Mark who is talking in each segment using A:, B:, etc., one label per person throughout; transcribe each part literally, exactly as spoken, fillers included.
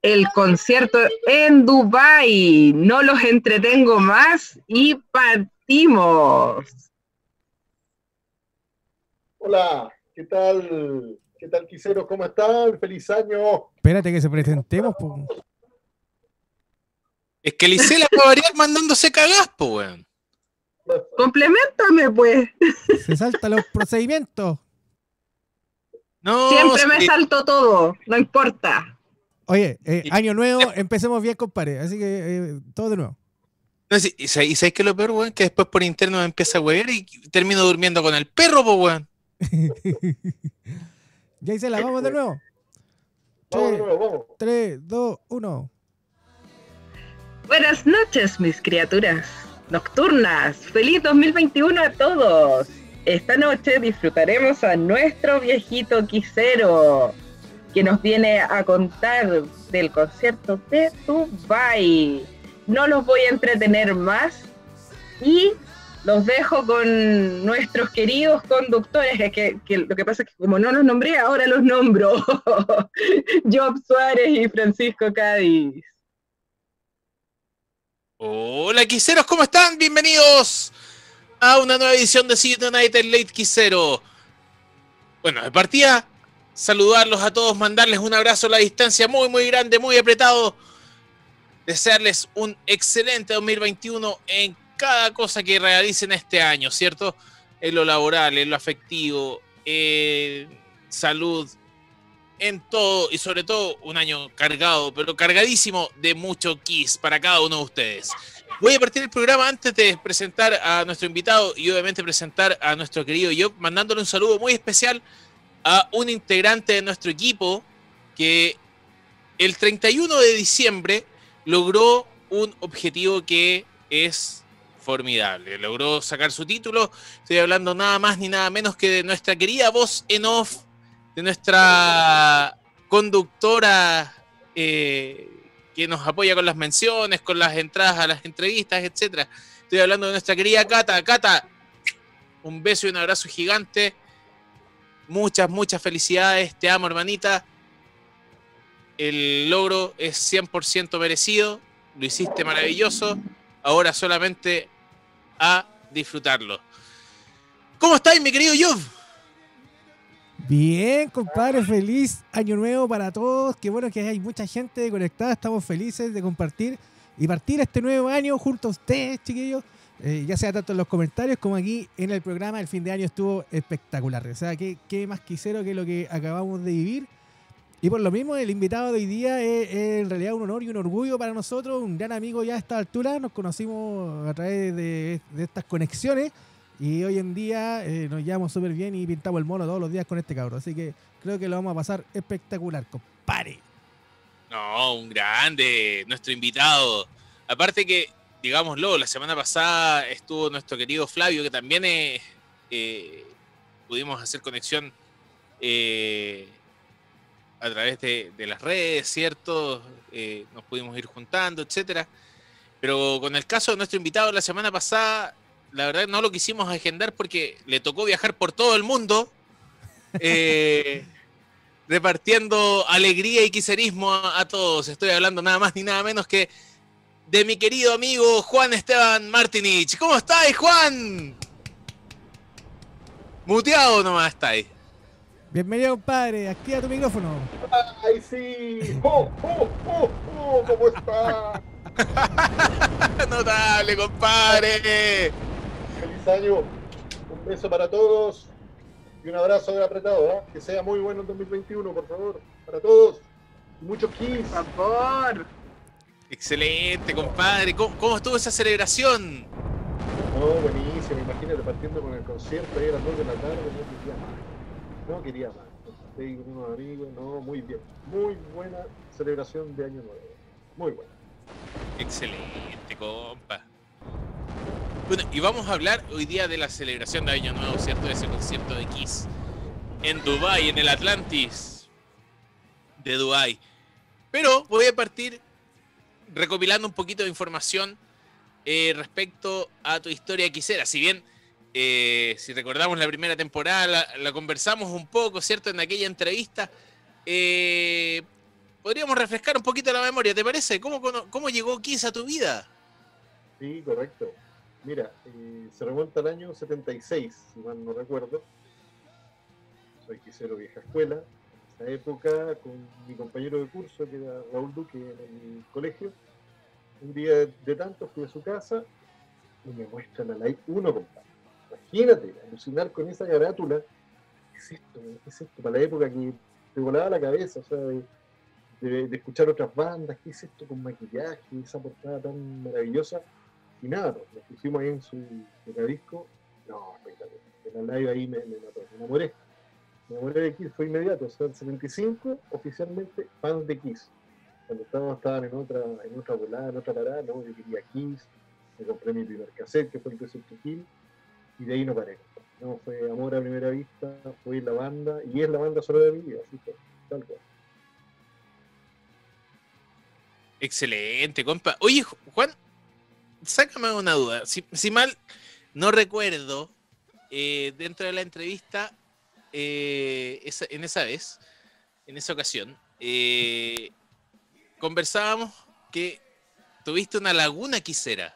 A: el concierto en Dubái. No los entretengo más y partimos.
B: Hola, ¿qué tal? ¿Qué tal, Quisero? ¿Cómo están? ¡Feliz año!
C: Espérate que se presentemos, po.
D: Es que Lisela va a variar mandándose cagás, po, weón.
A: Complementame, pues.
C: Se salta los procedimientos.
D: No,
A: Siempre
D: sí.
A: me salto todo, no importa.
C: Oye, eh, año nuevo, empecemos bien, compadre. Así que eh, todo de nuevo.
D: No, sí, y sabéis qué es lo peor, weón, que después por interno me empieza a huevear y termino durmiendo con el perro, po, weón.
C: Ya hice la, vamos de nuevo.
B: Vamos de nuevo, vamos.
C: tres, dos, uno.
A: Buenas noches, mis criaturas nocturnas. Feliz dos mil veintiuno a todos. Esta noche disfrutaremos a nuestro viejito Quisero, que nos viene a contar del concierto de Dubái. No los voy a entretener más y los dejo con nuestros queridos conductores, que, que lo que pasa es que como no los nombré, ahora los nombro. Job Suárez y Francisco Cádiz.
D: Hola, Quiseros, ¿cómo están? Bienvenidos a una nueva edición de See You Tonight en Late Quisero. Bueno, de partida, saludarlos a todos, mandarles un abrazo a la distancia muy, muy grande, muy apretado. Desearles un excelente dos mil veintiuno en cada cosa que realicen este año, ¿cierto? En lo laboral, en lo afectivo, en salud, en todo y sobre todo un año cargado, pero cargadísimo de mucho kiss para cada uno de ustedes. Voy a partir el programa antes de presentar a nuestro invitado y obviamente presentar a nuestro querido Job, mandándole un saludo muy especial a un integrante de nuestro equipo que el treinta y uno de diciembre logró un objetivo que es formidable. Logró sacar su título. Estoy hablando nada más ni nada menos que de nuestra querida voz en off, de nuestra conductora eh, que nos apoya con las menciones, con las entradas a las entrevistas, etcétera. Estoy hablando de nuestra querida Cata. Cata, un beso y un abrazo gigante. Muchas, muchas felicidades. Te amo, hermanita. El logro es cien por ciento merecido. Lo hiciste maravilloso. Ahora solamente a disfrutarlo. ¿Cómo estáis, mi querido Job?
C: Bien, compadre, feliz año nuevo para todos. Qué bueno que hay mucha gente conectada. Estamos felices de compartir y partir este nuevo año junto a ustedes, chiquillos. Eh, ya sea tanto en los comentarios como aquí en el programa. El fin de año estuvo espectacular. O sea, qué, qué más quisero que lo que acabamos de vivir. Y por lo mismo, el invitado de hoy día es, es en realidad un honor y un orgullo para nosotros. Un gran amigo ya a esta altura. Nos conocimos a través de, de estas conexiones. Y hoy en día eh, nos llevamos súper bien y pintamos el mono todos los días con este cabro. Así que creo que lo vamos a pasar espectacular, compadre.
D: No, un grande, nuestro invitado. Aparte que, digámoslo, la semana pasada estuvo nuestro querido Flavio, que también eh, eh, pudimos hacer conexión eh, a través de, de las redes, ¿cierto? Eh, nos pudimos ir juntando, etcétera. Pero con el caso de nuestro invitado la semana pasada, la verdad no lo quisimos agendar porque le tocó viajar por todo el mundo, eh, repartiendo alegría y quiserismo a, a todos. Estoy hablando nada más ni nada menos que de mi querido amigo Juan Esteban Martinich. ¿Cómo estáis, Juan? Muteado nomás estáis.
C: Bienvenido, compadre. Activa tu micrófono.
B: ¡Ay, sí! ¡Oh, oh, oh, oh! ¿Cómo está?
D: Notable, compadre.
B: ¡Feliz año! Un beso para todos y un abrazo de apretado, ¿eh? Que sea muy bueno el dos mil veintiuno, por favor. Para todos. Mucho kiss.
A: Por favor.
D: Excelente, compadre. ¿Cómo, cómo estuvo esa celebración?
B: No, buenísimo. Imagínate partiendo con el concierto ahí a las dos de la tarde. No quería más. No quería más. Estoy con unos amigos. No, muy bien. Muy buena celebración de Año Nuevo. Muy buena.
D: Excelente, compa. Bueno, y vamos a hablar hoy día de la celebración de Año Nuevo, ¿cierto? De ese concierto de Kiss en Dubái, en el Atlantis de Dubái. Pero voy a partir recopilando un poquito de información eh, respecto a tu historia quisera. Si bien, eh, si recordamos la primera temporada, la, la conversamos un poco, ¿cierto? En aquella entrevista, eh, podríamos refrescar un poquito la memoria, ¿te parece? ¿Cómo, cómo, cómo llegó Kiss a tu vida?
B: Sí, correcto. Mira, eh, se remonta al año setenta y seis, si mal no recuerdo. Soy quisero vieja escuela. En esa época, con mi compañero de curso, que era Raúl Duque, en el colegio, un día de tanto fui a su casa y me muestra la Live uno, compadre. Imagínate, alucinar con esa carátula. ¿Qué es esto? ¿Qué es esto? Para la época que te volaba la cabeza, o sea, de, de, de escuchar otras bandas, ¿qué es esto con maquillaje, esa portada tan maravillosa? Y nada, pues, nos pusimos ahí en su disco. No, espectacular. En la Live ahí me, me mató, me enamoré. Me enamoré de Kiss, fue inmediato. O sea, en setenta y cinco, oficialmente, fans de Kiss. Cuando estábamos, estaban en otra, en otra volada, en otra parada, no, yo quería Kiss. Me compré mi primer cassette, que fue el Desert to Kill, y de ahí no paré. No, fue amor a primera vista, fue la banda, y es la banda solo de mi vida, así fue, tal cual.
D: Excelente, compa. Oye, Juan, sácame una duda. Si, si mal no recuerdo, eh, dentro de la entrevista, eh, esa, en esa vez, en esa ocasión, eh, conversábamos que tuviste una laguna quisera.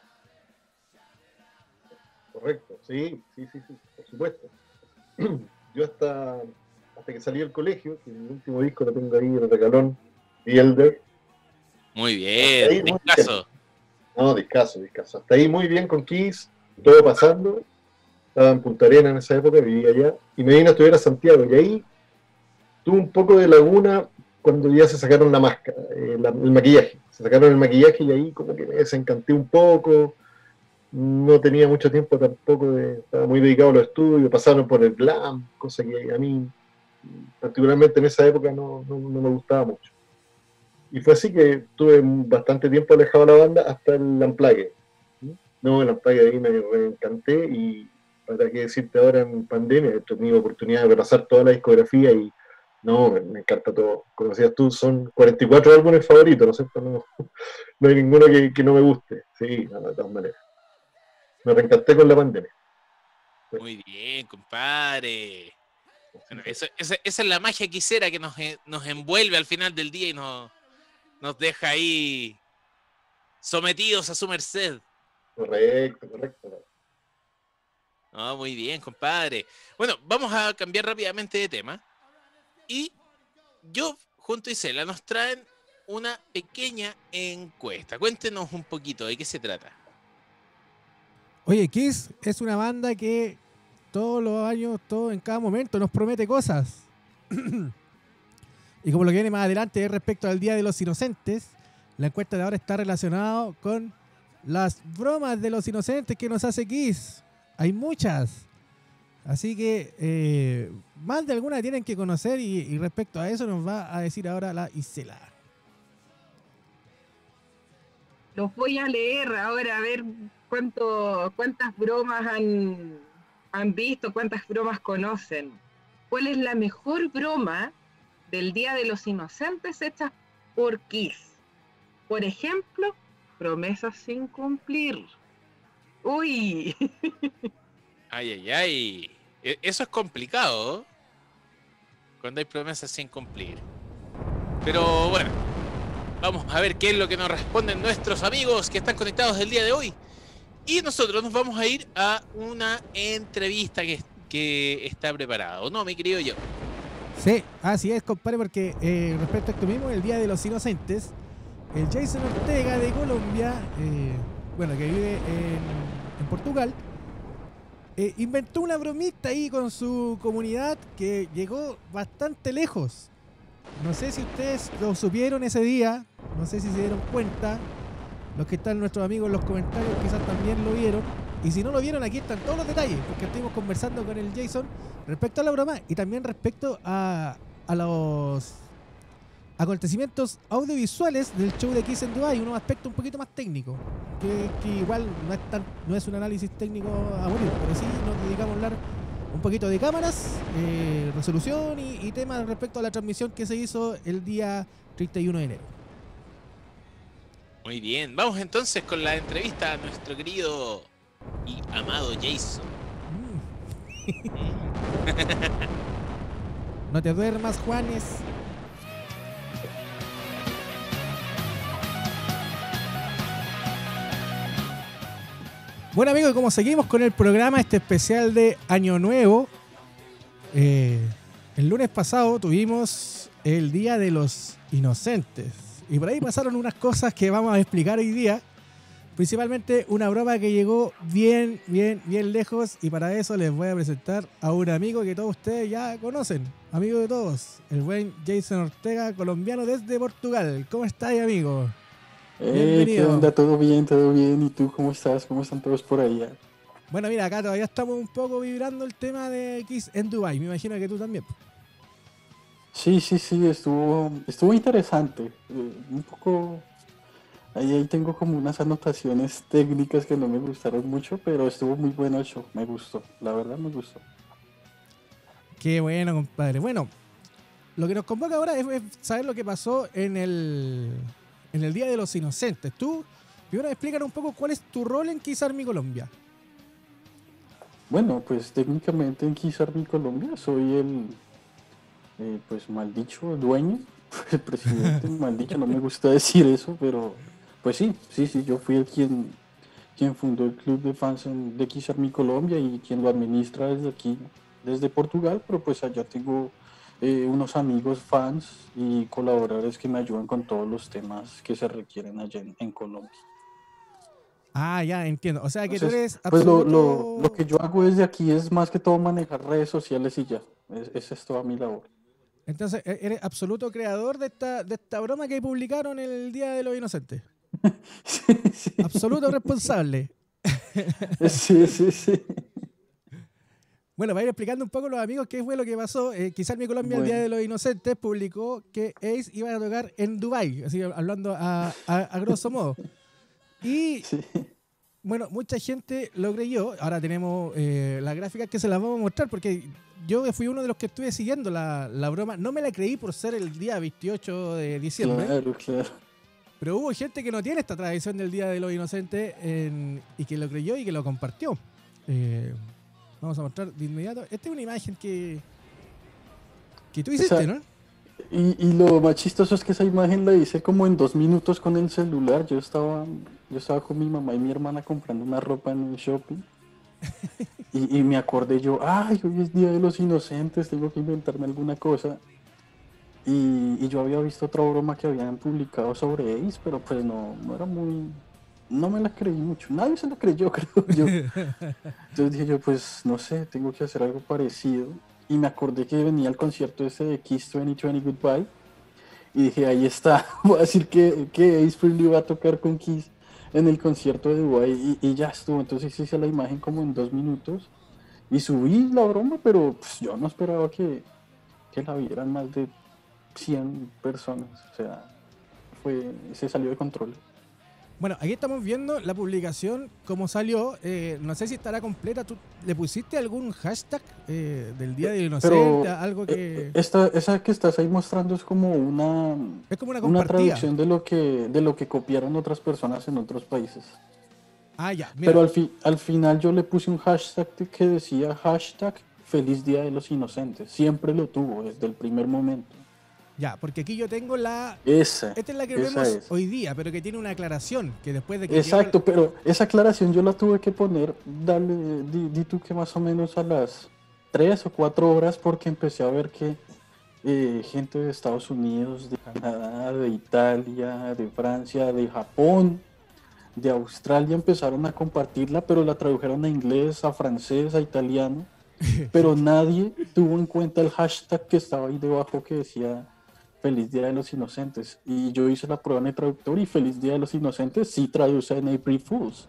B: Correcto, sí, sí, sí, sí, por supuesto. Yo hasta, hasta que salí del colegio, que mi último disco lo tengo ahí, el regalón, The Elder.
D: Muy bien, discazo.
B: No, discazo, discazo. Hasta ahí muy bien con Kiss, todo pasando. Estaba en Punta Arenas en esa época, vivía allá, y me vine a estudiar a Santiago, y ahí tuve un poco de laguna cuando ya se sacaron la máscara, eh, la, el maquillaje. Se sacaron el maquillaje y ahí como que me desencanté un poco. No tenía mucho tiempo tampoco, de, estaba muy dedicado a los estudios, pasaron por el glam, cosa que a mí, particularmente en esa época, no, no, no me gustaba mucho. Y fue así que tuve bastante tiempo alejado de la banda hasta el Unplugged. No, el Unplugged ahí me encanté, y para qué decirte ahora en pandemia, he tenido oportunidad de repasar toda la discografía y no, me, me encanta todo. Como decías tú, son cuarenta y cuatro álbumes favoritos, ¿no es cierto? No, no hay ninguno que, que no me guste. Sí, no, de todas maneras. Me reencanté con la pandemia.
D: Muy bien, compadre. Bueno, eso, esa, esa es la magia quisera que nos, nos envuelve al final del día y nos, nos deja ahí sometidos a su merced.
B: Correcto, correcto.
D: No, muy bien, compadre. Bueno, vamos a cambiar rápidamente de tema. Y yo, junto a Isela, nos traen una pequeña encuesta. Cuéntenos un poquito de qué se trata.
C: Oye, Kiss es una banda que todos los años, todo en cada momento nos promete cosas. Y como lo que viene más adelante es respecto al Día de los Inocentes, la encuesta de ahora está relacionada con las bromas de los inocentes que nos hace Kiss. Hay muchas. Así que eh, más de alguna tienen que conocer, y, y respecto a eso nos va a decir ahora la Isela.
A: Los voy a leer ahora a ver cuánto, cuántas bromas han, han visto, cuántas bromas conocen. ¿Cuál es la mejor broma del Día de los Inocentes hecha por Kiss? Por ejemplo, promesas sin cumplir. Uy.
D: Ay, ay, ay. Eso es complicado, ¿eh? Cuando hay promesas sin cumplir. Pero bueno, vamos a ver qué es lo que nos responden nuestros amigos que están conectados el día de hoy. Y nosotros nos vamos a ir a una entrevista que, que está preparada, ¿o no, mi querido yo?
C: Sí, así es, compadre, porque eh, respecto a esto mismo, el Día de los Inocentes, el Jason Ortega de Colombia, eh, bueno, que vive en, en Portugal, eh, inventó una bromita ahí con su comunidad que llegó bastante lejos. No sé si ustedes lo supieron ese día, no sé si se dieron cuenta. Los que están nuestros amigos en los comentarios quizás también lo vieron. Y si no lo vieron, aquí están todos los detalles, porque estuvimos conversando con el Jason respecto a la broma y también respecto a, a los acontecimientos audiovisuales del show de Kiss en Dubai, un aspecto un poquito más técnico, que, que igual no es, tan, no es un análisis técnico a morir, pero sí nos dedicamos a hablar un poquito de cámaras, eh, resolución y, y temas respecto a la transmisión que se hizo el día treinta y uno de enero.
D: Muy bien, vamos entonces con la entrevista a nuestro querido y amado Jason.
C: No te duermas, Juanes. Bueno, amigos, como seguimos con el programa este especial de Año Nuevo, eh, el lunes pasado tuvimos el Día de los Inocentes y por ahí pasaron unas cosas que vamos a explicar hoy día, principalmente una broma que llegó bien, bien, bien lejos, y para eso les voy a presentar a un amigo que todos ustedes ya conocen, amigo de todos, el buen Jason Ortega, colombiano desde Portugal. ¿Cómo estás, amigo?
E: Eh, ¿qué onda? ¿Todo bien? ¿Todo bien? ¿Y tú cómo estás? ¿Cómo están todos por allá?
C: Bueno, mira, acá todavía estamos un poco vibrando el tema de Kiss en Dubai. Me imagino que tú también.
E: Sí, sí, sí, estuvo, estuvo interesante. Eh, un poco... Ahí, ahí tengo como unas anotaciones técnicas que no me gustaron mucho, pero estuvo muy bueno el show. Me gustó, la verdad me gustó.
C: Qué bueno, compadre. Bueno, lo que nos convoca ahora es, es saber lo que pasó en el... en el Día de los Inocentes. Tú, primero explícanos un poco cuál es tu rol en Kiss Army Colombia.
E: Bueno, pues técnicamente en Kiss Army Colombia soy el, eh, pues maldicho dueño, el presidente, maldicho, no me gusta decir eso, pero pues sí, sí, sí, yo fui el quien, quien fundó el club de fans en, de Kiss Army Colombia y quien lo administra desde aquí, desde Portugal, pero pues allá tengo Eh, unos amigos fans y colaboradores que me ayudan con todos los temas que se requieren allá en, en Colombia.
C: Ah, ya, entiendo. O sea que
E: Entonces,
C: tú eres
E: pues
C: absoluto...
E: lo, lo, lo que yo hago desde aquí es más que todo manejar redes sociales y ya. Es, esa es toda mi labor.
C: Entonces, e- eres absoluto creador de esta, de esta broma que publicaron el Día de los Inocentes.
E: Sí, sí.
C: Absoluto responsable.
E: Sí, sí, sí.
C: Bueno, para ir explicando un poco a los amigos qué fue lo que pasó, eh, Kiss Army Colombia,
E: Bueno.
C: el Día de los Inocentes, publicó que Ace iba a tocar en Dubai, así hablando a, a, a grosso modo. Y,
E: Sí.
C: bueno, mucha gente lo creyó. Ahora tenemos eh, las gráficas que se las vamos a mostrar, porque yo fui uno de los que estuve siguiendo la, la broma. No me la creí por ser el día veintiocho de diciembre,
E: Claro, claro.
C: pero hubo gente que no tiene esta tradición del Día de los Inocentes en- y que lo creyó y que lo compartió. Eh, vamos a mostrar de inmediato. Esta es una imagen que, que tú hiciste,
E: O sea,
C: ¿no?
E: Y, y lo más chistoso es que esa imagen la hice como en dos minutos con el celular. Yo estaba, yo estaba con mi mamá y mi hermana comprando una ropa en un shopping. Y, y me acordé yo, ay, hoy es Día de los Inocentes, tengo que inventarme alguna cosa. Y, y yo había visto otra broma que habían publicado sobre Ace, pero pues no, no era muy... No me la creí mucho, nadie se la creyó, creo yo. Entonces dije yo, pues no sé, tengo que hacer algo parecido. Y me acordé que venía el concierto ese de Kiss veinte veinte Goodbye. Y dije, ahí está, voy a decir que, que Ace Frehley va a tocar con Kiss en el concierto de Dubai. Y, y ya estuvo, entonces hice la imagen como en dos minutos. Y subí la broma, pero pues, yo no esperaba que, que la vieran más de cien personas. O sea, fue, se salió de control.
C: Bueno, aquí estamos viendo la publicación, cómo salió. Eh, no sé si estará completa. ¿Tú le pusiste algún hashtag eh, del Día del Inocente?
E: Pero
C: Algo que...
E: eh, esta, esa que estás ahí mostrando es como una,
C: es como una
E: una
C: compartida.
E: traducción de lo que de lo que copiaron otras personas en otros países.
C: Ah, ya. Mira.
E: Pero al, fi, al final yo le puse un hashtag que decía hashtag Feliz Día de los Inocentes. Siempre lo tuvo desde el primer momento.
C: Ya, porque aquí yo tengo la...
E: Esa.
C: Esta es la que
E: esa
C: vemos
E: es.
C: hoy día, pero que tiene una aclaración, que después de que...
E: Exacto,
C: llega-
E: pero esa aclaración yo la tuve que poner, dale, di, di tú que más o menos a las tres o cuatro horas, porque empecé a ver que eh, gente de Estados Unidos, de Canadá, de Italia, de Francia, de Japón, de Australia empezaron a compartirla, pero la tradujeron a inglés, a francés, a italiano, pero nadie tuvo en cuenta el hashtag que estaba ahí debajo que decía Feliz Día de los Inocentes. Y yo hice la prueba en el traductor y Feliz Día de los Inocentes sí traduce en April Fools.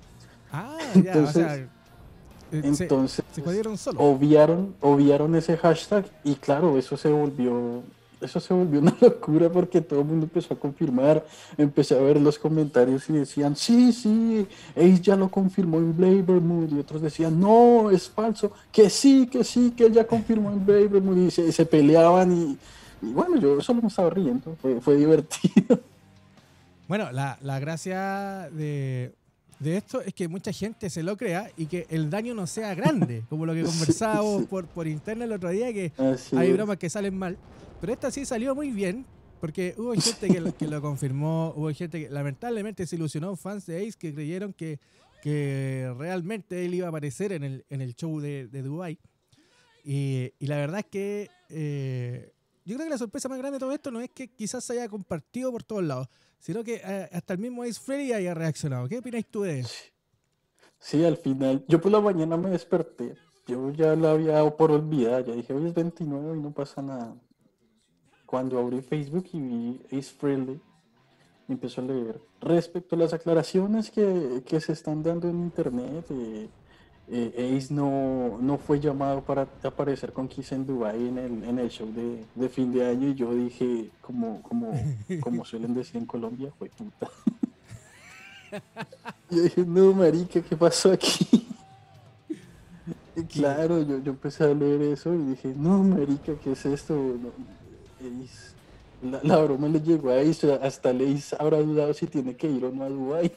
C: Ah, ya,
E: Entonces,
C: o sea... eh, se-
E: Entonces,
C: se jodieron solo.
E: obviaron, obviaron ese hashtag y claro, eso se volvió, eso se volvió una locura porque todo el mundo empezó a confirmar. Empecé a ver los comentarios y decían, sí, sí, Ace ya lo confirmó en Blaber Mood, y otros decían, no, es falso, que sí, que sí, que él ya confirmó en Blaber Mood, y se, se peleaban y, y bueno, yo solo me estaba riendo, fue, fue divertido.
C: Bueno, la, la gracia de, de esto es que mucha gente se lo crea y que el daño no sea grande, como lo que
E: Sí,
C: conversábamos
E: sí.
C: por, por internet el otro día, que
E: Así
C: hay
E: es.
C: bromas que salen mal. Pero esta sí salió muy bien, porque hubo gente que, lo- que lo confirmó, hubo gente que lamentablemente se ilusionó, fans de Ace, que creyeron que que realmente él iba a aparecer en el, en el show de, de Dubái. Y, y la verdad es que eh, yo creo que la sorpresa más grande de todo esto no es que quizás se haya compartido por todos lados, sino que eh, hasta el mismo Ace Frehley haya reaccionado. ¿Qué opináis tú de eso?
E: Sí, al final, yo por la mañana me desperté, yo ya la había dado por olvidada, ya dije, hoy es veintinueve y no pasa nada. Cuando abrí Facebook y vi Ace Frehley, me empezó a leer respecto a las aclaraciones que, que se están dando en internet. eh, eh, Ace no, no fue llamado para aparecer con Kiss en Dubai en el, en el show de, de fin de año, y yo dije, como, como, como suelen decir en Colombia, fue puta. Yo dije, no, marica, ¿qué pasó aquí? Y claro, yo, yo empecé a leer eso y dije, no, marica, ¿qué es esto? No, Ace, la, la broma le llegó a Ace, hasta Ace habrá dudado si tiene que ir o no a Dubái.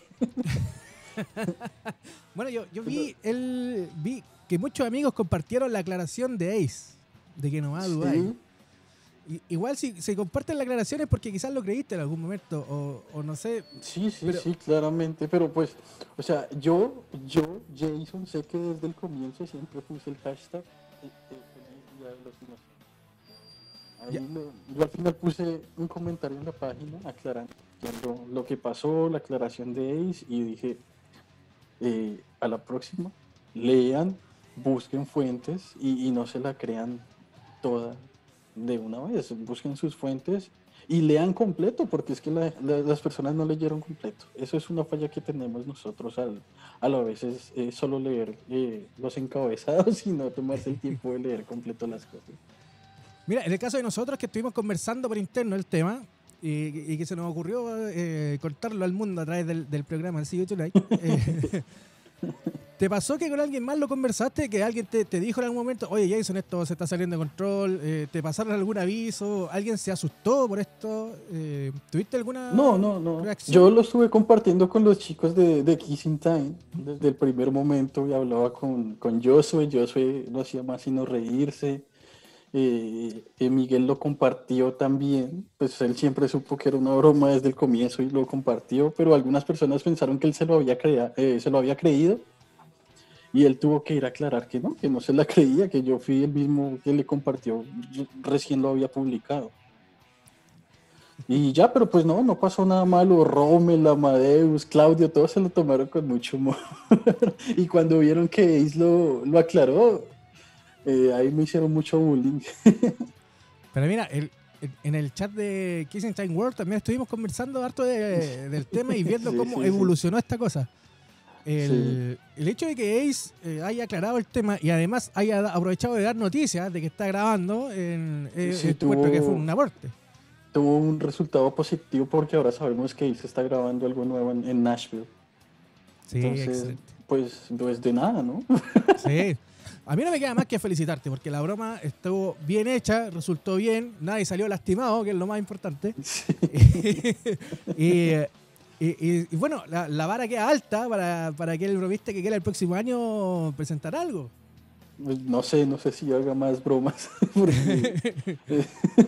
C: Bueno, yo, yo vi, el, vi que muchos amigos compartieron la aclaración de Ace, de que no va a Dubái.
E: Sí.
C: I- Igual si se comparten las aclaraciones porque quizás lo creíste en algún momento, o, o no sé.
E: Sí, sí,
C: Pero-
E: sí, claramente, pero pues, o sea, yo, yo, Jason, sé que desde el comienzo siempre puse el hashtag eh, eh, feliz día de los inocentes. Ahí
C: Ya.
E: lo- yo al final puse un comentario en la página aclarando lo, lo que pasó, la aclaración de Ace, y dije, eh, a la próxima, lean, busquen fuentes y, y no se la crean toda de una vez, busquen sus fuentes y lean completo, porque es que la- la- las personas no leyeron completo. Eso es una falla que tenemos nosotros al, al a veces eh, solo leer eh, los encabezados y no tomarse el tiempo de leer completo las cosas.
C: Mira, en el caso de nosotros que estuvimos conversando por interno el tema y, y que se nos ocurrió eh, contarlo al mundo a través del, del programa See You Tonight, eh, ¿te pasó que con alguien más lo conversaste? ¿Que alguien te, te dijo en algún momento, oye Jason, esto se está saliendo de control? Eh, ¿Te pasaron algún aviso? ¿Alguien se asustó por esto? Eh, ¿Tuviste alguna
E: No, no, no.
C: reacción?
E: Yo lo estuve compartiendo con los chicos de, de Kissing Time desde el primer momento, y hablaba con, con Josué. Josué no hacía más sino reírse. Eh, eh, Miguel lo compartió también, pues él siempre supo que era una broma desde el comienzo y lo compartió, pero algunas personas pensaron que él se lo había, crea- eh, se lo había creído, y él tuvo que ir a aclarar que no, que no se la creía, que yo fui el mismo que le compartió, re- recién lo había publicado. Y ya, pero pues no, no pasó nada malo. Rommel, Amadeus, Claudio, todos se lo tomaron con mucho humor. Y cuando vieron que Ace lo, lo aclaró, eh, ahí me hicieron mucho bullying.
C: Pero mira, el- el- en el chat de Kissing Time World también estuvimos conversando harto de- del tema y viendo
E: Sí,
C: cómo
E: sí, sí.
C: evolucionó esta cosa. El, el hecho de que Ace eh, haya aclarado el tema y además haya da- aprovechado de dar noticias de que está grabando, en, eh,
E: Sí,
C: eh, muestra
E: tuvo-
C: que fue un aporte.
E: Tuvo un resultado positivo porque ahora sabemos que Ace está grabando algo nuevo en, en Nashville.
C: Sí,
E: Entonces,
C: excelente.
E: pues no es de nada, ¿no?
C: Sí. A mí no me queda más que felicitarte porque la broma estuvo bien hecha, resultó bien, nadie salió lastimado, que es lo más importante.
E: Sí.
C: y, y- y- y bueno, la, la vara queda alta para, para que el bromista que quiera el próximo año presentar algo.
E: Pues, no sé, no sé si haga más bromas, porque eh,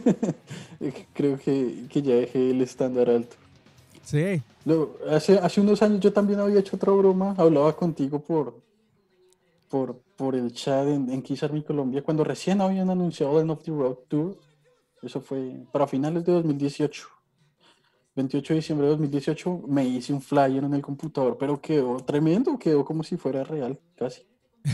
E: creo que, que ya dejé el estándar alto.
C: Sí.
E: Lo- hace, hace unos años yo también había hecho otra broma, hablaba contigo por, por, por el chat en, en Kiss Army Colombia, cuando recién habían anunciado el Off the Road Tour. Eso fue para finales de dos mil dieciocho. veintiocho de diciembre de dos mil dieciocho me hice un flyer en el computador, pero quedó tremendo, quedó como si fuera real, casi.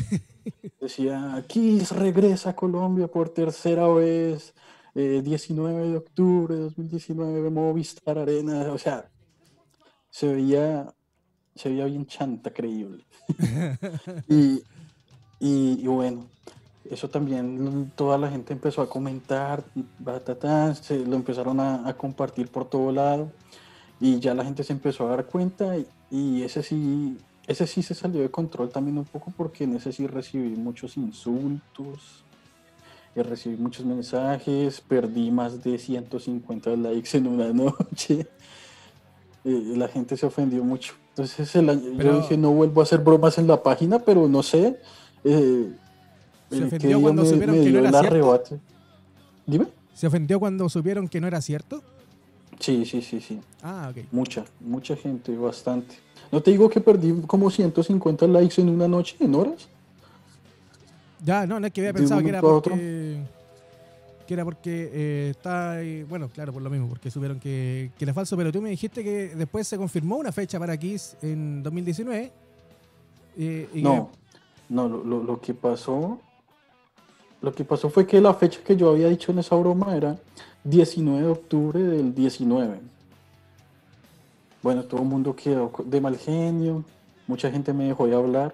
E: Decía, Kiss regresa a Colombia por tercera vez, eh, diecinueve de octubre de dos mil diecinueve, Movistar Arena. O sea, se veía, se veía bien chanta, creíble. y, y, y bueno, eso también toda la gente empezó a comentar, batatán, se lo empezaron a, a compartir por todo lado, y ya la gente se empezó a dar cuenta, y, y ese sí, ese sí se salió de control también un poco, porque en ese sí recibí muchos insultos, eh, recibí muchos mensajes, perdí más de ciento cincuenta likes en una noche. Eh, la gente se ofendió mucho. Entonces el año-
C: Pero-
E: yo dije, no vuelvo a hacer bromas en la página, pero no sé. eh,
C: ¿Se
E: eh,
C: ofendió
E: ¿qué día
C: cuando
E: me-
C: supieron
E: me
C: que no
E: dio
C: era
E: el
C: cierto?
E: arrebate? Dime.
C: ¿Se ofendió cuando supieron que no era cierto?
E: Sí, sí, sí, sí.
C: Ah, ok.
E: Mucha, mucha gente, bastante. No te digo que perdí como ciento cincuenta likes en una noche, en horas,
C: Ya, no, no es que había
E: de un
C: pensado que era
E: momento a otro.
C: porque. Que era porque eh, está. ahí- Bueno, claro, por lo mismo, porque supieron que, que era falso, pero tú me dijiste que después se confirmó una fecha para Kiss en dos mil diecinueve. eh, y que.
E: No, no, lo, lo, lo que pasó, lo que pasó fue que la fecha que yo había dicho en esa broma era diecinueve de octubre del diecinueve. Bueno, todo el mundo quedó co- de mal genio, mucha gente me dejó de hablar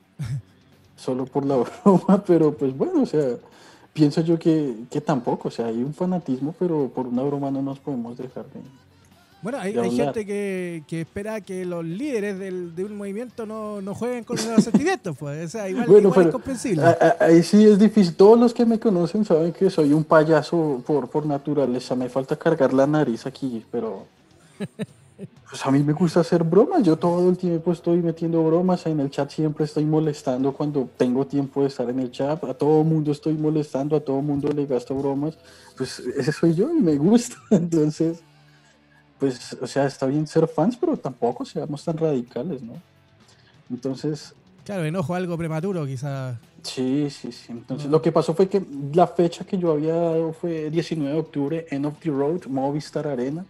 E: solo por la broma, pero pues bueno, o sea, pienso yo que, que tampoco, o sea, hay un fanatismo, pero por una broma no nos podemos dejar de,
C: Bueno, hay,
E: de
C: hay
E: hablar.
C: gente que, que espera que los líderes del- de un movimiento no, no jueguen con los sentimientos, pues. O sea, igual,
E: Bueno,
C: igual es
E: pero
C: comprensible.
E: a- a- ahí sí es difícil. Todos los que me conocen saben que soy un payaso por, por naturaleza. Me falta cargar la nariz aquí, pero pues a mí me gusta hacer bromas. Yo todo el tiempo estoy metiendo bromas. En el chat siempre estoy molestando cuando tengo tiempo de estar en el chat. A todo mundo estoy molestando, a todo mundo le gasto bromas. Pues ese soy yo y me gusta. Entonces, pues, o sea, está bien ser fans, pero tampoco seamos tan radicales, ¿no? Entonces,
C: Claro, enojo algo prematuro, quizás.
E: sí, sí, sí. Entonces,
C: No.
E: lo que pasó fue que la fecha que yo había dado fue diecinueve de octubre, End of the Road, Movistar Arena.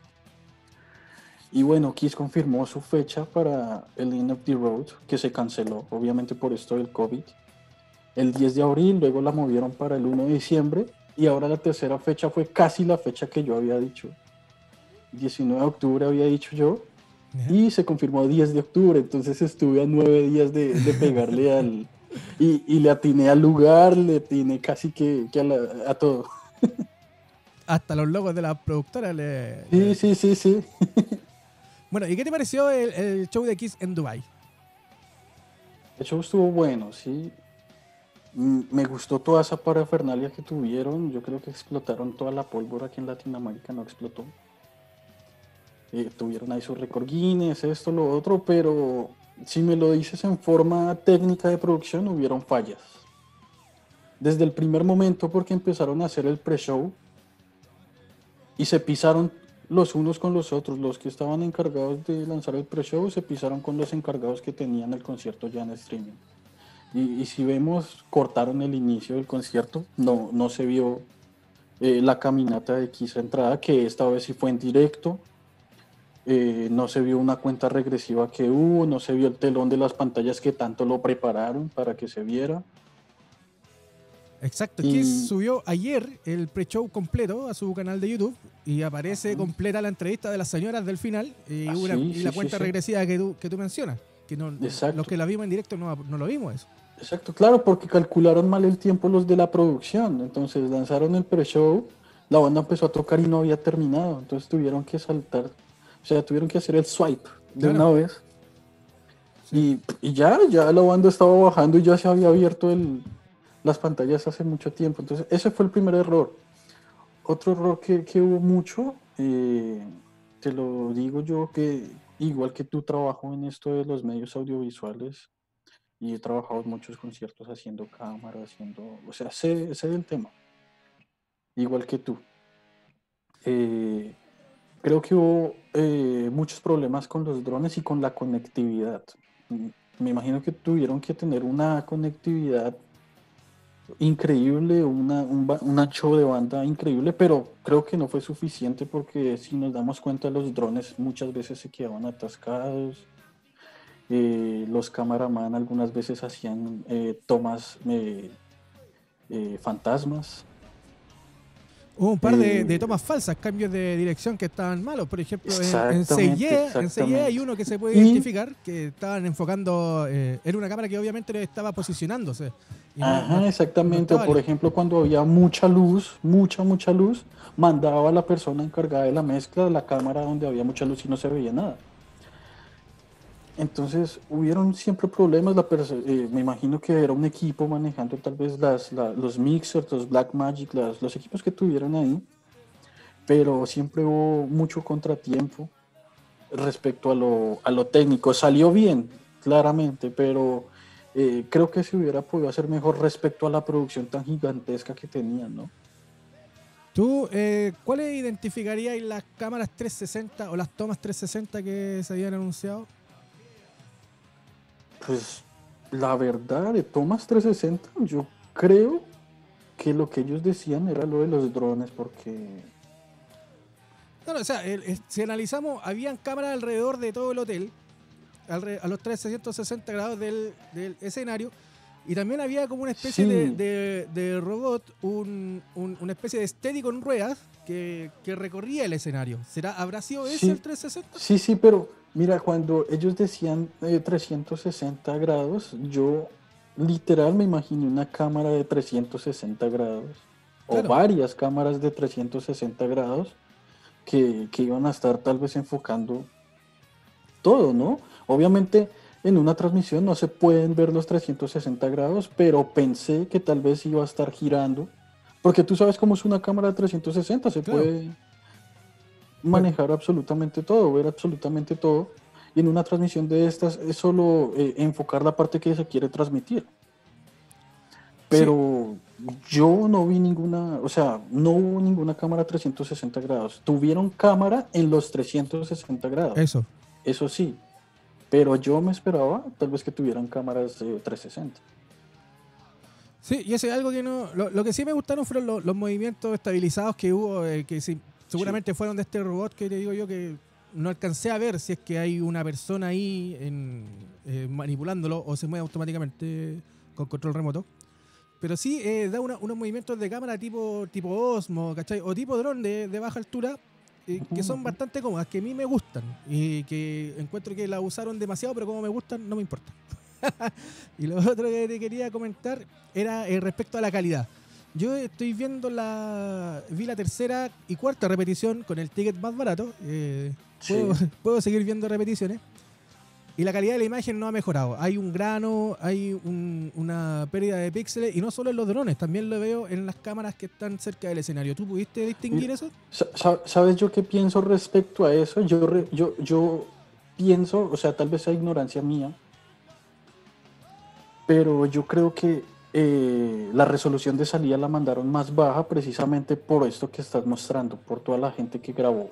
E: Y bueno, Kiss confirmó su fecha para el End of the Road, que se canceló, obviamente por esto del COVID, el diez de abril, luego la movieron para el uno de diciembre, y ahora la tercera fecha fue casi la fecha que yo había dicho. diecinueve de octubre había dicho yo,
C: ¿Ya?
E: y se confirmó diez de octubre, entonces estuve a nueve días de, de pegarle al... Y, y le atiné al lugar, le atiné casi que, que a, la- a todo.
C: Hasta los logos de la productora le.
E: Sí,
C: le-
E: sí, sí, sí.
C: Bueno, ¿y qué te pareció el, el show de Kiss en Dubai?
E: El show estuvo bueno, sí. Mm, Me gustó toda esa parafernalia que tuvieron. Yo creo que explotaron toda la pólvora que en Latinoamérica no explotó. Eh, tuvieron ahí su récord Guinness, esto, lo otro, pero si me lo dices en forma técnica de producción, hubieron fallas. Desde el primer momento, porque empezaron a hacer el pre-show y se pisaron los unos con los otros. Los que estaban encargados de lanzar el pre-show se pisaron con los encargados que tenían el concierto ya en streaming. Y, y si vemos, cortaron el inicio del concierto, no, no se vio eh, la caminata de Kiss entrada, que esta vez sí fue en directo. Eh, no se vio una cuenta regresiva que hubo, no se vio el telón de las pantallas que tanto lo prepararon para que se viera.
C: Exacto,
E: Y-
C: Kiss subió ayer el pre-show completo a su canal de YouTube y aparece
E: Ajá.
C: completa la entrevista de las señoras del final y,
E: Ah,
C: una-
E: sí,
C: y
E: sí,
C: la
E: sí,
C: cuenta
E: sí.
C: regresiva que tú, que tú mencionas. Que no,
E: Exacto.
C: los que la vimos en directo no, no lo vimos eso.
E: Exacto, claro, porque calcularon mal el tiempo los de la producción. Entonces lanzaron el pre-show, la banda empezó a tocar y no había terminado. Entonces tuvieron que saltar, o sea, tuvieron que hacer el swipe de
C: Claro.
E: una vez.
C: Sí.
E: Y, y ya, ya la banda estaba bajando y ya se había abierto el, las pantallas hace mucho tiempo. Entonces ese fue el primer error. Otro error que, que hubo mucho, eh, te lo digo yo, que igual que tú trabajo en esto de los medios audiovisuales y he trabajado en muchos conciertos haciendo cámara, haciendo, o sea, sé, sé del tema, igual que tú. Eh, creo que hubo eh, muchos problemas con los drones y con la conectividad. Mm, Me imagino que tuvieron que tener una conectividad increíble, una, un, ba- un ancho de banda increíble, pero creo que no fue suficiente porque si nos damos cuenta los drones muchas veces se quedaban atascados, eh, los camaraman algunas veces hacían eh, tomas eh, eh, fantasmas.
C: Hubo un par de,
E: Eh,
C: de tomas falsas, cambios de dirección que estaban malos. Por ejemplo, en, en
E: Exactamente,
C: Seye, en Seye hay
E: exactamente.
C: uno que se puede
E: Y-
C: identificar que estaban enfocando. Eh, era una cámara que obviamente estaba posicionándose. Y no-
E: Ajá,
C: no-
E: exactamente.
C: no
E: O
C: estaba
E: por
C: listo.
E: ejemplo, cuando había mucha luz, mucha, mucha luz, mandaba a la persona encargada de la mezcla de la cámara donde había mucha luz y no se veía nada. Entonces, hubieron siempre problemas. La perso- eh, me imagino que era un equipo manejando tal vez las, la- los mixers, los Blackmagic, las- los equipos que tuvieron ahí, pero siempre hubo mucho contratiempo respecto a lo, a lo técnico. Salió bien, claramente, pero eh, creo que se hubiera podido hacer mejor respecto a la producción tan gigantesca que tenían, ¿no?
C: ¿Tú eh, cuáles identificarías las cámaras trescientos sesenta o las tomas trescientos sesenta que se habían anunciado?
E: Pues la verdad, de tomas trescientos sesenta, yo creo que lo que ellos decían era lo de los drones, porque
C: No, no, o sea, el- el- si analizamos, habían cámaras alrededor de todo el hotel, alre- a los trescientos sesenta grados del, del escenario, y también había como una especie
E: Sí.
C: de, de- de robot, un- un- una especie de steady con ruedas que, que recorría el escenario. ¿Será, ¿Habrá sido ese
E: Sí.
C: el trescientos sesenta?
E: sí, sí, pero mira, cuando ellos decían eh, trescientos sesenta grados, yo literal me imaginé una cámara de trescientos sesenta grados,
C: Claro.
E: o varias cámaras de trescientos sesenta grados, que, que iban a estar tal vez enfocando todo, ¿no? Obviamente en una transmisión no se pueden ver los trescientos sesenta grados, pero pensé que tal vez iba a estar girando, porque tú sabes cómo es una cámara de trescientos sesenta, se
C: Claro.
E: puede manejar absolutamente todo, ver absolutamente todo, y en una transmisión de estas es solo eh, enfocar la parte que se quiere transmitir. Pero yo no vi ninguna, o sea, no hubo ninguna cámara trescientos sesenta grados. Tuvieron cámara en los trescientos sesenta grados.
C: Eso.
E: Eso sí, pero yo me esperaba tal vez que tuvieran cámaras de trescientos sesenta.
C: Sí, y eso es algo que no. Lo, lo que sí me gustaron fueron los, los movimientos estabilizados que hubo, eh, que sí, seguramente fueron de este robot que te digo yo que no alcancé a ver si es que hay una persona ahí en, eh, manipulándolo o se mueve automáticamente con control remoto. Pero sí eh, da una- unos movimientos de cámara tipo, tipo Osmo, ¿cachai? O tipo dron de, de baja altura, eh, que son bastante cómodas, que a mí me gustan y que encuentro que la usaron demasiado, pero como me gustan, no me importa. Y lo otro que te quería comentar era eh, respecto a la calidad. Yo estoy viendo la. Vi la tercera y cuarta repetición con el ticket más barato. eh,
E: Sí.
C: puedo, puedo seguir viendo repeticiones. Y la calidad de la imagen no ha mejorado. Hay un grano, hay un- una pérdida de píxeles, y no solo en los drones, también lo veo en las cámaras que están cerca del escenario. ¿Tú pudiste distinguir eso?
E: Sa- sa- ¿Sabes yo qué pienso respecto a eso? Yo, re- yo, yo pienso, o sea, tal vez sea ignorancia mía, pero yo creo que eh, la resolución de salida la mandaron más baja precisamente por esto que estás mostrando, por toda la gente que grabó.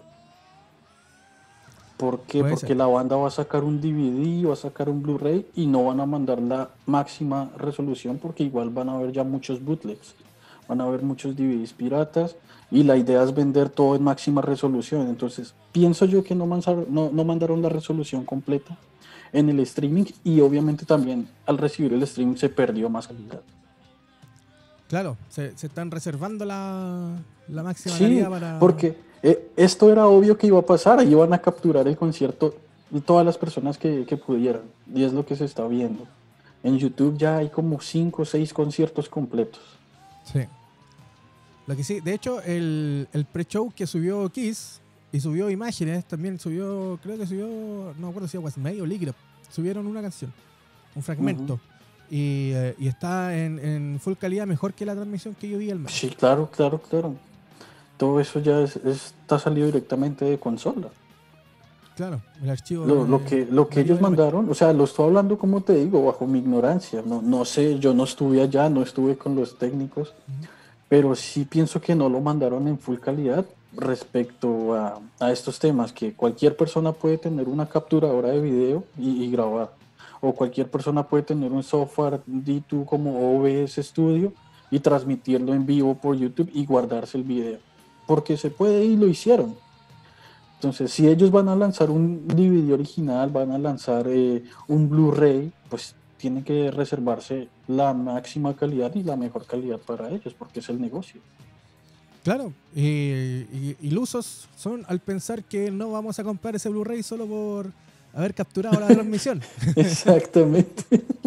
E: ¿Por qué?
C: Puede
E: Porque
C: ser.
E: la banda va a sacar un D V D, va a sacar un Blu-ray y no van a mandar la máxima resolución porque igual van a haber ya muchos bootlegs, van a haber muchos D V Ds piratas y la idea es vender todo en máxima resolución. Entonces, pienso yo que no, mandaron- no, no mandaron la resolución completa en el streaming y obviamente también al recibir el streaming se perdió más calidad.
C: Claro, se, se están reservando la, la máxima
E: Sí,
C: calidad para.
E: porque eh, esto era obvio que iba a pasar, iban a capturar el concierto y todas las personas que, que pudieran, y es lo que se está viendo. En YouTube ya hay como cinco o seis conciertos completos.
C: Sí. Lo que sí, de hecho, el, el pre-show que subió Kiss y subió imágenes, también subió, creo que subió, no me acuerdo si era Wasmay o Liquid Up, subieron una canción, un fragmento.
E: Ujú.
C: y, eh, y está en, en full calidad, mejor que la transmisión que yo vi el mes.
E: Sí, claro, claro, claro. Todo eso ya es- es- está salido directamente de consola.
C: Claro, el archivo.
E: Lo,
C: de-
E: lo que, lo que
C: de
E: ellos
C: nivel
E: mandaron, o sea, lo estoy hablando como te digo, bajo mi ignorancia. No, no sé, yo no estuve allá, no estuve con los técnicos, pero sí pienso que no lo mandaron en full calidad respecto a, a estos temas, que cualquier persona puede tener una capturadora de video y, y grabar, o cualquier persona puede tener un software D dos como O B S Studio y transmitirlo en vivo por YouTube y guardarse el video, porque se puede y lo hicieron. Entonces, si ellos van a lanzar un D V D original, van a lanzar eh, un Blu-ray, pues tienen que reservarse la máxima calidad y la mejor calidad para ellos, porque es el negocio.
C: Claro, y, y- ilusos son al pensar que no vamos a comprar ese Blu-ray solo por haber capturado la transmisión.
E: Exactamente.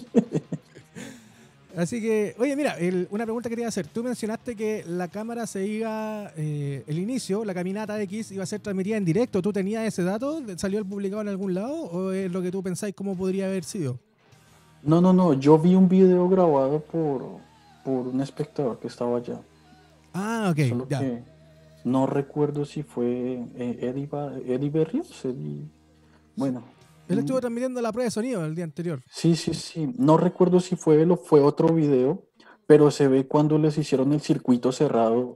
C: Así que, oye, mira, el- una pregunta que quería hacer. Tú mencionaste que la cámara se iba, eh, el inicio, la caminata X iba a ser transmitida en directo. ¿Tú tenías ese dato? ¿Salió publicado en algún lado? ¿O es lo que tú pensáis cómo podría haber sido?
E: No, no, no, yo vi un video grabado por, por un espectador que estaba allá.
C: Ah, ok,
E: Solo
C: ya.
E: que no recuerdo si fue eh, Eddie, Ba- Eddie Berrios. Eddie- Bueno,
C: Él
E: mm,
C: estuvo transmitiendo la prueba de sonido el día anterior.
E: sí, sí, sí. No recuerdo si fue él o fue otro video, pero se ve cuando les hicieron el circuito cerrado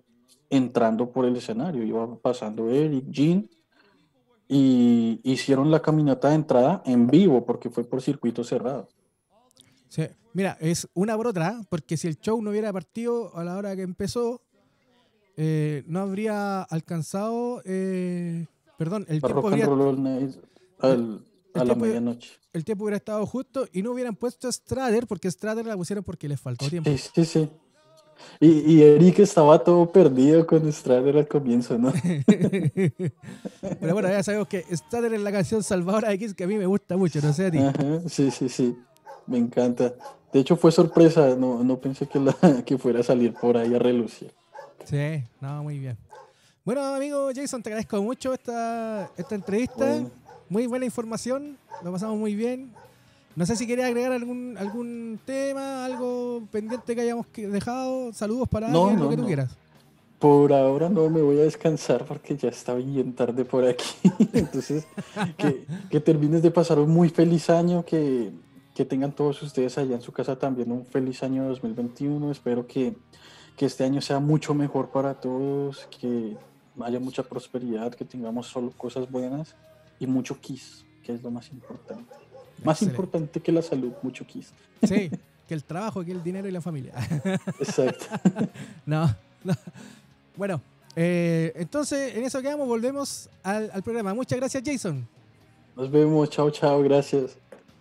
E: entrando por el escenario. Iba pasando Eric, Jean, y hicieron la caminata de entrada en vivo porque fue por circuito cerrado.
C: Sí. Mira, es una por otra, porque si el show no hubiera partido a la hora que empezó, eh, no habría alcanzado, eh, perdón, el
E: La
C: tiempo,
E: Rock and
C: habría,
E: Roll All Night al-
C: el
E: a la
C: tiempo-
E: medianoche.
C: el tiempo hubiera estado justo y no hubieran puesto Strader, porque Strader la pusieron porque les faltó tiempo.
E: Sí, sí, sí. Y, y Eric estaba todo perdido con Strader al comienzo, ¿no?
C: Pero bueno, ya sabemos que Strader es la canción salvadora de Kiss, que a mí me gusta mucho, no sé a ti.
E: Ajá, sí, sí, sí. Me encanta. De hecho, fue sorpresa. No, no pensé que, la, que fuera a salir por ahí a relucir.
C: Sí, no, muy bien. Bueno, amigo Jason, te agradezco mucho esta, esta entrevista.
E: Bueno.
C: Muy buena información, lo pasamos muy bien. No sé si quería agregar algún algún tema, algo pendiente que hayamos que- dejado. Saludos para
E: No,
C: alguien, lo
E: no,
C: que tú
E: no.
C: quieras.
E: Por ahora no me voy a descansar porque ya está bien tarde por aquí. Entonces, que, que termines de pasar un muy feliz año, que, que tengan todos ustedes allá en su casa también un feliz año dos mil veintiuno. Espero que, que este año sea mucho mejor para todos, que haya mucha prosperidad, que tengamos solo cosas buenas y mucho Kiss, que es lo más importante. Más
C: Excelente.
E: importante que la salud, mucho Kiss.
C: Sí, que el trabajo, que el dinero y la familia.
E: Exacto.
C: No, no. Bueno, eh, entonces en eso quedamos, volvemos al, al programa. Muchas gracias, Jason.
E: Nos vemos, chao, chao, gracias.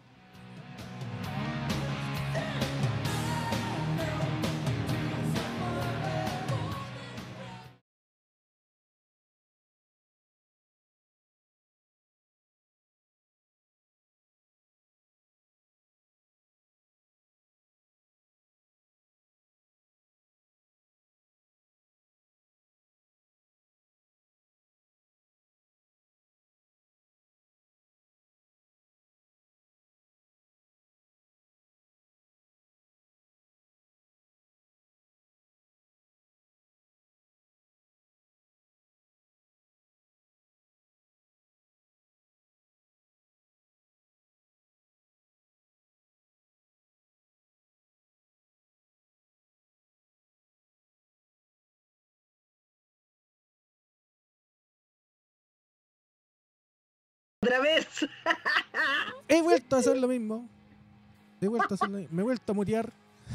A: Otra vez.
C: He vuelto a hacer lo mismo. He vuelto a hacer lo mismo. Me he vuelto a mutear.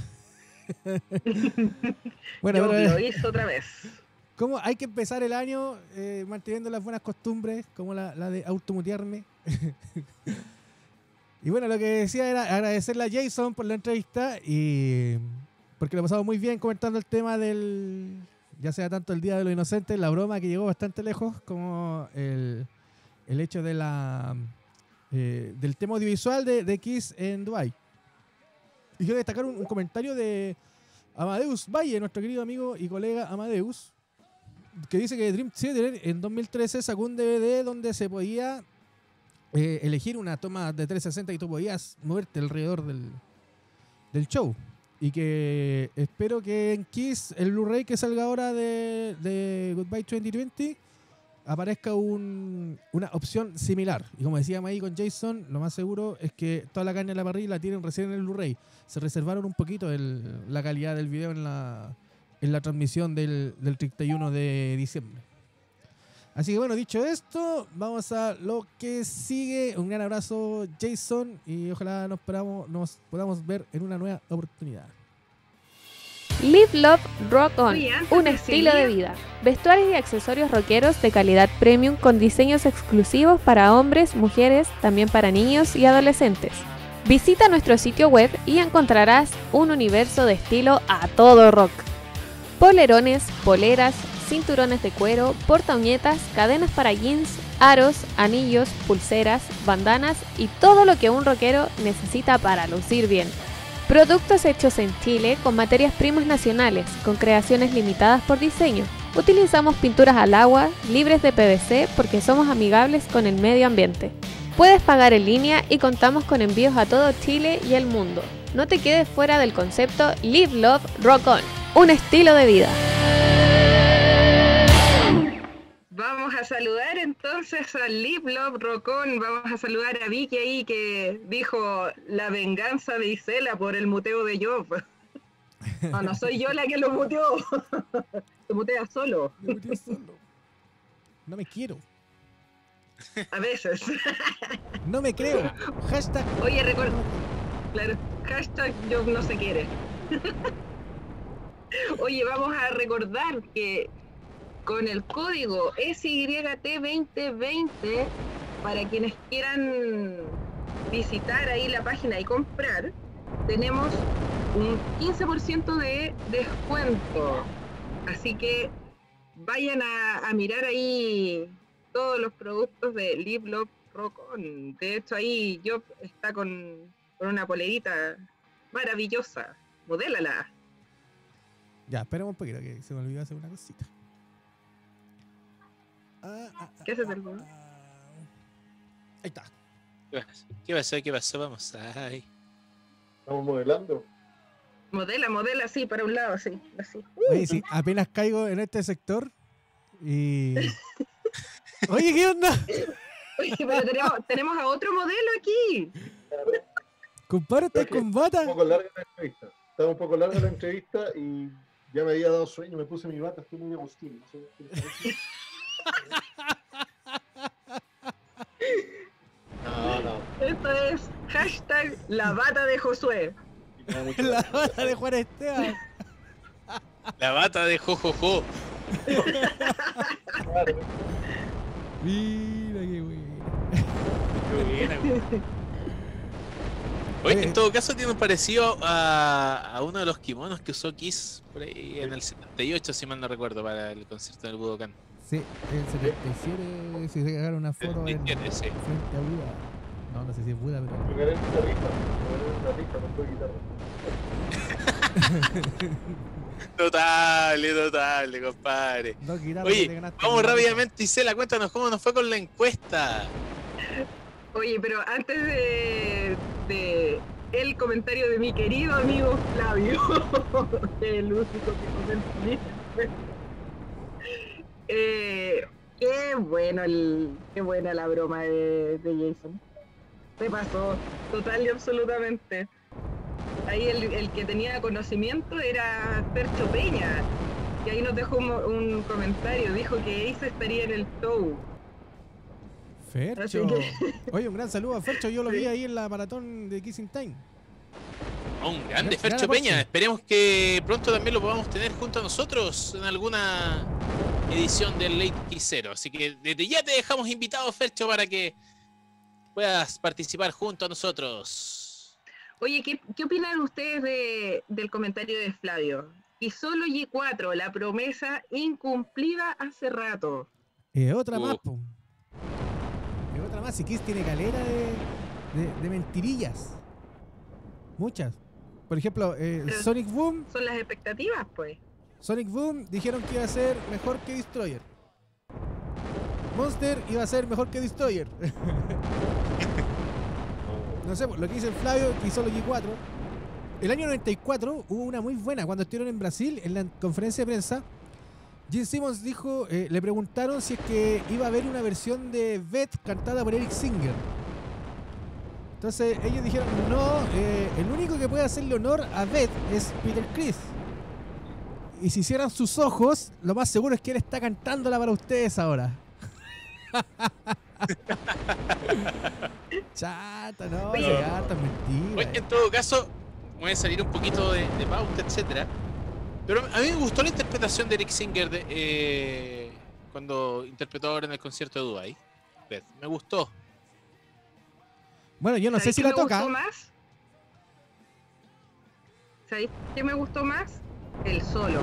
C: Bueno,
A: Yo
C: pero,
A: lo
C: eh,
A: hice otra vez.
C: ¿cómo hay que empezar el año eh, manteniendo las buenas costumbres, como la, la de automutearme? Y bueno, lo que decía era agradecerle a Jason por la entrevista y porque lo pasamos muy bien comentando el tema del, ya sea tanto el Día de los Inocentes, la broma que llegó bastante lejos, como el, el hecho de la eh, del tema audiovisual de, de Kiss en Dubái. Y quiero destacar un, un comentario de Amadeus Valle, nuestro querido amigo y colega Amadeus, que dice que Dream Theater en dos mil trece sacó un D V D donde se podía eh, elegir una toma de trescientos sesenta y tú podías moverte alrededor del, del show. Y que espero que en Kiss, el Blu-ray que salga ahora de, de Goodbye veinte veinte, aparezca un, una opción similar. Y como decíamos ahí con Jason, lo más seguro es que toda la carne de la parrilla la tienen recién en el Blu-ray. Se reservaron un poquito el, la calidad del video en la, en la transmisión del, del treinta y uno de diciembre. Así que bueno, dicho esto, vamos a lo que sigue. Un gran abrazo, Jason, y ojalá nos, podamos, nos podamos ver en una nueva oportunidad.
F: Live Love Rock On,
A: Oye, antes
F: un
A: de
F: estilo de
A: seguir-
F: vida. Vestuarios y accesorios rockeros de calidad premium con diseños exclusivos para hombres, mujeres, también para niños y adolescentes. Visita nuestro sitio web y encontrarás un universo de estilo a todo rock. Polerones, poleras, cinturones de cuero, portaoñetas, cadenas para jeans, aros, anillos, pulseras, bandanas y todo lo que un rockero necesita para lucir bien. Productos hechos en Chile con materias primas nacionales, con creaciones limitadas por diseño. Utilizamos pinturas al agua, libres de P V C porque somos amigables con el medio ambiente. Puedes pagar en línea y contamos con envíos a todo Chile y el mundo. No te quedes fuera del concepto Live Love Rock On, un estilo de vida.
A: Vamos a saludar entonces a Live Love Rock On. Vamos a saludar a Vicky ahí que dijo la venganza de Isela por el muteo de Job. No, no soy yo la que lo muteó. se mutea solo.
C: Me metí solo. No me quiero.
A: A veces.
C: No me creo. Hashtag.
A: Oye, recuerda. Claro, hashtag yo no se quiere. Oye, vamos a recordar que con el código S Y T veinte veinte, para quienes quieran visitar ahí la página y comprar, tenemos un quince por ciento de descuento. Así que vayan a, a mirar ahí todos los productos de Live Love Rock On. De hecho, ahí Job está con, con una polerita maravillosa. Modélala.
C: Ya, esperemos un poquito que se me olvidó hacer una cosita. Ah, ah, ah,
A: ¿Qué haces,
C: ah,
A: el bono?
C: ah. Ahí está.
D: ¿Qué pasó? ¿Qué pasó? ¿Qué pasó? Vamos. Ay.
B: Estamos modelando.
A: Modela, modela así, para un lado, así, así.
C: Oye, sí, apenas caigo en este sector y... Oye, ¿qué onda?
A: Oye, pero tenemos, tenemos a otro modelo aquí.
C: Compadre, ¿estás
B: Es que
C: con bata?
B: Un poco larga la entrevista. Estaba un poco larga la entrevista y ya me había dado sueño, me puse mi bata, estoy muy agustín. No sé qué parece. No, no.
A: Esto es hashtag la bata de Josué.
B: Y me da mucho
C: La
B: ganas.
C: bata de Juan Esteban.
D: La bata de Jojojo.
B: Claro.
C: Mira qué bueno.
D: Qué buena, güey. Oye, en todo caso tiene un parecido a, a uno de los kimonos que usó Kiss por ahí en el setenta y ocho, si mal no recuerdo, para el concierto del Budokan.
C: Sí, el setenta y siete, si se agarra una foto en,
D: setenta y siete, sí.
C: frente a Buda. No, no sé si es Buda, pero...
B: Yo gané en guitarrista, yo gané en guitarrista, no fue guitarra.
D: Notable, notable, compadre.
C: Dos guitarras que te
D: Oye,
C: ganaste
D: vamos
C: en la
D: rápidamente, Isela, cuéntanos cómo nos fue con la encuesta.
A: Oye, pero antes de, de el comentario de mi querido amigo Flavio, el único que comenta bien. Eh, qué bueno el, qué buena la broma de, de Jason. Se pasó total y absolutamente. Ahí el, el que tenía conocimiento era Fercho Peña, y ahí nos dejó un, un comentario, dijo que Ace estaría en el show.
C: Fercho.
A: Así que-
C: Oye, un gran saludo a Fercho. Yo lo
A: Sí.
C: vi ahí en la maratón de Kissing Time.
D: Oh, un grande
C: Gran-
D: Fercho
C: gran
D: Peña.
C: aporte.
D: Esperemos que pronto también lo podamos tener junto a nosotros en alguna edición del Late Quicero. Así que desde ya te dejamos invitado, Fercho, para que puedas participar junto a nosotros.
A: Oye, ¿qué, qué opinan ustedes de, del comentario de Flavio? Y solo G cuatro, la promesa incumplida hace rato.
C: Y otra
D: Uh.
C: más, po. Y otra más. Si Kiss tiene calera de, de, de mentirillas. Muchas. Por ejemplo, eh,
A: Pero-
C: Sonic Boom.
A: Son las expectativas, pues.
C: Sonic Boom dijeron que iba a ser mejor que Destroyer. Monster iba a ser mejor que Destroyer. No sé, lo que dice el Flavio y solo G cuatro. El año noventa y cuatro hubo una muy buena cuando estuvieron en Brasil en la conferencia de prensa. Gene Simmons dijo, eh, le preguntaron si es que iba a haber una versión de Beth cantada por Eric Singer. Entonces ellos dijeron, no, eh, el único que puede hacerle honor a Beth es Peter Criss. Y si cierran sus ojos, lo más seguro es que él está cantándola para ustedes ahora. Chata, no,
A: Oye.
C: se harta, mentira.
D: Oye, en todo caso, voy a salir un poquito de, de pauta, etcétera. Pero a mí me gustó la interpretación de Eric Singer de, eh, cuando interpretó ahora en el concierto de Dubai. Beth, me gustó.
C: Bueno, yo no sé
A: ¿Sabéis
C: si
A: qué
C: la
A: me
C: toca.
A: gustó más? ¿Sabéis qué me gustó más? El solo.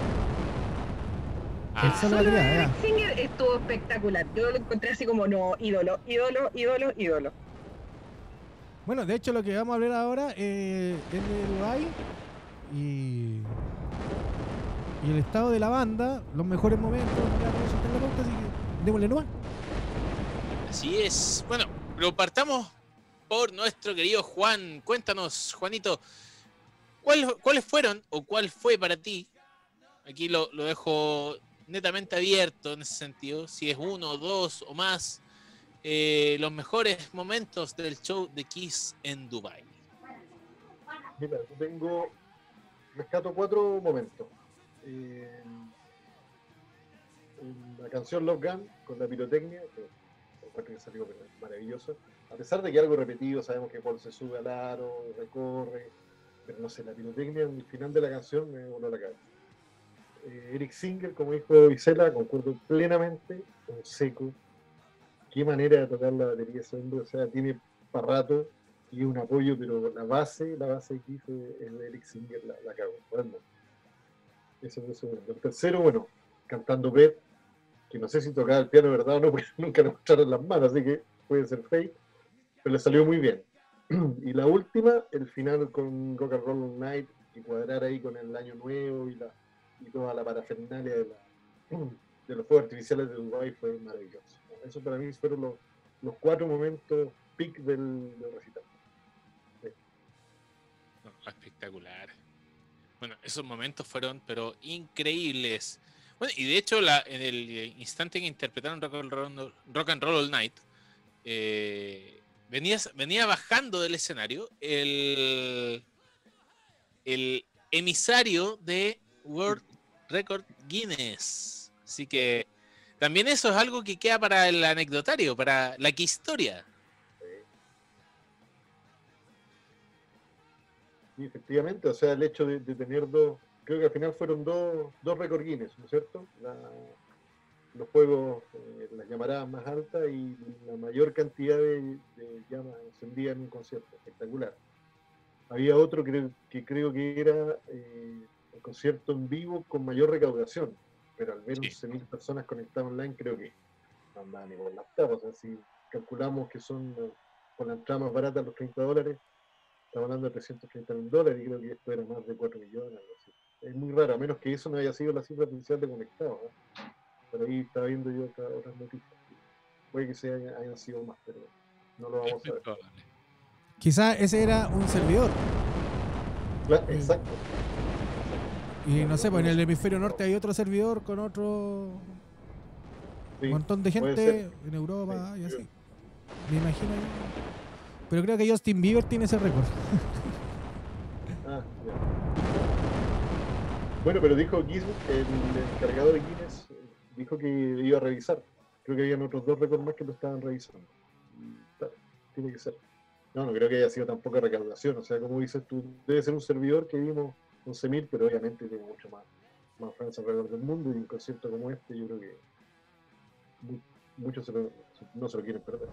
C: El
D: Ah,
C: solo
A: Solo
C: de
A: de
C: batería,
A: Eric Singer estuvo espectacular. Yo lo encontré así como, no, ídolo, ídolo, ídolo, ídolo.
C: Bueno, de hecho lo que vamos a hablar ahora eh, es de Dubai y, y el estado de la banda, los mejores momentos, ya todo eso está en la pauta, así que démosle nomás.
D: así es. Bueno, lo partamos por nuestro querido Juan. Cuéntanos, Juanito, ¿cuál- ¿cuáles fueron o cuál fue para ti? Aquí lo, lo dejo netamente abierto en ese sentido. Si es uno, dos o más, eh, los mejores momentos del show de Kiss en Dubai.
B: Mira, yo tengo, rescato cuatro momentos. Eh, la canción Love Gun con la pirotecnia, que encuentro que salió maravilloso. A pesar de que algo repetido, sabemos que Paul se sube al aro, recorre, pero no sé, la pirotecnia en el final de la canción me voló la cabeza. Eh, Eric Singer, como dijo Isela, concuerdo plenamente, un seco. Qué manera de tocar la batería ese hombre, o sea, tiene para rato y un apoyo, pero la base, la base que hizo es de Eric Singer, la, la cago, bueno. Ese fue el segundo. El tercero, bueno, cantando Beth, que no sé si tocaba el piano, ¿verdad? O no, porque nunca le mostraron las manos, así que puede ser fake, pero le salió muy bien. Y la última, el final con Rock and Roll Night, y cuadrar ahí con el Año Nuevo y, la, y toda la parafernalia de, la, de los fuegos artificiales de Dubái fue maravilloso. Eso para mí fueron los, los cuatro momentos peak del, del recital. Sí.
D: No, espectacular. Bueno, esos momentos fueron, pero increíbles. Bueno, y de hecho, la, en el instante que interpretaron Rock and Roll, Rock and Roll All Night, eh, venía, venía bajando del escenario el, el emisario de World Record Guinness. Así que también eso es algo que queda para el anecdotario, para la que historia.
B: Y efectivamente, o sea, el hecho de, de tener dos, creo que al final fueron dos, dos récord Guinness, ¿no es cierto? La, los juegos, eh, las llamaradas más altas y la mayor cantidad de, de llamas encendidas en un concierto, espectacular. Había otro que, que creo que era eh, el concierto en vivo con mayor recaudación, pero al ver
D: Sí.
B: once mil personas conectadas online, creo que no andaban ni por las tapas. O sea, si calculamos que son eh, con la entrada más barata los treinta dólares, estamos hablando de trescientos treinta mil dólares y creo que esto era más de cuatro millones, algo así. Es muy raro, a menos que eso no haya sido la cifra oficial de conectados, ¿no? Por ahí estaba viendo yo otras, otras noticias. Puede que se hayan, hayan sido más, pero no lo vamos a ver.
C: Quizás ese era un servidor.
B: Claro, exacto.
C: Y no sé, pues en el hemisferio norte hay otro servidor con otro
B: Sí,
C: montón de
B: puede
C: gente
B: ser.
C: en Europa
B: Sí,
C: y así.
B: sí.
C: Me imagino. Pero creo que Justin Bieber tiene ese récord.
B: Ah, ya. Bueno, pero dijo Guinness, el encargado de Guinness, dijo que iba a revisar. Creo que habían otros dos récords más que lo estaban revisando. Claro, tiene que ser. No, no creo que haya sido tan poca recaudación. O sea, como dices tú, debe ser un servidor que vimos once mil, pero obviamente tiene mucho más, más fans alrededor del mundo. Y un concierto como este, yo creo que mu- muchos se lo- no se lo quieren perder.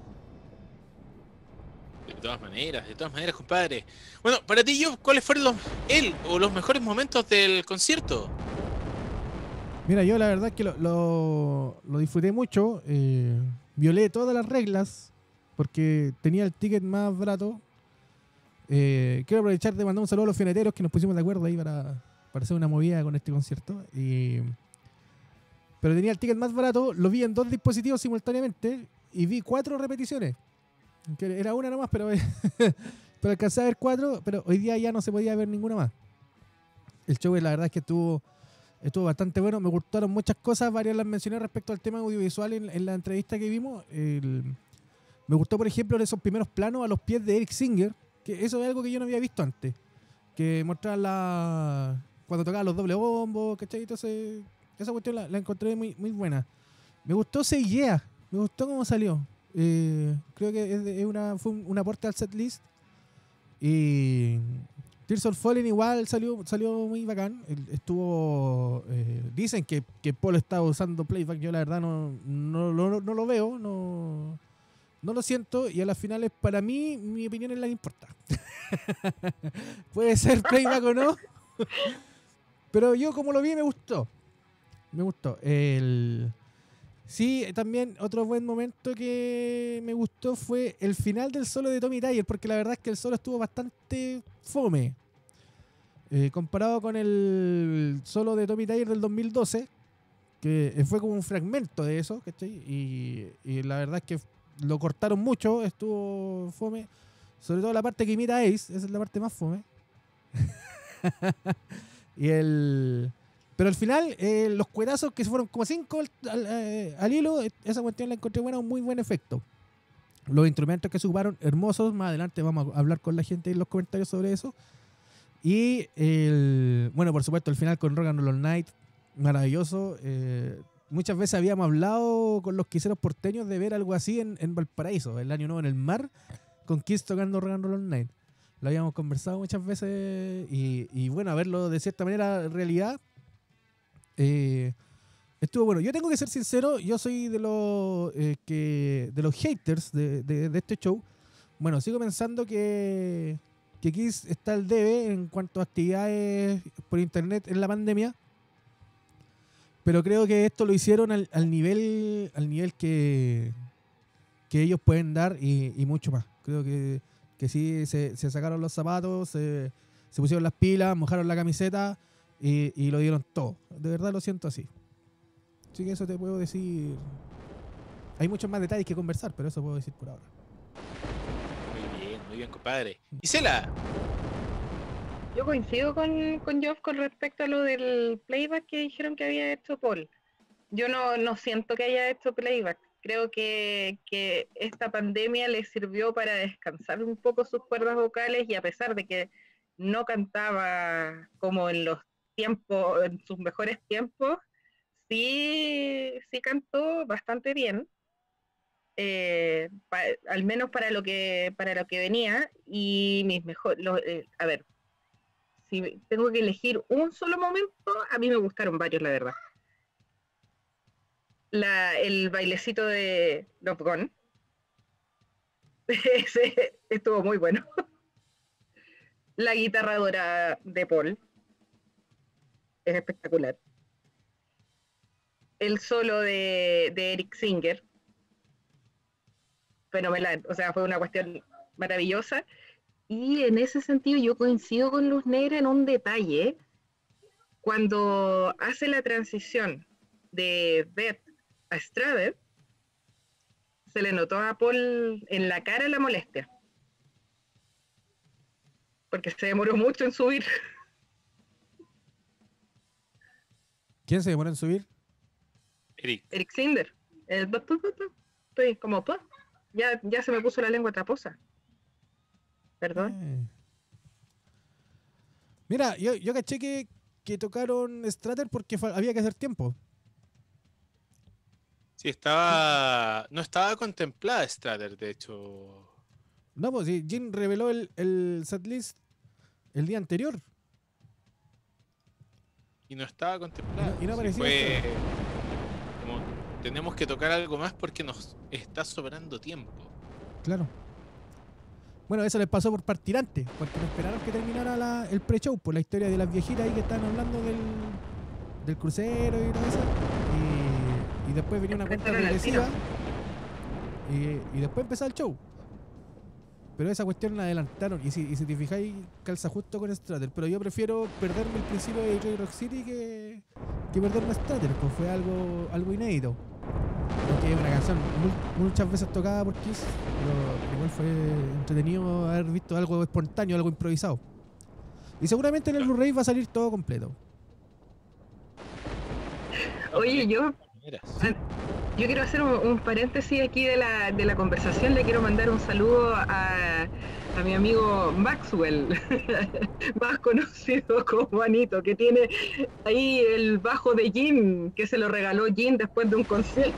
D: De todas maneras, de todas maneras, compadre. Bueno, para ti, yo, ¿cuáles fueron los, él o los mejores momentos del concierto?
C: Mira, yo la verdad es que lo, lo, lo disfruté mucho. eh, violé todas las reglas porque tenía el ticket más barato. Eh, quiero aprovechar de mandar un saludo a los fioneteros que nos pusimos de acuerdo ahí para, para hacer una movida con este concierto. Y, pero tenía el ticket más barato, lo vi en dos dispositivos simultáneamente y vi cuatro repeticiones. Que era una nomás, pero, pero alcancé a ver cuatro, pero hoy día ya no se podía ver ninguna más. El show, la verdad es que estuvo, estuvo bastante bueno. Me gustaron muchas cosas, varias las mencioné respecto al tema audiovisual en, en la entrevista que vimos. El, me gustó, por ejemplo, esos primeros planos a los pies de Eric Singer, que eso es algo que yo no había visto antes. Que mostraban la cuando tocaban los doble bombos, ¿cachai? Entonces, esa cuestión la, la encontré muy, muy buena. Me gustó Say Yeah, me gustó cómo salió. Eh, creo que es, de- es una, fue un, un aporte al setlist. Y Tears of Fallen igual salió, salió muy bacán. El- Estuvo. eh, dicen que, que Paul estaba usando playback. Yo la verdad no, no, no, no lo veo, no, no lo siento. Y a las finales, para mí, mi opinión es la que importa. Puede ser playback o no. Pero yo, como lo vi, me gustó. Me gustó. El. Sí, también otro buen momento que me gustó fue el final del solo de Tommy Tyer, porque la verdad es que el solo estuvo bastante fome. Eh, comparado con el solo de Tommy Tyer del dos mil doce, que fue como un fragmento de eso, ¿cachai? Y, y la verdad es que lo cortaron mucho, estuvo fome. Sobre todo la parte que imita a Ace, esa es la parte más fome. y el... Pero al final, eh, los cuerazos que fueron como cinco al, al, eh, al hilo, esa cuestión la encontré buena, un muy buen efecto. Los instrumentos que se ocuparon, hermosos. Más adelante vamos a hablar con la gente en los comentarios sobre eso. Y, el, bueno, por supuesto, el final con Rock and Roll All Night, maravilloso. Eh, muchas veces habíamos hablado con los quiseros porteños de ver algo así en, en Valparaíso, el Año Nuevo en el Mar, con Kiss tocando Rock and Roll Online. Lo habíamos conversado muchas veces y, y bueno, a verlo de cierta manera en realidad eh, estuvo bueno. Yo tengo que ser sincero, yo soy de los eh, que de los haters de, de, de este show. Bueno, sigo pensando que, que Kiss está al debe en cuanto a actividades por internet en la pandemia. Pero creo que esto lo hicieron al, al nivel al nivel que, que ellos pueden dar y, y mucho más. Creo que, que sí, se, se sacaron los zapatos, se, se pusieron las pilas, mojaron la camiseta y, y lo dieron todo. De verdad lo siento así. Así que eso te puedo decir. Hay muchos más detalles que conversar, pero eso puedo decir por ahora.
D: Muy bien, muy bien, compadre. Isela.
A: Yo coincido con, con Geoff con respecto a lo del playback que dijeron que había hecho Paul. Yo no, no siento que haya hecho playback. Creo que, que esta pandemia le sirvió para descansar un poco sus cuerdas vocales y a pesar de que no cantaba como en los tiempos, en sus mejores tiempos, sí, sí cantó bastante bien. Eh, pa, al menos para lo que para lo que venía y mis mejor lo, eh, a ver, si tengo que elegir un solo momento, a mí me gustaron varios, la verdad. La, el bailecito de Love Gone ese estuvo muy bueno. La guitarra dorada de Paul es espectacular. El solo de, de Eric Singer fenomenal, o sea, fue una cuestión maravillosa. Y en ese sentido yo coincido con Luz Negra en un detalle. Cuando hace la transición de Beth a Strader, se le notó a Paul en la cara la molestia. Porque se demoró mucho en subir.
C: ¿Quién se demoró en subir?
D: Eric.
A: Eric Singer. El... Estoy como... Ya, ya se me puso la lengua traposa. Perdón.
C: Eh. Mira, yo, yo caché que, que tocaron Strater porque fue, había que hacer tiempo.
D: Sí, estaba. No estaba contemplada Strater, de hecho.
C: No, pues sí, Jim reveló el, el setlist el día anterior.
D: Y no estaba contemplada.
C: Y no, y no
D: Sí,
C: apareció
D: fue
C: esto.
D: como, tenemos que tocar algo más porque nos está sobrando tiempo.
C: Claro. Bueno, eso les pasó por partir antes, porque no esperaron que terminara la, el pre-show, por la historia de las viejitas ahí que estaban hablando del, del crucero y todo eso. Y, y después venía una cuenta regresiva. Y, y después empezó el show. Pero esa cuestión la adelantaron. Y si, y si te fijáis, calza justo con Strater. Pero yo prefiero perderme el principio de Detroit Rock City que, que perderme Strater, pues fue algo, algo inédito. Porque es una canción muy, muchas veces tocada por Kiss, pero igual fue entretenido haber visto algo espontáneo, algo improvisado. Y seguramente en el Blu-ray va a salir todo completo.
A: Oye, yo,
D: Sí.
A: yo quiero hacer un, un paréntesis aquí de la, de la conversación. Le quiero mandar un saludo a, a mi amigo Maxwell, más conocido como Anito, que tiene ahí el bajo de Jim, que se lo regaló Jim después de un concierto.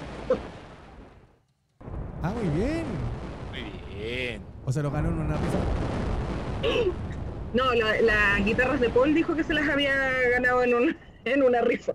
C: Ah, muy bien.
D: Muy bien.
C: O se lo ganó en una rifa.
A: No, la- las guitarras de Paul dijo que se las había ganado en, un, en una rifa.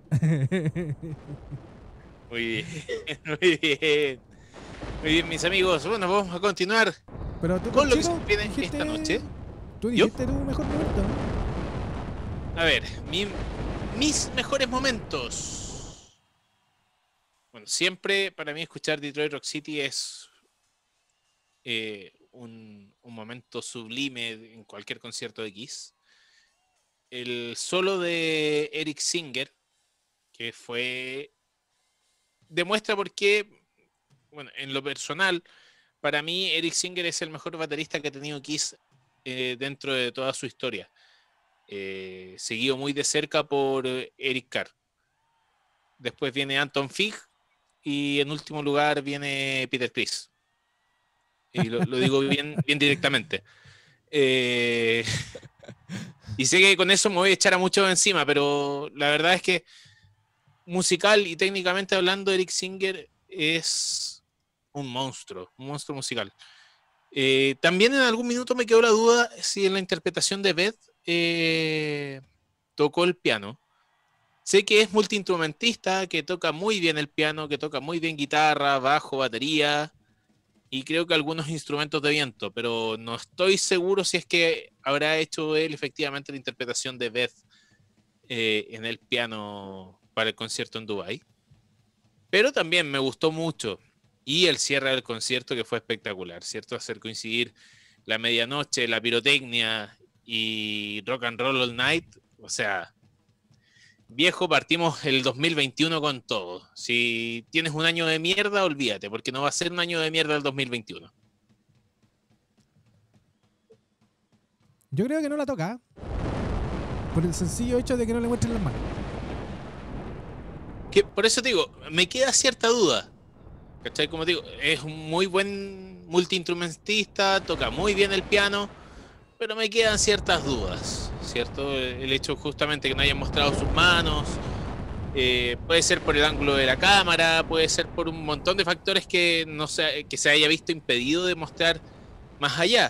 D: Muy bien. Muy bien. Muy bien, mis amigos. Bueno, vamos a continuar
C: Pero tú,
D: con lo que se
C: Chino,
D: viene
C: dijiste-
D: esta noche.
C: Tú
D: ¿Yo?
C: dijiste tu mejor momento.
D: A ver, mi- mis mejores momentos. Bueno, siempre para mí escuchar Detroit Rock City es eh, un, un momento sublime en cualquier concierto de Kiss. El solo de Eric Singer, que fue... demuestra por qué, bueno, en lo personal, para mí Eric Singer es el mejor baterista que ha tenido Kiss eh, dentro de toda su historia. Eh, seguido muy de cerca por eh, Eric Carr. Después viene Anton Fig y en último lugar viene Peter Criss. Y lo, lo digo bien, bien directamente. Eh, y sé que con eso me voy a echar a muchos encima, pero la verdad es que musical y técnicamente hablando, Eric Singer es un monstruo, un monstruo musical. Eh, también en algún minuto me quedó la duda si en la interpretación de Beth eh, tocó el piano. Sé que es multiinstrumentista, que toca muy bien el piano, que toca muy bien guitarra, bajo, batería y creo que algunos instrumentos de viento, pero no estoy seguro si es que habrá hecho él efectivamente la interpretación de Beth eh, en el piano para el concierto en Dubái. Pero también me gustó mucho. Y el cierre del concierto que fue espectacular, ¿cierto? Hacer coincidir la medianoche, la pirotecnia y rock and roll all night. O sea, viejo, partimos el dos mil veintiuno con todo. Si tienes un año de mierda, olvídate, porque no va a ser un año de mierda el dos mil veintiuno.
C: Yo creo que no la toca, ¿eh? Por el sencillo hecho de que no le muestren las manos.
D: Que, por eso te digo, me queda cierta duda. ¿Cachai? Como digo, es un muy buen multiinstrumentista, toca muy bien el piano, pero me quedan ciertas dudas, ¿cierto? El hecho justamente que no hayan mostrado sus manos, eh, puede ser por el ángulo de la cámara, puede ser por un montón de factores que, no se, que se haya visto impedido de mostrar más allá,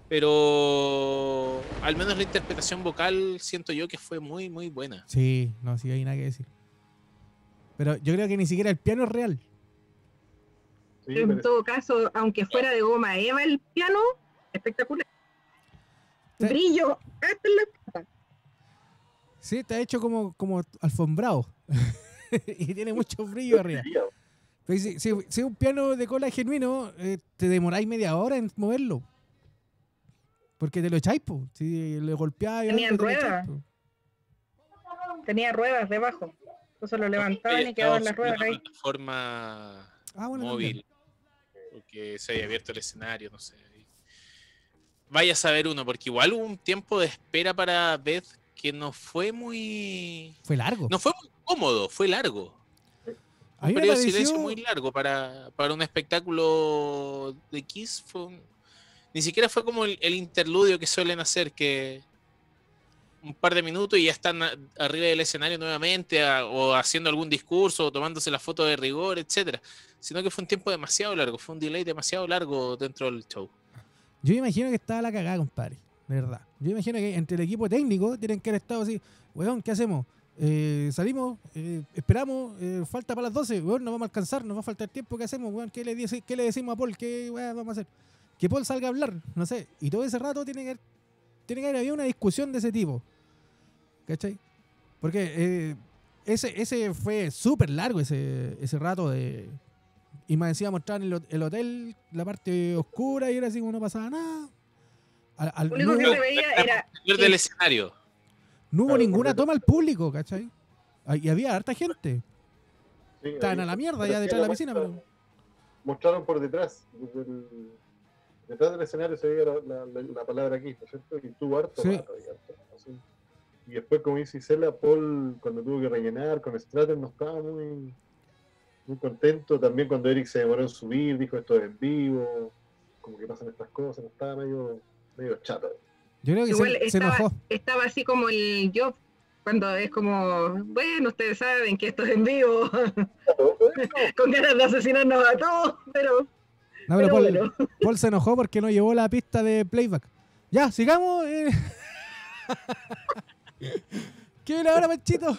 D: pero al menos la interpretación vocal siento yo que fue muy, muy buena.
C: Sí, no, sí hay nada que decir. Pero yo creo que ni siquiera el piano es real.
B: Sí,
A: En
B: pero-
A: todo caso, aunque fuera de goma eva el piano, espectacular.
C: Sí.
A: Brillo hasta en la pata.
C: Sí, está hecho como, como alfombrado. Y tiene mucho brillo arriba. Pero si, si, si es un piano de cola genuino, eh, te demoráis media hora en moverlo. Porque te lo echáis, po. Si le golpeáis,
A: Tenían
C: algo, te lo
A: ruedas.
C: echáis, po.
A: Tenía ruedas debajo. Entonces lo levantaban y quedaban las ruedas ahí.
D: Una plataforma
C: Ah, bueno,
D: móvil, porque se haya abierto el escenario, no sé. Vaya a saber uno, porque igual hubo un tiempo de espera para Beth que no fue muy...
C: Fue largo.
D: No fue muy cómodo, fue largo.
C: A
D: Un
C: mí me
D: periodo de
C: pareció-
D: silencio muy largo para, para un espectáculo de Kiss. Fue un- ni siquiera fue como el, el interludio que suelen hacer, que un par de minutos y ya están a- arriba del escenario nuevamente, a- o haciendo algún discurso, o tomándose la foto de rigor, etcétera. Sino que fue un tiempo demasiado largo, fue un delay demasiado largo dentro del show.
C: Yo imagino que estaba la cagada, compadre. De verdad. Yo imagino que entre el equipo técnico tienen que haber estado así. Weón, ¿qué hacemos? Eh, salimos, eh, esperamos, eh, falta para las doce. Weón, no vamos a alcanzar, nos va a faltar tiempo. ¿Qué hacemos, weón? ¿Qué le, dice- qué le decimos a Paul? ¿Qué weón, vamos a hacer? Que Paul salga a hablar, no sé. Y todo ese rato tiene que haber, tiene que haber habido una discusión de ese tipo. ¿Cachai? Porque eh, ese, ese fue súper largo ese, ese rato de... Y más encima mostraban el, el hotel, la parte oscura, y era así como no pasaba nada. Al, al-
A: Lo único
C: no,
A: que
C: hubo,
A: se veía era
D: Salir del escenario.
C: no hubo
B: Claro,
C: ninguna
B: porque-
C: toma al público, ¿cachai? Ah, y había harta gente.
B: Sí,
C: Estaban
B: ahí-
C: a la mierda
B: pero
C: ya
B: sí,
C: detrás de la piscina,
B: muestra-
C: pero...
B: Mostraron por detrás, desde el- detrás del escenario se veía la, la- la- la palabra aquí, ¿no es cierto? Y tuvo harto
C: Sí.
B: rato ahí, harto, así. Y después, como dice Isela, Paul, cuando tuvo que rellenar con Strater, no estaba muy, muy contento. También cuando Eric se demoró en subir, dijo esto es en vivo, como que pasan estas cosas, no estaba medio, medio chato.
C: Yo creo que
A: igual
C: se, se
A: estaba,
C: enojó.
A: estaba así como el Job, cuando es como, bueno, ustedes saben que esto es en vivo, con ganas de asesinarnos a todos, pero,
C: No, pero
A: pero
C: Paul,
A: bueno.
C: Paul se enojó porque no llevó la pista de playback. Ya, sigamos. Eh. ¿Qué viene ahora, Panchito?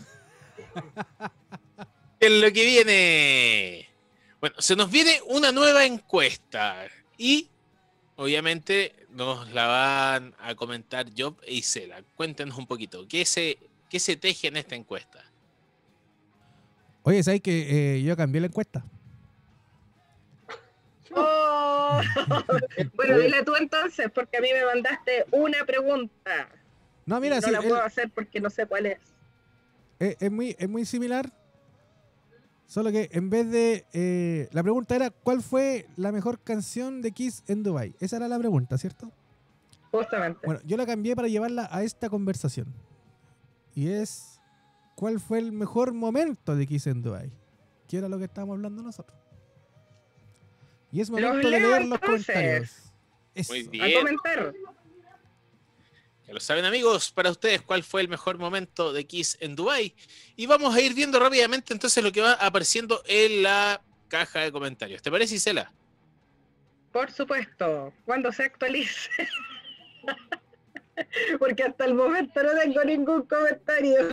D: En lo que viene. Bueno, se nos viene una nueva encuesta. Y obviamente nos la van a comentar Job e Isela. Cuéntenos un poquito. ¿Qué se, qué se teje en esta encuesta?
C: Oye, ¿sabes que eh, yo cambié la encuesta?
A: Oh. Bueno, dile tú entonces, porque a mí me mandaste una pregunta.
C: No, mira,
A: no
C: sí,
A: la
C: el-
A: puedo hacer porque no sé cuál es.
C: es, es muy, es muy similar. Solo que en vez de... eh, la pregunta era, ¿cuál fue la mejor canción de Kiss en Dubai? Esa era la pregunta, ¿cierto?
A: Justamente.
C: Bueno, yo la cambié para llevarla a esta conversación. Y es, ¿cuál fue el mejor momento de Kiss en Dubai? Que era lo que estábamos hablando nosotros. Y es
A: Los
C: momento de
A: leo,
C: leer los
A: entonces.
C: comentarios. Eso.
D: Muy
A: A
D: bien.
A: comentar.
D: Ya lo saben, amigos, para ustedes, ¿cuál fue el mejor momento de Kiss en Dubái? Y vamos a ir viendo rápidamente entonces lo que va apareciendo en la caja de comentarios. ¿Te parece, Isela?
A: Por supuesto, cuando se actualice. Porque hasta el momento no tengo ningún comentario.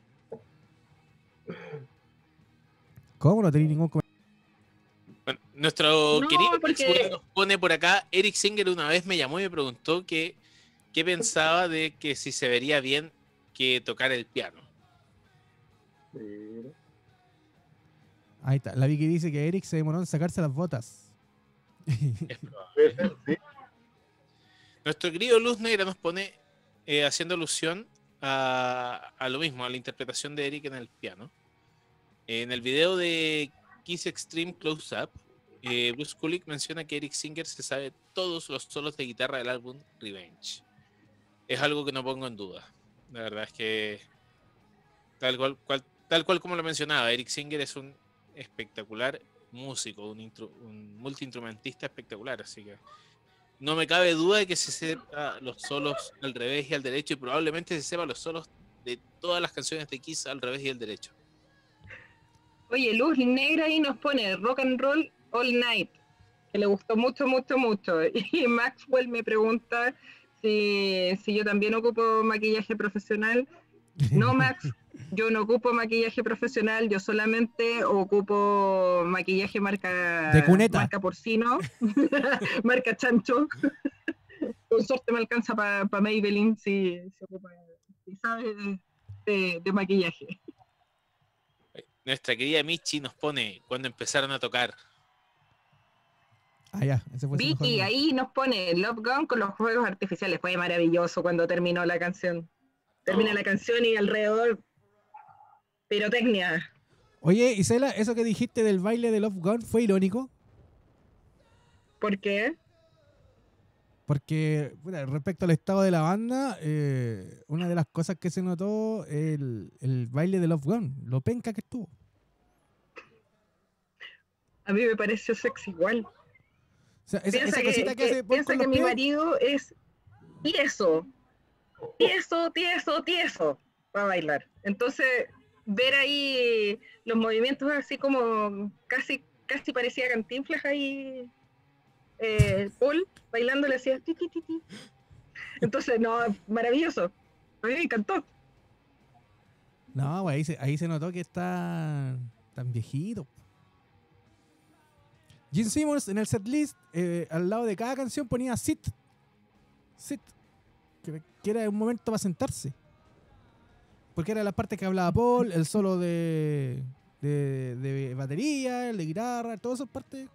C: ¿Cómo no tenéis ningún comentario?
D: Bueno, nuestro
A: No,
D: querido
A: porque-
D: Alex nos pone por acá, Eric Singer una vez me llamó y me preguntó que, qué pensaba de que si se vería bien que tocar el piano.
B: Mira.
C: Ahí está. La Vicky dice que Eric se demoró en sacarse las botas.
D: Es probable.
B: Puede ser, sí.
D: Nuestro querido Luz Negra nos pone eh, haciendo alusión a, a lo mismo, a la interpretación de Eric en el piano. En el video de Kiss Extreme Close Up, eh, Bruce Kulick menciona que Eric Singer se sabe todos los solos de guitarra del álbum Revenge. Es algo que no pongo en duda. La verdad es que tal cual, cual- tal cual como lo mencionaba, Eric Singer es un espectacular músico, un, intru- un multiinstrumentista espectacular, así que no me cabe duda de que se sepa los solos al revés y al derecho, y probablemente se sepa los solos de todas las canciones de Kiss al revés y al derecho.
A: Oye, Luz Negra ahí nos pone Rock and Roll All Night, que le gustó mucho, mucho, mucho. Y Maxwell me pregunta si, si yo también ocupo maquillaje profesional. No, Max, yo no ocupo maquillaje profesional, yo solamente ocupo maquillaje marca,
C: De cuneta.
A: marca porcino, marca chancho. Con suerte me alcanza para pa Maybelline si, si, ocupa, si sabe de, de, de maquillaje.
D: Nuestra querida Michi nos pone cuando empezaron a tocar.
C: Ah, ya. Ese fue su mejor
A: Vicky
C: momento.
A: ahí nos pone Love Gun con los juegos artificiales. Fue maravilloso cuando terminó la canción. Termina
D: Oh.
A: la canción y alrededor pirotecnia.
C: Oye, Isela, eso que dijiste del baile de Love Gun fue irónico.
A: ¿Por qué?
C: Porque, bueno, respecto al estado de la banda, eh, una de las cosas que se notó el, el baile de Love Gun, lo penca que estuvo.
A: A mí me pareció sexy igual.
C: O sea, esa,
A: Piensa
C: esa
A: que,
C: cosita que,
A: que-
C: hace Paul
A: piensa
C: con
A: que
C: los
A: mi
C: pies.
A: marido es tieso. Tieso, tieso, tieso para bailar. Entonces, ver ahí los movimientos así como casi, casi parecía Cantinflas ahí, eh, Paul bailando le hacía ti, ti, ti, ti. Entonces, no, maravilloso. A mí me encantó.
C: No, güey, ahí se, ahí se notó que está tan viejito. Gene Simmons en el setlist, eh, al lado de cada canción ponía sit. Sit. Que, que era un momento para sentarse. Porque era la parte que hablaba Paul, el solo de, de, de batería, el de guitarra, todas esas partes.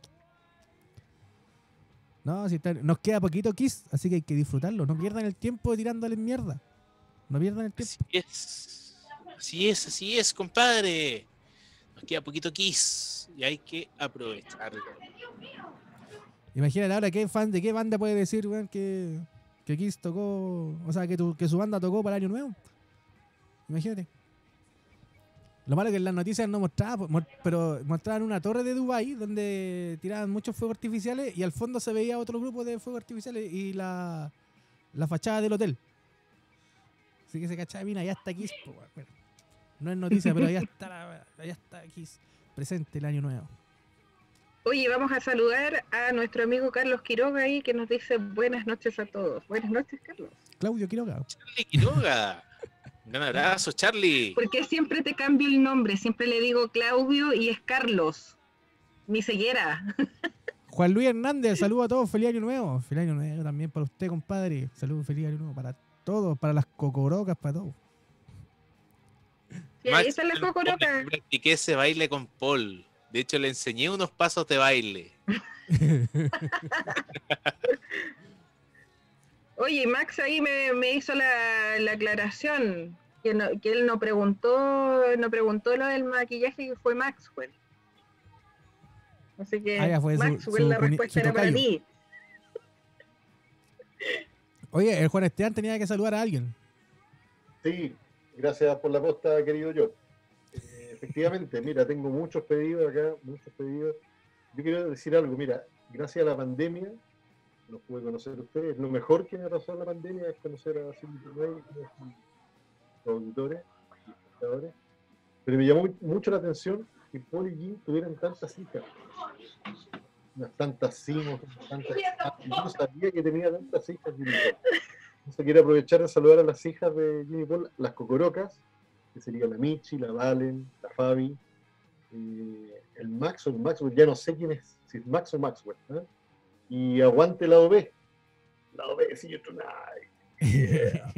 C: No, si está- nos queda poquito Kiss, así que hay que disfrutarlo. No pierdan el tiempo tirándole mierda. No pierdan el tiempo.
D: Así es. Así es, así es, compadre. Nos queda poquito Kiss y hay que aprovecharlo.
C: Imagínate ahora qué fan de qué banda puede decir, weón, que, que Kiss tocó, o sea, que, tu- que su banda tocó para el Año Nuevo. Imagínate. Lo malo es que en las noticias no mostraba, mo- pero mostraban una torre de Dubai donde tiraban muchos fuegos artificiales y al fondo se veía otro grupo de fuegos artificiales y la, la fachada del hotel. Así que se cachaba, mira, allá está Kiss. po, weón. Bueno, no es noticia, pero allá está, la- allá está Kiss presente el Año Nuevo.
A: Oye, vamos a saludar a nuestro amigo Carlos Quiroga ahí que nos dice buenas noches a todos. Buenas noches, Carlos.
C: Claudio Quiroga.
D: Charlie Quiroga. Un gran abrazo, Charlie.
A: Porque siempre te cambio el nombre, siempre le digo Claudio y es Carlos. Mi ceguera.
C: Juan Luis Hernández, saludos a todos, feliz año nuevo. Feliz año nuevo también para usted, compadre. Saludos, feliz año nuevo para todos, para las cocorocas, para todos.
A: Sí, ahí está la cocoroca.
D: Practiqué ese baile con Paul. De hecho, le enseñé unos pasos de baile.
A: Oye, Max ahí me, me hizo la, la aclaración, que, no, que él no preguntó, no preguntó lo del maquillaje, que fue Maxwell. Así que
C: Ah, ya fue su-
A: Maxwell,
C: su
A: la
C: cuni-
A: respuesta
C: su
A: era para
C: tocayo.
A: ti.
C: Oye, el Juan Esteban tenía que saludar a alguien.
B: Sí, gracias por la posta, querido yo. Eh, efectivamente, mira, tengo muchos pedidos acá, muchos pedidos. Yo quiero decir algo, mira, gracias a la pandemia, los pude conocer a ustedes. Lo mejor que me pasó en la pandemia es conocer a Silvio Rey, los auditores y espectadores. Pero me llamó mucho la atención que Paul y Jim tuvieran tantas hijas. Unas tantas simos, tantas. Yo no sabía que tenía tantas hijas Jimmy Paul. Entonces quiero aprovechar de saludar a las hijas de Jimmy Paul, las cocorocas, que serían la Michi, la Valen, la Fabi, eh, el Maxwell, Maxwell, ya no sé quién es, si es Max o Maxwell, ¿eh? Y aguante el lado B. Lado B, see you tonight. Yeah.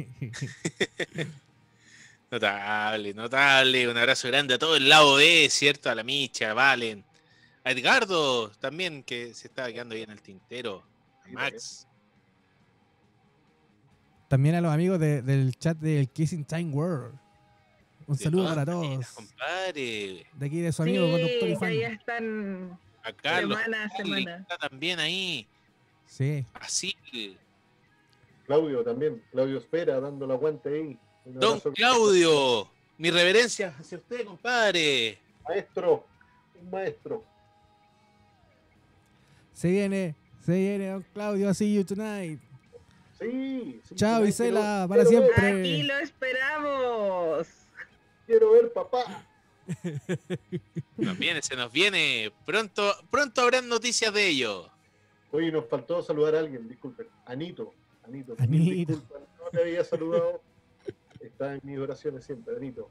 D: Notable, notable. Un abrazo grande a todo el lado B, ¿cierto? A la Micha, a Valen, a Edgardo también, que se estaba quedando ahí en el tintero. A Max.
C: También a los amigos de, del chat del Kissing Time World. Un
D: De
C: saludo
D: todas
C: para todos.
D: maneras, compadre.
C: De aquí de su amigo
A: Sí,
C: conductor y
A: que
C: fan.
A: ahí están
D: A Carlos,
A: semana a
D: Carly,
A: semana.
D: está también ahí.
C: Sí.
D: Así.
B: Claudio también, Claudio Espera, dando la aguante ahí. Un
D: Don
B: abrazo.
D: Claudio, mi reverencia hacia usted, compadre.
B: Maestro, un maestro.
C: Se viene, se viene, don Claudio. See you tonight.
B: Sí, sí.
C: Chao,
B: quiero-
C: Isela,
B: quiero
C: para
B: ver,
C: siempre.
A: Aquí lo esperamos.
B: Quiero ver, papá.
D: Nos viene, se nos viene. Pronto, pronto habrán noticias de ello.
B: Oye, nos faltó saludar a alguien, disculpen. Anito, Anito.
C: Anito.
B: Disculpa, no te había saludado. Está en mis oraciones siempre, Anito.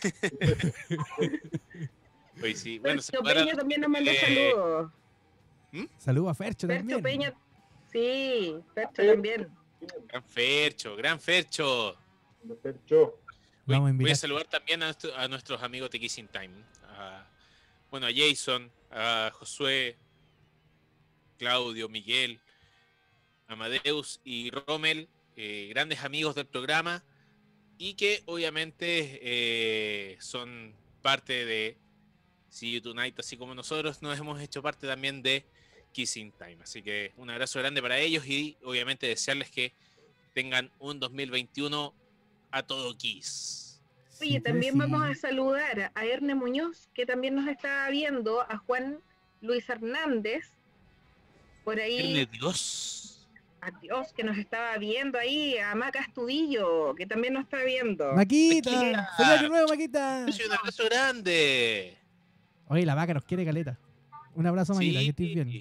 D: Hoy sí. Bueno,
A: Fercho
D: saludar a-
A: Peña también nos mandó
D: eh,
A: saludos.
C: Saludos a Fercho
A: Fercho
C: también.
A: Peña, sí, Fercho
B: Fercho.
A: también.
D: Gran Fercho, gran Fercho.
B: De Percho.
D: Voy,
C: Vamos a
D: voy a
C: invitar.
D: saludar también a, nuestro- a nuestros amigos de Kissing Time. A, bueno, a Jason, a Josué, Claudio, Miguel, Amadeus y Rommel, eh, grandes amigos del programa y que obviamente eh, son parte de See You Tonight, así como nosotros nos hemos hecho parte también de Kissing Time. Así que un abrazo grande para ellos y obviamente desearles que tengan un dos mil veintiuno a todo Kiss.
A: Oye,
C: Sí,
A: también
C: sí.
A: vamos a saludar a Erne Muñoz, que también nos está viendo, a Juan Luis Hernández, por ahí,
D: Erne Dios.
A: a Dios, que nos estaba viendo ahí, a Maca Astudillo, que también nos está viendo.
C: Maquita.
D: Maquita.
C: Feliz año nuevo, Maquita.
D: Un abrazo grande.
C: Oye, la vaca nos quiere caleta. Un abrazo, Maquita, que estés bien.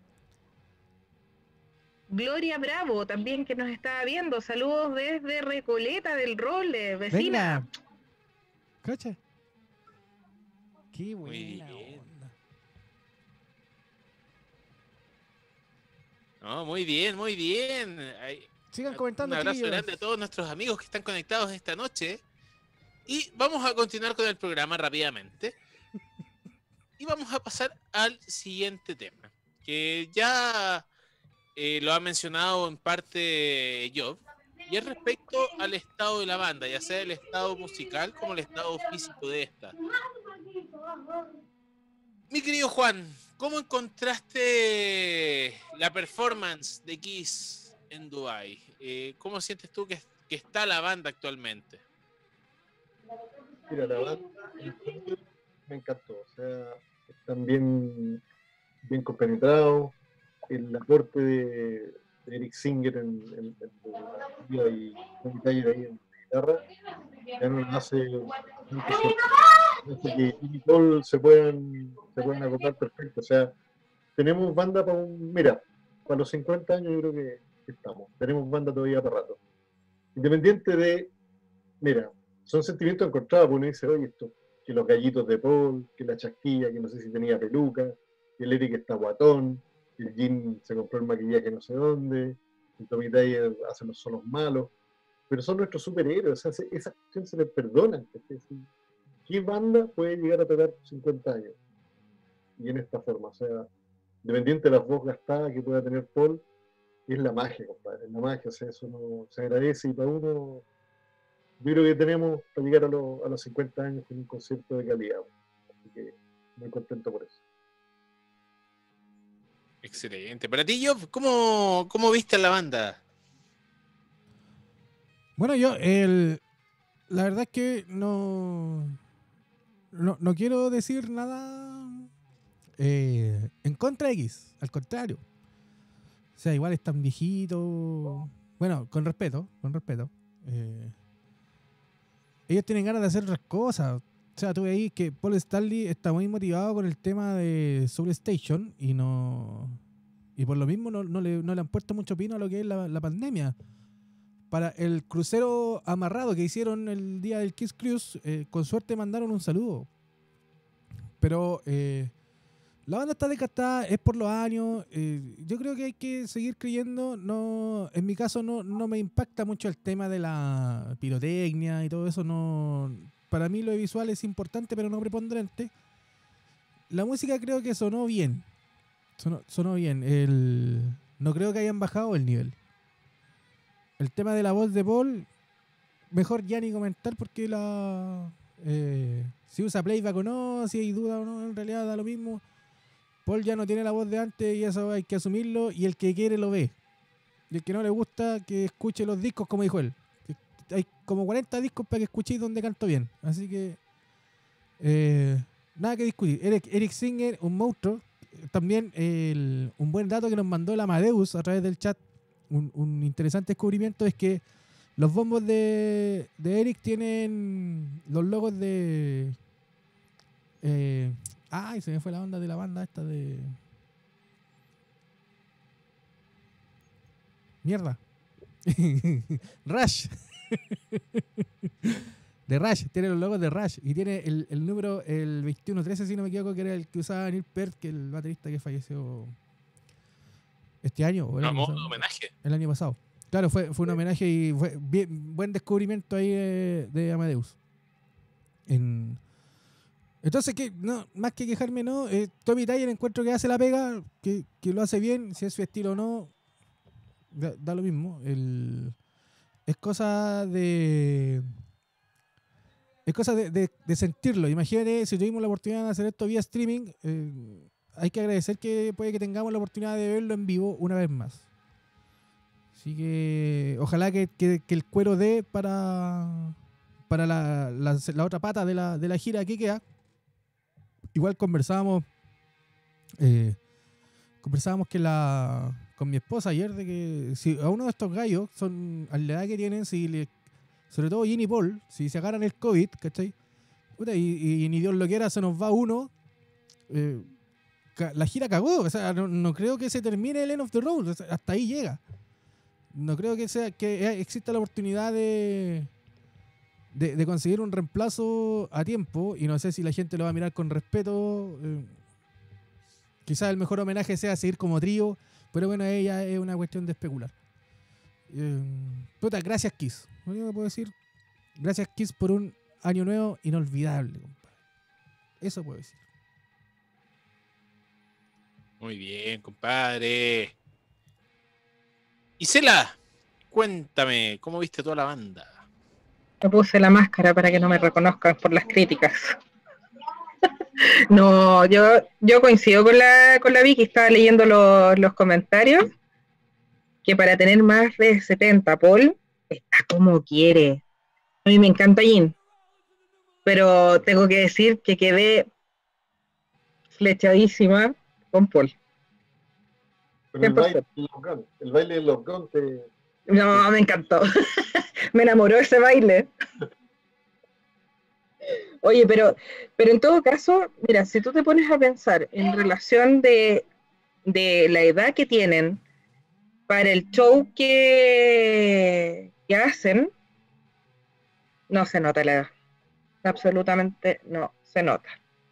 A: Gloria Bravo también que nos estaba viendo. Saludos desde Recoleta del Roble, vecina.
C: Venga. Coche. Qué
D: Muy
C: buena
D: bien.
C: onda.
D: No, muy bien, muy bien. Ay,
C: Sigan
D: un
C: comentando,
D: abrazo
C: chiquillos.
D: grande a todos nuestros amigos que están conectados esta noche. Y vamos a continuar con el programa rápidamente. Y vamos a pasar al siguiente tema, que ya eh, lo ha mencionado en parte Job, y es respecto al estado de la banda, ya sea el estado musical como el estado físico de esta. Mi querido Juan, ¿cómo encontraste la performance de Kiss en Dubái? Eh, ¿Cómo sientes tú que, que está la banda actualmente?
B: Mira, la banda me encantó. O sea, están bien, bien compenetrados. El aporte de, de Eric Singer en, en, en batería y un detalle de ahí en guitarra ya nos hace, hace que Jimmy Paul se puedan, se puedan acoplar perfecto. O sea, tenemos banda para un. Mira, para los cincuenta años yo creo que, que estamos. Tenemos banda todavía para rato. Independiente de. Mira, son sentimientos encontrados, porque uno dice, oye, esto, que los gallitos de Paul, que la chasquilla, que no sé si tenía peluca, que el Eric está guatón, que el Jim se compró el maquillaje no sé dónde, el Tommy Tyler hace los solos malos, pero son nuestros superhéroes, o sea, se- esa cuestión se les perdona. ¿Qué banda puede llegar a tocar cincuenta años? Y en esta forma, o sea, independiente de las voz gastadas que pueda tener Paul, es la magia, compadre, es la magia, o sea, eso no, se agradece y para uno. Yo creo que tenemos para llegar a, los- a los cincuenta años con un concierto de calidad. Así que muy contento por eso.
D: Excelente. Para ti, Job, ¿cómo, cómo viste a la banda?
C: Bueno, yo, el, la verdad es que no, no, no quiero decir nada eh, en contra de X, al contrario. sea, igual están viejitos. Bueno, con respeto, con respeto. Eh, ellos tienen ganas de hacer otras cosas. O sea, tú veis que Paul Stanley está muy motivado con el tema de Soul Station y no. Y por lo mismo no, no, le, no le han puesto mucho pino a lo que es la, la pandemia. Para el crucero amarrado que hicieron el día del Kiss Cruise, eh, con suerte mandaron un saludo. Pero eh, la banda está desgastada, es por los años. Eh, yo creo que hay que seguir creyendo. No, en mi caso no, no me impacta mucho el tema de la pirotecnia y todo eso. No, para mí lo visual es importante, pero no preponderante. La música creo que sonó bien. Sonó, sonó bien. El, no creo que hayan bajado el nivel. El tema de la voz de Paul, mejor ya ni comentar porque la eh, si usa playback o no, si hay duda o no, en realidad da lo mismo. Paul ya no tiene la voz de antes y eso hay que asumirlo, y el que quiere lo ve. Y el que no le gusta, que escuche los discos, como dijo él. Hay como cuarenta discos para que escuchéis donde canto bien. Así que eh, nada que discutir. Eric, Eric Singer, un monstruo. También el, un buen dato que nos mandó el Amadeus a través del chat. Un, un interesante descubrimiento es que los bombos de, de Eric tienen los logos de... Eh, ay, se me fue la onda de la banda esta de... Mierda. Rush. De Rush. Tiene los logos de Rush. Y tiene el, el número, el veintiuno trece, si no me equivoco, que era el que usaba Neil Peart, que es el baterista que falleció... Este año, o el,
D: No,
C: año pasado,
D: homenaje.
C: el año pasado. Claro, fue, fue un homenaje y fue bien, buen descubrimiento ahí de, de Amadeus. En, entonces, que no, más que quejarme, no. Eh, Tommy Tyer encuentro que hace la pega, que, que lo hace bien, si es su estilo o no, da, da lo mismo. El, es cosa de. Es cosa de, de, de sentirlo. Imagínate si tuvimos la oportunidad de hacer esto vía streaming. Eh, hay que agradecer que puede que tengamos la oportunidad de verlo en vivo una vez más. Así que ojalá que, que, que el cuero dé para, para la, la, la otra pata de la, de la gira que queda. Igual conversábamos eh, conversábamos que la con mi esposa ayer de que si a uno de estos gallos son a la edad que tienen, si le, sobre todo Gin y Paul, si se agarran el COVID, ¿cachai? Puta, y, y, y ni Dios lo quiera se nos va uno, eh, la gira cagó. O sea, no, no creo que se termine el End of the Road. O sea, hasta ahí llega. No creo que sea que exista la oportunidad de, de, de conseguir un reemplazo a tiempo. Y no sé si la gente lo va a mirar con respeto. Eh, quizás el mejor homenaje sea seguir como trío. Pero bueno, ella es una cuestión de especular. Eh, puta, gracias Kiss. Lo único que puedo decir, gracias Kiss por un año nuevo inolvidable, compadre. Eso puedo decir.
D: Muy bien, compadre. Isela, cuéntame, ¿cómo viste toda la banda?
A: Me puse la máscara para que no me reconozcan por las críticas. No, yo, yo coincido con la, con la Vicky, estaba leyendo los, los comentarios, que para tener más de setenta, Paul está como quiere. A mí me encanta Jin, pero tengo que decir que quedé flechadísima con Paul.
B: Pero el baile, el, gun, el baile de los Guns te...
A: No, me encantó. Me enamoró ese baile. Oye, pero, pero en todo caso, mira, si tú te pones a pensar en relación de, de la edad que tienen para el show que, que hacen, no se nota la edad. Absolutamente no se nota.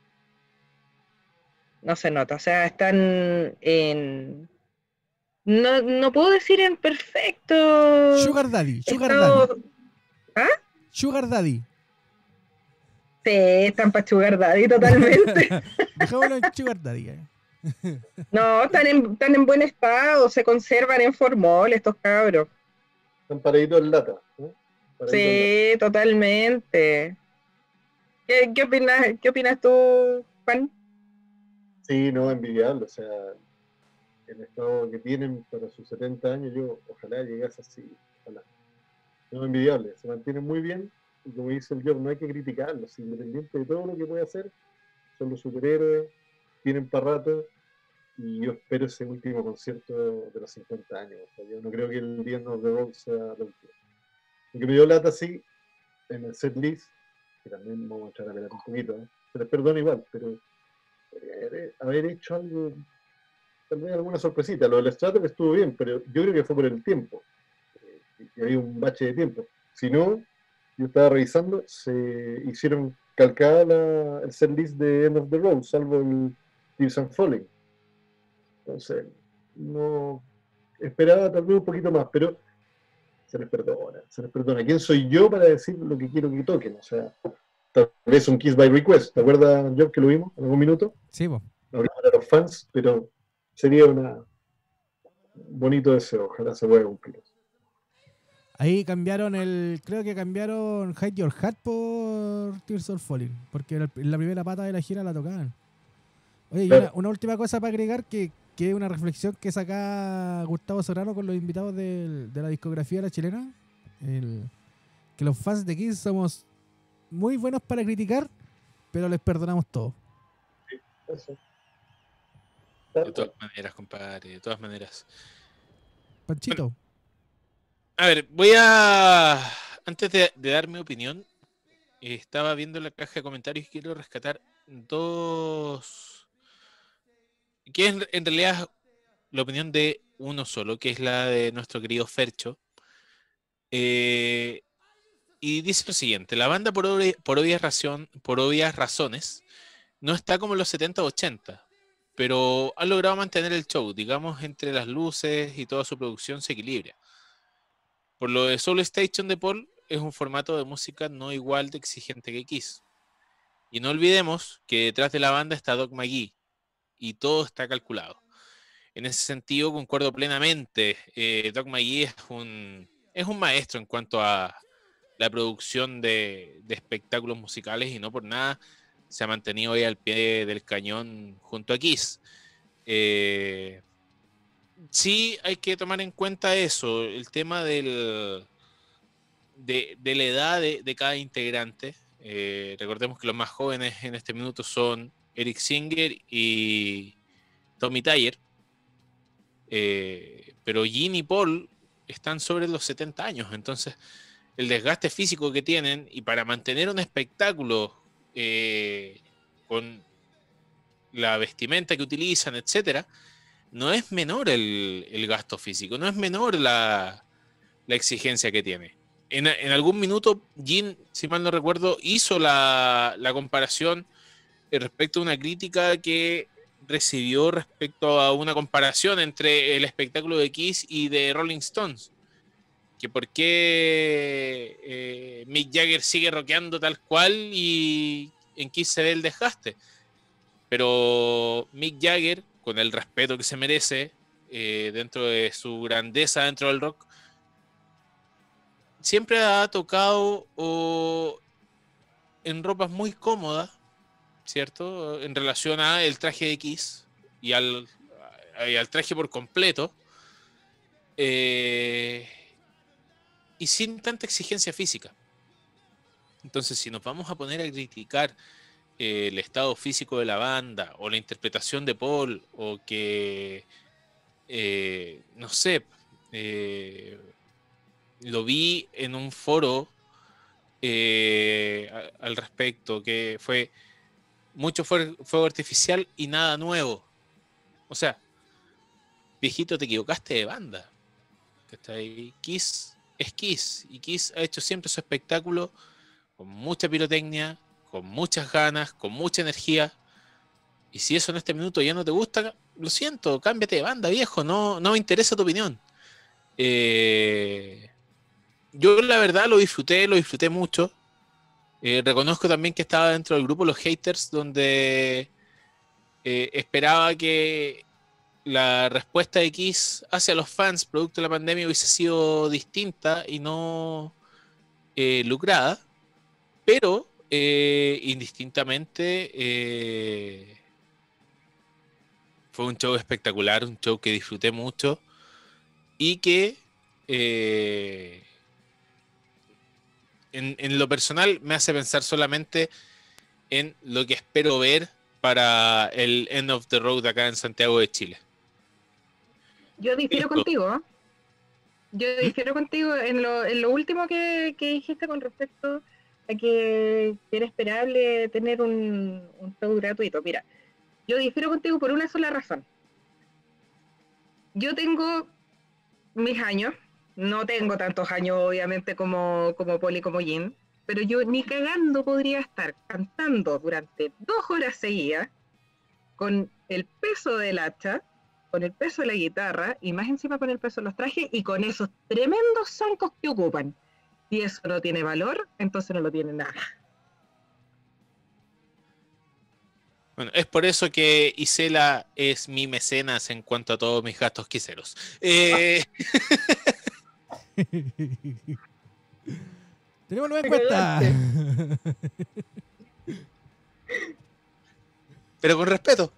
A: No se nota. O sea, están en... No, no puedo decir en perfecto...
C: Sugar Daddy, Sugar
A: estado...
C: Daddy.
A: ¿Ah?
C: Sugar Daddy.
A: Sí, están para Sugar Daddy totalmente.
C: Dejámoslo en Sugar Daddy. Eh.
A: No, están en, están en buen estado, se conservan en formol estos cabros.
B: Están paraditos en lata. ¿eh? Paraditos
A: Sí,
B: en lata.
A: totalmente. ¿Qué, qué opinas, qué opinas tú, Juan?
B: Sí, no, envidiable. O sea, el estado que tienen para sus setenta años, yo ojalá llegase así. Ojalá. No, envidiable. Se mantienen muy bien. Y como dice el Job, no hay que criticarlos. Independiente de todo lo que puede hacer, son los superhéroes, tienen para rato. y yo espero ese último concierto de los cincuenta años. O sea, yo no creo que el The End of the Road sea la última. Lo que me dio lata, sí, en el set list, que también vamos a echar a pelear un poquito, ¿eh? Se les perdona igual, pero haber, haber hecho algo, tal vez alguna sorpresita. Lo del estrato que estuvo bien, pero yo creo que fue por el tiempo. Eh, y había un bache de tiempo. Si no, yo estaba revisando, se hicieron calcada la, el set list de End of the Road, salvo el Tears and Falling. Entonces, no esperaba tal vez un poquito más, pero se les perdona, se les perdona. ¿Quién soy yo para decir lo que quiero que toquen? O sea, tal vez un Kiss by Request. ¿Te acuerdas, Job, que lo vimos en algún minuto?
C: Sí, po.
B: No vimos a los fans, pero sería una bonito deseo. Ojalá se pueda cumplir.
C: Ahí cambiaron el. Creo que cambiaron Hide Your Hat por Tears of Falling. Porque la, la primera pata de la gira la tocaban. Oye, y
B: Claro.
C: una, una última cosa para agregar que, que es una reflexión que saca Gustavo Serrano con los invitados del- de la discografía de la chilena. El- que los fans de Kiss somos muy buenos para criticar, pero les perdonamos todo.
B: Eso.
D: De todas maneras, compadre, de todas maneras.
C: Panchito.
D: A ver, voy a... Antes de, de dar mi opinión, eh, estaba viendo la caja de comentarios y quiero rescatar dos... Que es en, en realidad la opinión de uno solo, que es la de nuestro querido Fercho. Eh, y dice lo siguiente: la banda por, obvi- por, obvias razón, por obvias razones no está como en los setenta o ochenta, pero ha logrado mantener el show, digamos, entre las luces y toda su producción se equilibra. Por lo de Soul Station de Paul, es un formato de música no igual de exigente que Kiss. Y no olvidemos que detrás de la banda está Doc McGhee, y todo está calculado. En ese sentido, concuerdo plenamente. Eh, Doc McGhee es un, es un maestro en cuanto a la producción de, de espectáculos musicales y no por nada se ha mantenido ahí al pie del cañón junto a Kiss. Eh, sí hay que tomar en cuenta eso, el tema del, de, de la edad de, de cada integrante. Eh, recordemos que los más jóvenes en este minuto son Eric Singer y Tommy Thayer. Eh, pero Gene y Paul están sobre los setenta años, entonces el desgaste físico que tienen y para mantener un espectáculo eh, con la vestimenta que utilizan, etcétera, no es menor el, el gasto físico, no es menor la, la exigencia que tiene. En, en algún minuto, Gene, si mal no recuerdo, hizo la, la comparación respecto a una crítica que recibió respecto a una comparación entre el espectáculo de Kiss y de Rolling Stones. Que por qué eh, Mick Jagger sigue rockeando tal cual y en Kiss se ve el desgaste. Pero Mick Jagger, con el respeto que se merece eh, dentro de su grandeza dentro del rock, siempre ha tocado o en ropas muy cómodas, ¿cierto? En relación a el traje de Kiss y al, y al traje por completo. Eh, y sin tanta exigencia física. Entonces, si nos vamos a poner a criticar eh, el estado físico de la banda o la interpretación de Paul o que, eh, no sé, eh, lo vi en un foro eh, a, al respecto, que fue mucho fuego, fuego artificial y nada nuevo. O sea, viejito, te equivocaste de banda. ¿Está ahí? Kiss es Kiss, y Kiss ha hecho siempre su espectáculo con mucha pirotecnia, con muchas ganas, con mucha energía. Y si eso en este minuto ya no te gusta, lo siento, cámbiate de banda, viejo, no, no me interesa tu opinión. Eh, yo la verdad lo disfruté, lo disfruté mucho. Eh, reconozco también que estaba dentro del grupo Los Haters, donde eh, esperaba que la respuesta de Kiss hacia los fans producto de la pandemia hubiese sido distinta y no eh, lucrada, pero eh, indistintamente eh, fue un show espectacular, un show que disfruté mucho y que eh, en, en lo personal me hace pensar solamente en lo que espero ver para el End of the Road acá en Santiago de Chile.
A: Yo difiero
D: Esto.
A: contigo. ¿eh? Yo difiero contigo en lo, en lo último que, que dijiste con respecto a que era esperable tener un, un show gratuito. Mira, yo difiero contigo por una sola razón. Yo tengo mis años, no tengo tantos años obviamente como, como Poli, como Jin, pero yo ni cagando podría estar cantando durante dos horas seguidas con el peso del hacha, con el peso de la guitarra y más encima con el peso de los trajes y con esos tremendos zancos que ocupan. Si eso no tiene valor, entonces no lo tiene nada.
D: Bueno, es por eso que Isela es mi mecenas en cuanto a todos mis gastos quiseros. Eh,
C: Tenemos nueva encuesta.
D: pero con respeto.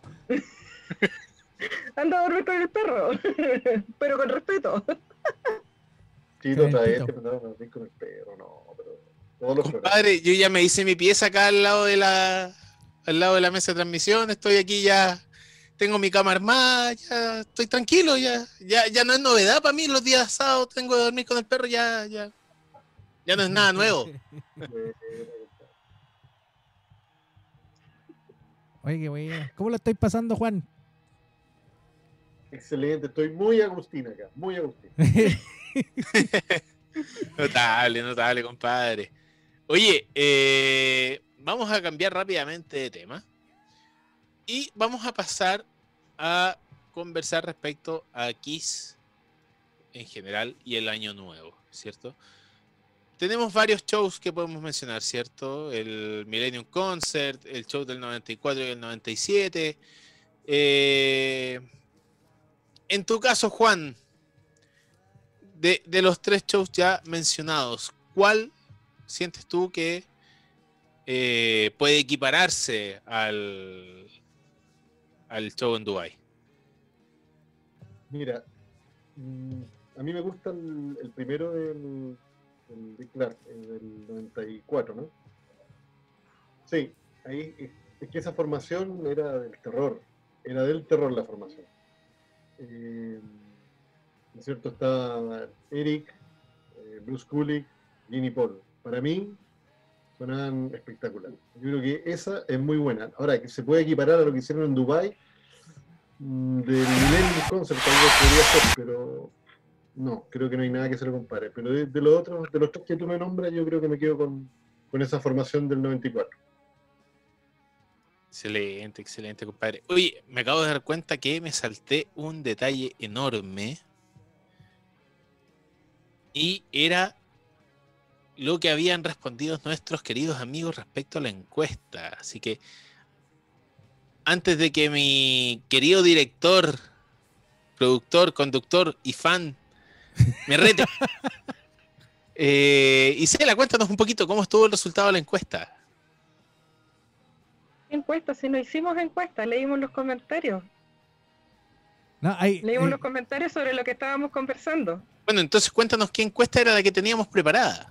A: Anda a dormir con el perro, pero con respeto.
B: Chito, otra vez
C: Calentito.
B: que mandaron a dormir con el perro, no, pero todos los programas.
D: Compadre, yo ya me hice mi pieza acá al lado de la al lado de la mesa de transmisión, estoy aquí ya, tengo mi cama armada, ya estoy tranquilo, ya ya, ya no es novedad para mí los días sábados, tengo que dormir con el perro, ya ya ya no es nada nuevo.
B: Eh,
C: Oye, qué bueno. ¿Cómo lo estáis pasando, Juan?
B: Excelente, estoy muy agustina acá, muy agustina.
D: Notable, notable, compadre. Oye, eh, vamos a cambiar rápidamente de tema y vamos a pasar a conversar respecto a Kiss en general y el año nuevo, ¿cierto? Tenemos varios shows que podemos mencionar, ¿cierto? El Millennium Concert, el show del noventa y cuatro y el noventa y siete. Eh, en tu caso, Juan, de, de los tres shows ya mencionados, ¿cuál sientes tú que eh, puede equipararse al, al show en Dubái?
B: Mira, mm, a mí me gusta el, el primero del, del Dick Clark, el del noventa y cuatro, ¿no? Sí, ahí es, es que esa formación era del terror, era del terror la formación. Eh, ¿no es cierto? Está Eric, eh, Bruce Kulick, Ginny Paul. Para mí, suenan espectacular. Yo creo que esa es muy buena. Ahora, que se puede equiparar a lo que hicieron en Dubái, mm, del Millennium Concert, tal vez podría ser, pero no, creo que no hay nada que se lo compare. Pero de, de los otros, de los tres que tú me nombras, yo creo que me quedo con, con esa formación del noventa y cuatro.
D: Excelente, excelente, compadre. Oye, me acabo de dar cuenta que me salté un detalle enorme y era lo que habían respondido nuestros queridos amigos respecto a la encuesta. Así que antes de que mi querido director, productor, conductor y fan me rete, eh, Isela, cuéntanos un poquito cómo estuvo el resultado de la encuesta.
A: Encuesta, si no hicimos encuesta, leímos los comentarios.
C: No, hay,
A: Leímos
C: eh,
A: los comentarios sobre lo que estábamos conversando.
D: Bueno, entonces cuéntanos qué encuesta era la que teníamos preparada.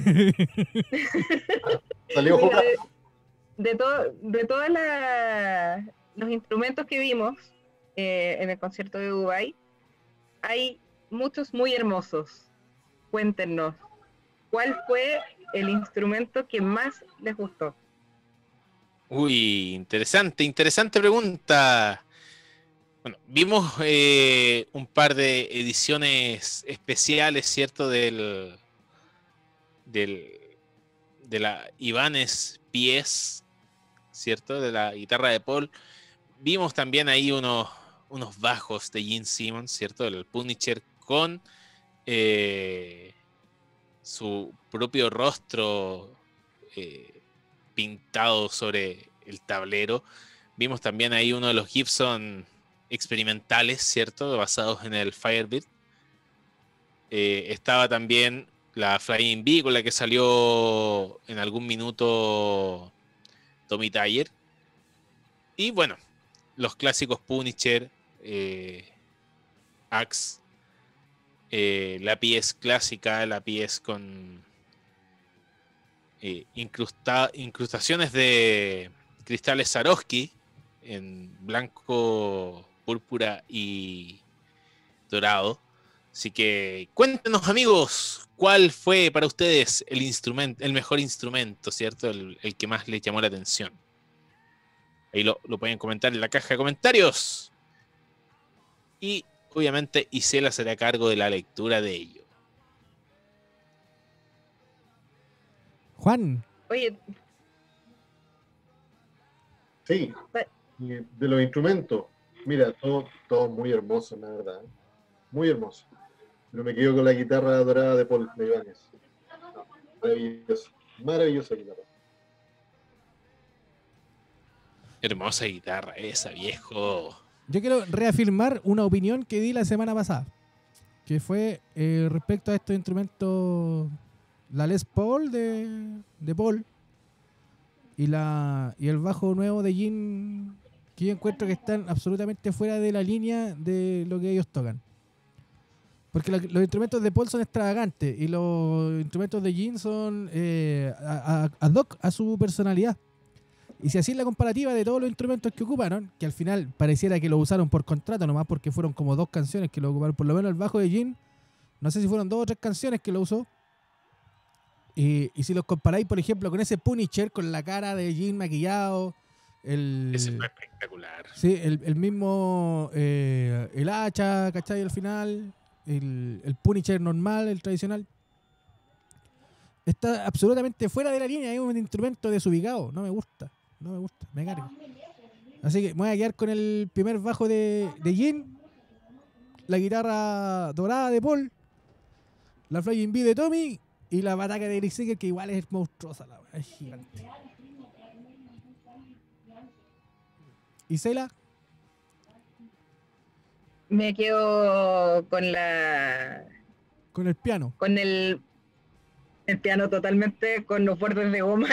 B: Salió
A: Mira,
B: Joca.
A: de, de, todo, de todos los instrumentos que vimos eh, en el concierto de Dubái, hay muchos muy hermosos. Cuéntenos, ¿cuál fue el instrumento que más les gustó?
D: Uy, interesante, interesante pregunta. Bueno, vimos eh, un par de ediciones especiales, ¿cierto? Del, del de la Ibanez P S, ¿cierto? De la guitarra de Paul. Vimos también ahí unos, unos bajos de Gene Simmons, ¿cierto? El Punisher con eh, su propio rostro eh, pintado sobre el tablero. Vimos también ahí uno de los Gibson experimentales, ¿cierto? Basados en el Firebeat. Eh, estaba también la Flying V con la que salió en algún minuto Tommy Thayer. Y bueno, los clásicos Punisher, eh, Axe, eh, la P S clásica, la P S con eh, incrusta, incrustaciones de cristales Swarovski en blanco, púrpura y dorado. Así que cuéntenos, amigos, cuál fue para ustedes el instrumento, el mejor instrumento, ¿cierto? El, el que más les llamó la atención. Ahí lo, lo pueden comentar en la caja de comentarios. Y obviamente Isela será a cargo de la lectura de ello.
C: Juan,
A: Oye,
B: Sí, y de los instrumentos, mira, todo, todo muy hermoso, la verdad. ¿eh? Muy hermoso. Pero me quedo con la guitarra dorada de Paul de Ibáñez. Maravilloso, maravillosa guitarra.
D: Hermosa guitarra esa, viejo.
C: yo quiero reafirmar una opinión que di la semana pasada, que fue eh, respecto a estos instrumentos, la Les Paul de, de Paul y, la, y el bajo nuevo de Jim, que yo encuentro que están absolutamente fuera de la línea de lo que ellos tocan. Porque la- los instrumentos de Paul son extravagantes y los instrumentos de Jim son eh, a- a- ad hoc a su personalidad. Y si así es la comparativa de todos los instrumentos que ocuparon, que al final pareciera que lo usaron por contrato nomás porque fueron como dos canciones que lo ocuparon, por lo menos el bajo de Jim, no sé si fueron dos o tres canciones que lo usó. Y, y si los comparáis, por ejemplo, con ese Punisher, con la cara de Jim maquillado, el,
D: Ese fue espectacular.
C: sí, el, el mismo, eh, el hacha, ¿cachai? Al final, el, el Punisher normal, el tradicional, está absolutamente fuera de la línea, es un instrumento desubicado, no me gusta, no me gusta, me carga. Así que me voy a quedar con el primer bajo de, de Jim, la guitarra dorada de Paul, la Flying V de Tommy y la bataca de Eric Singer, que igual es monstruosa, la weá, es gigante. ¿Y Cela?
A: me quedo con la
C: Con el piano.
A: con el, el piano totalmente con los bordes de goma.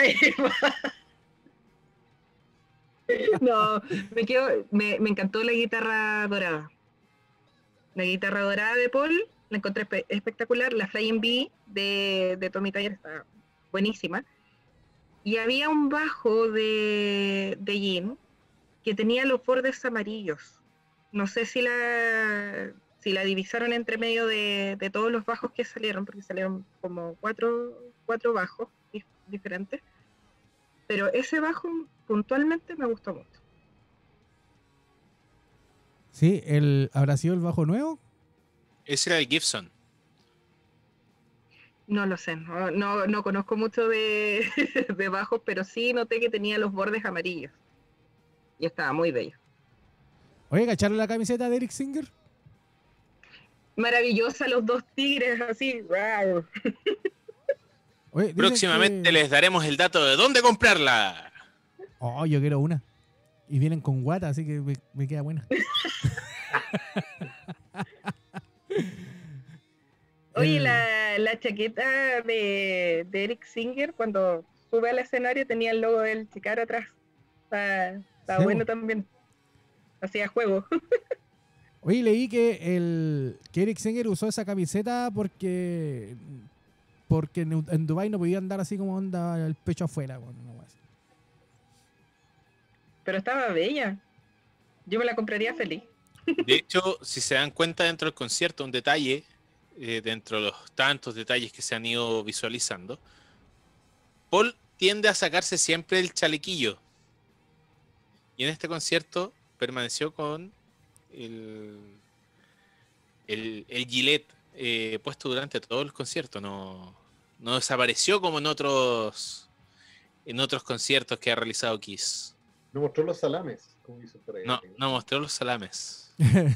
A: No, me quedo, me, me encantó la guitarra dorada. La guitarra dorada de Paul la encontré espe- espectacular. La Flying V de, de Tommy Thayer está buenísima. Y había un bajo de, de Jim que tenía los bordes amarillos. No sé si la, si la divisaron entre medio de, de todos los bajos que salieron, porque salieron como cuatro, cuatro bajos dif- diferentes. Pero ese bajo puntualmente me gustó mucho.
C: Sí, el, ¿habrá sido el bajo nuevo?
D: Ese era el Gibson.
A: No lo sé, no, no, no conozco mucho de, de bajos, pero sí noté que tenía los bordes amarillos. Y estaba muy bello.
C: Oye, ¿cacharon la camiseta de Eric Singer?
A: Maravillosa, los dos tigres así. ¡Wow!
C: Oye, dicen
D: Próximamente
C: que-
D: les daremos el dato de dónde comprarla.
C: Oh, yo quiero una. Y vienen con guata, así que me, me queda buena.
A: Oye,
C: El-
A: la, la chaqueta de, de Eric Singer, cuando sube al escenario, tenía el logo del Chicar atrás. Está, está
C: Sí,
A: bueno
C: bo.
A: también. Hacía juego.
C: Oye, leí que, el, que Eric Singer usó esa camiseta porque porque en, en Dubai no podía andar así como onda el pecho afuera. Bueno, no, así.
A: Pero estaba bella. Yo me la compraría feliz.
D: De hecho, si se dan cuenta dentro del concierto, un detalle, eh, dentro de los tantos detalles que se han ido visualizando, Paul tiende a sacarse siempre el chalequillo. Y en este concierto permaneció con el, el, el gilet eh, puesto durante todo el concierto. No, no desapareció como en otros, en otros conciertos que ha realizado Kiss.
B: No mostró los salames, como dicen por ahí.
D: No, no mostró los salames.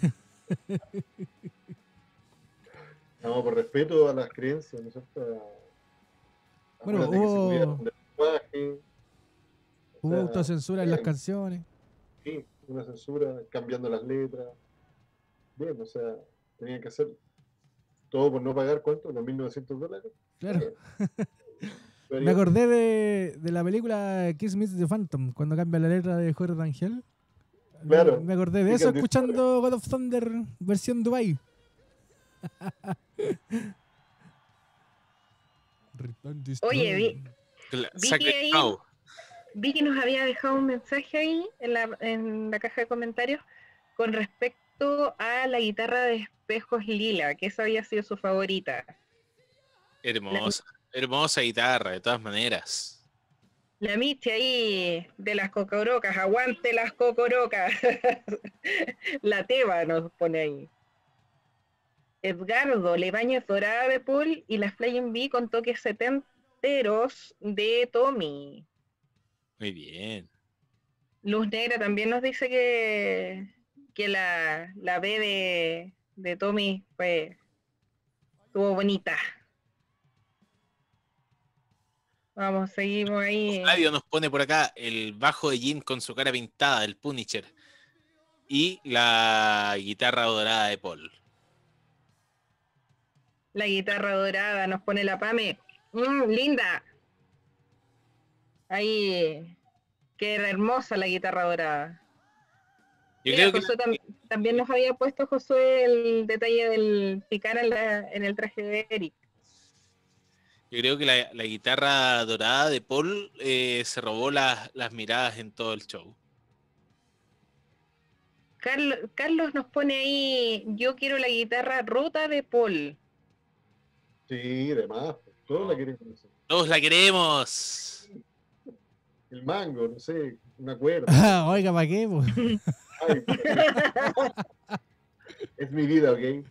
B: No, por respeto a las creencias, ¿no es cierto? A-
C: Bueno,
B: acuérdate que se
C: hubo-
B: cuidaron del lenguaje. O
C: Hubo
B: sea,
C: autocensura en las
B: bien,
C: canciones.
B: sí, una censura, cambiando las letras. Bien, o sea, tenían que hacerlo. Todo por no pagar, ¿cuánto? ¿Los mil novecientos dólares?
C: Claro.
B: Bien.
C: Me acordé de, de la película Kiss Meets the Phantom, cuando cambia la letra de Jorge Rangel.
B: Claro.
C: Me acordé de
B: Sí,
C: eso
B: cambió.
C: escuchando God of Thunder versión Dubai.
A: Oye, vi-
D: La-
A: Vi
D: Sacred
A: ahí-
D: Cow.
A: Vicky nos había dejado un mensaje ahí en la, en la caja de comentarios con respecto a la guitarra de espejos lila, que esa había sido su favorita.
D: Hermosa, hermosa guitarra, de todas maneras.
A: La Michi ahí de las cocorocas, aguante las cocorocas. La Teba nos pone ahí. Edgardo, Lebañez dorada de Paul y la Flying V con toques setenteros de Tommy.
D: Muy bien.
A: Luz Negra también nos dice que, que la, la B de, de Tommy fue estuvo bonita. Vamos, seguimos ahí.
D: Flavio nos pone por acá el bajo de Jin con su cara pintada, el Punisher. Y la guitarra dorada de Paul.
A: La guitarra dorada nos pone la Pame. Mm, linda. Ahí. Qué hermosa la guitarra dorada.
D: Yo
A: Mira,
D: creo que
A: Josué tam- también nos había puesto Josué el detalle del picar en, la, en el traje de Eric.
D: Yo creo que la, la guitarra dorada de Paul eh, se robó las, las miradas en todo el show.
A: Carlos, Carlos nos pone ahí, yo quiero la guitarra rota de Paul.
B: Sí, de más. Todos la queremos.
D: Todos la queremos.
B: El mango, no sé, una cuerda.
C: Ah, oiga, ¿para qué? po?
B: Ay, es mi vida, ¿ok?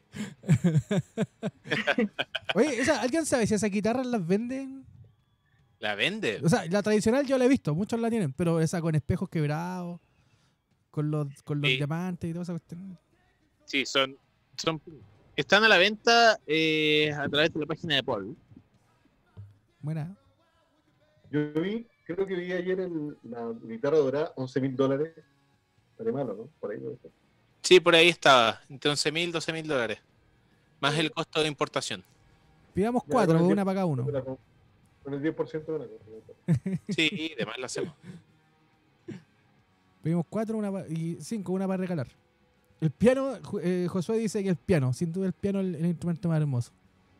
C: Oye, esa, ¿alguien sabe si esas guitarras las venden?
D: ¿La vende?
C: O sea, la tradicional yo la he visto, muchos la tienen, pero esa con espejos quebrados, con los, con los
D: Sí.
C: diamantes y todo eso. cuestión.
D: Sí, son, son están a la venta eh, a través de la página de Paul.
C: Buena.
B: Yo vi, creo que vi ayer el- la guitarra dorada, once mil dólares. Sale malo, ¿no? Por ahí. ¿No?
D: Sí, por ahí estaba, entre once mil y doce mil dólares. Más el costo de importación.
C: Pidamos
B: Ya,
C: cuatro,
B: con el
C: una
B: diez
C: para cada uno.
B: de la co- Con el diez por ciento de la cosa.
D: Sí, de más lo hacemos.
C: Pedimos cuatro una pa- y cinco, una para regalar. El piano, Ju- eh, Josué dice que el piano, sin duda el piano es el, el instrumento más hermoso.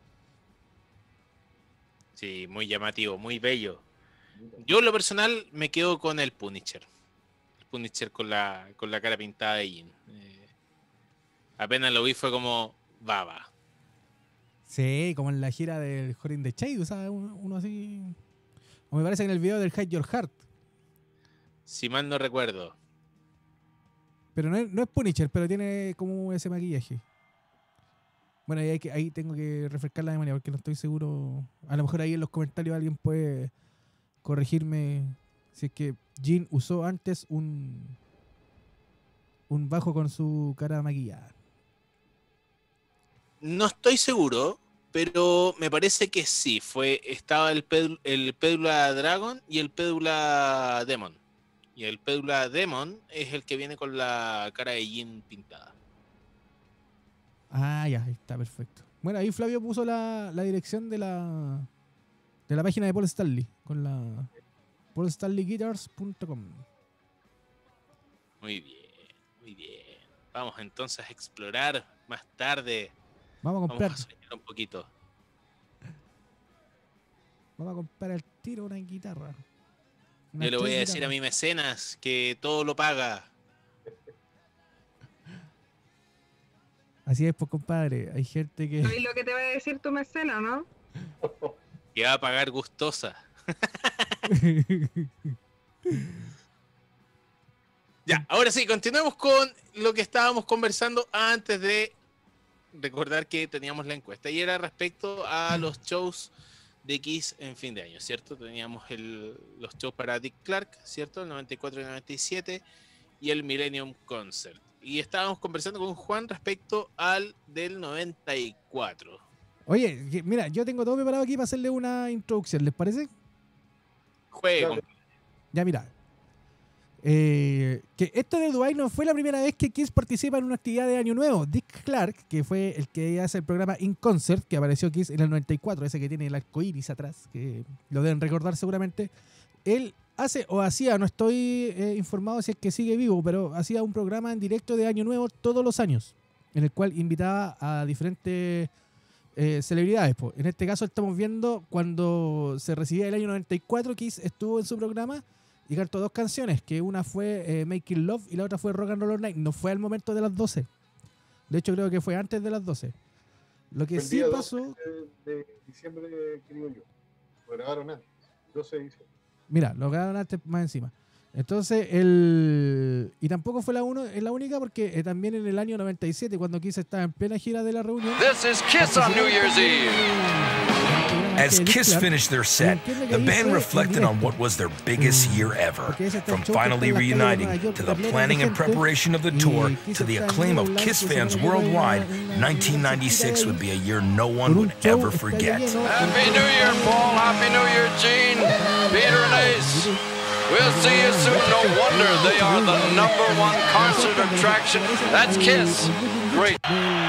D: Sí, muy llamativo, muy bello. Yo en lo personal me quedo con el Punisher. El Punisher con la, con la cara pintada de Jin. Eh, apenas lo vi fue como baba.
C: Sí, como en la gira del Jorin de Shade, ¿sabes? Uno, uno así. O me parece que en el video del Hide Your Heart.
D: Si mal no recuerdo.
C: Pero no es, no es Punisher, pero tiene como ese maquillaje. Bueno, ahí, hay que, ahí tengo que refrescar la memoria porque no estoy seguro. A lo mejor ahí en los comentarios alguien puede corregirme si es que Jin usó antes un un bajo con su cara maquillada.
D: No estoy seguro, pero me parece que sí. Fue, estaba el, Pédula, el Pédula Dragon y el Pédula Demon. Y el Pédula Demon es el que viene con la cara de Jin pintada.
C: Ah, ya, ahí está, perfecto. Bueno, ahí Flavio puso la, la dirección de la de la página de Paul Stanley con la paul stanley guitars punto com.
D: Muy bien, muy bien. Vamos entonces a explorar más tarde.
C: Vamos a
D: Vamos
C: comprar,
D: a soñar un poquito.
C: vamos a comprar al tiro una guitarra. Unas
D: Yo le voy
C: tres
D: a decir a
C: guitarras.
D: mi mecenas que todo lo paga.
C: Así es, pues compadre, hay gente que
A: ¿Sabes lo que te va a decir tu mecena, no?
D: Que va a pagar gustosa. Ya, ahora sí, continuemos con lo que estábamos conversando antes de recordar que teníamos la encuesta. Y era respecto a los shows de Kiss en fin de año, ¿cierto? Teníamos el, los shows para Dick Clark, ¿cierto? El noventa y cuatro y noventa y siete y el Millennium Concert. Y estábamos conversando con Juan respecto al del noventa y cuatro.
C: Oye, que- mira, yo tengo todo preparado aquí para hacerle una introducción, ¿les parece?
D: Juegue,
B: Dale.
D: compadre.
C: Ya, mira. Eh, que esto de Dubai no fue la primera vez que Kiss participa en una actividad de Año Nuevo. Dick Clark, que fue el que hace el programa In Concert, que apareció Kiss en el noventa y cuatro, ese que tiene el arco iris atrás, que lo deben recordar seguramente. Él hace o hacía, no estoy eh, informado si es que sigue vivo, pero hacía un programa en directo de Año Nuevo todos los años, en el cual invitaba a diferentes eh, celebridades. Po. En este caso estamos viendo cuando se recibía el año noventa y cuatro, Kiss estuvo en su programa. y cantó dos canciones, que una fue eh, Making Love y la otra fue Rock and Roll All Night. No fue al momento de las doce. De hecho, creo que fue antes de las doce. Lo que
B: El
C: sí
B: día
C: pasó...
B: doce de, de diciembre, creo yo. Lo grabaron antes, doce de diciembre.
C: Mira, lo grabaron antes más encima. Entonces, el... Y tampoco fue la, uno, la única porque eh, también en el año noventa y siete, cuando Kiss estaba en plena gira de la reunión...
G: This is Kiss on New Year's Eve.
H: As Kiss finished their set, the band reflected on what was their biggest year ever. From finally reuniting, to the planning and preparation of the tour, to the acclaim of Kiss fans worldwide, nineteen ninety-six would be a year no one would ever forget.
G: Happy New Year, Paul. Happy New Year, Gene. Peter and Ace. We'll see you soon. No wonder they are the number one concert attraction. That's Kiss. Great.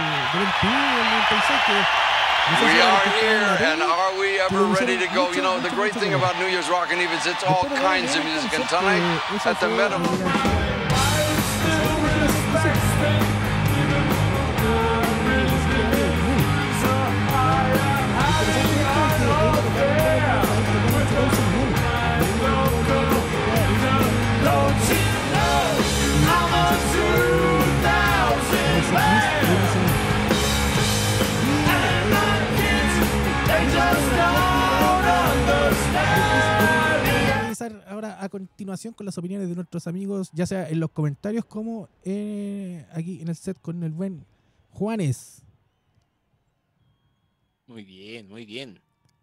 G: We are here, and are we ever ready to go? You know, the great thing about New Year's Rockin' Eve is it's all kinds of music. And tonight, at the Meadow...
C: Ahora a continuación con las opiniones de nuestros amigos, ya sea en los comentarios como eh, aquí en el set con el buen Juanes.
D: Muy bien, muy bien.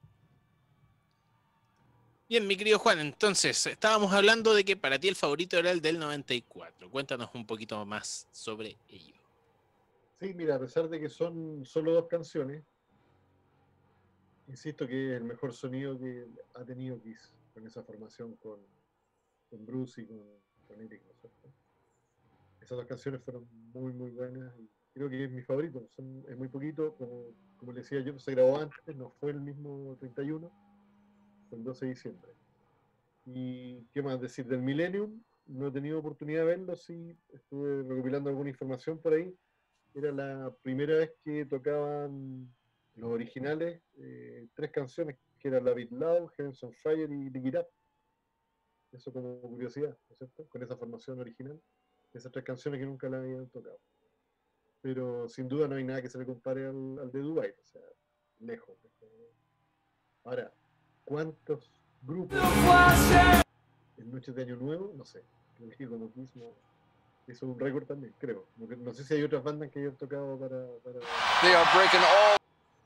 D: Bien, mi querido Juan, entonces estábamos hablando de que para ti el favorito era el del noventa y cuatro. Cuéntanos un poquito más sobre ello.
B: Sí, mira, a pesar de que son solo dos canciones, insisto que es el mejor sonido que ha tenido Kiss con esa formación con, con Bruce y con, con Eric, ¿no es cierto? Esas dos canciones fueron muy, muy buenas y creo que es mi favorito. Son, es muy poquito, como, como le decía yo, se grabó antes, no fue el mismo treinta y uno, fue el doce de diciembre. Y qué más decir del Millennium, no he tenido oportunidad de verlo, sí, estuve recopilando alguna información por ahí. Era la primera vez que tocaban los originales, eh, tres canciones, que eran La Beat Loud, Heavens on Fire y Lick It Up. Eso como curiosidad, ¿no es cierto? Con esa formación original, esas tres canciones que nunca la habían tocado. Pero sin duda no hay nada que se le compare al, al de Dubai, o sea, lejos. Ahora, ¿cuántos grupos en Noches de Año Nuevo? No sé, creo que como Kiss no, hizo un récord también, creo. No, no sé si hay otras bandas que hayan tocado para... para...
G: They are breaking all...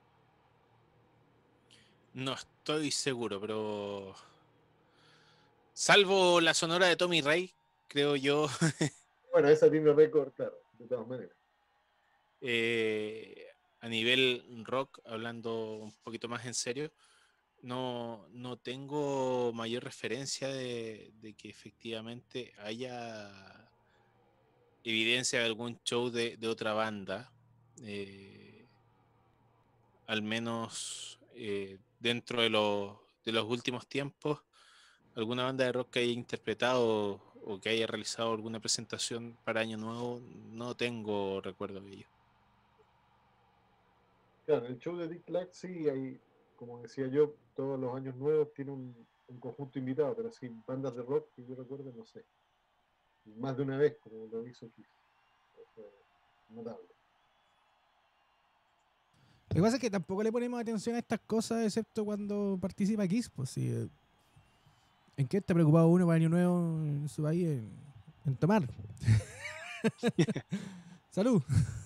D: No estoy seguro, pero salvo la sonora de Tommy Ray, creo yo.
B: Bueno, esa tiene récord, claro, de todas maneras.
D: Eh, a nivel rock, hablando un poquito más en serio, no, no tengo mayor referencia de, de que efectivamente haya evidencia de algún show de, de otra banda, eh, al menos eh, dentro de los, de los últimos tiempos, alguna banda de rock que haya interpretado o que haya realizado alguna presentación para Año Nuevo, no tengo recuerdo de ello.
B: Claro, el show de Dick Clark sí, hay, como decía yo, todos los años nuevos tiene un, un conjunto invitado, pero sí, bandas de rock que yo recuerdo, no sé. Más de una vez, como lo hizo Kiss. Notable.
C: Lo que pasa es que tampoco le ponemos atención a estas cosas, excepto cuando participa Kiss. Pues sí, eh, ¿en qué está preocupado uno para Año Nuevo en su país? En, en tomar. Salud.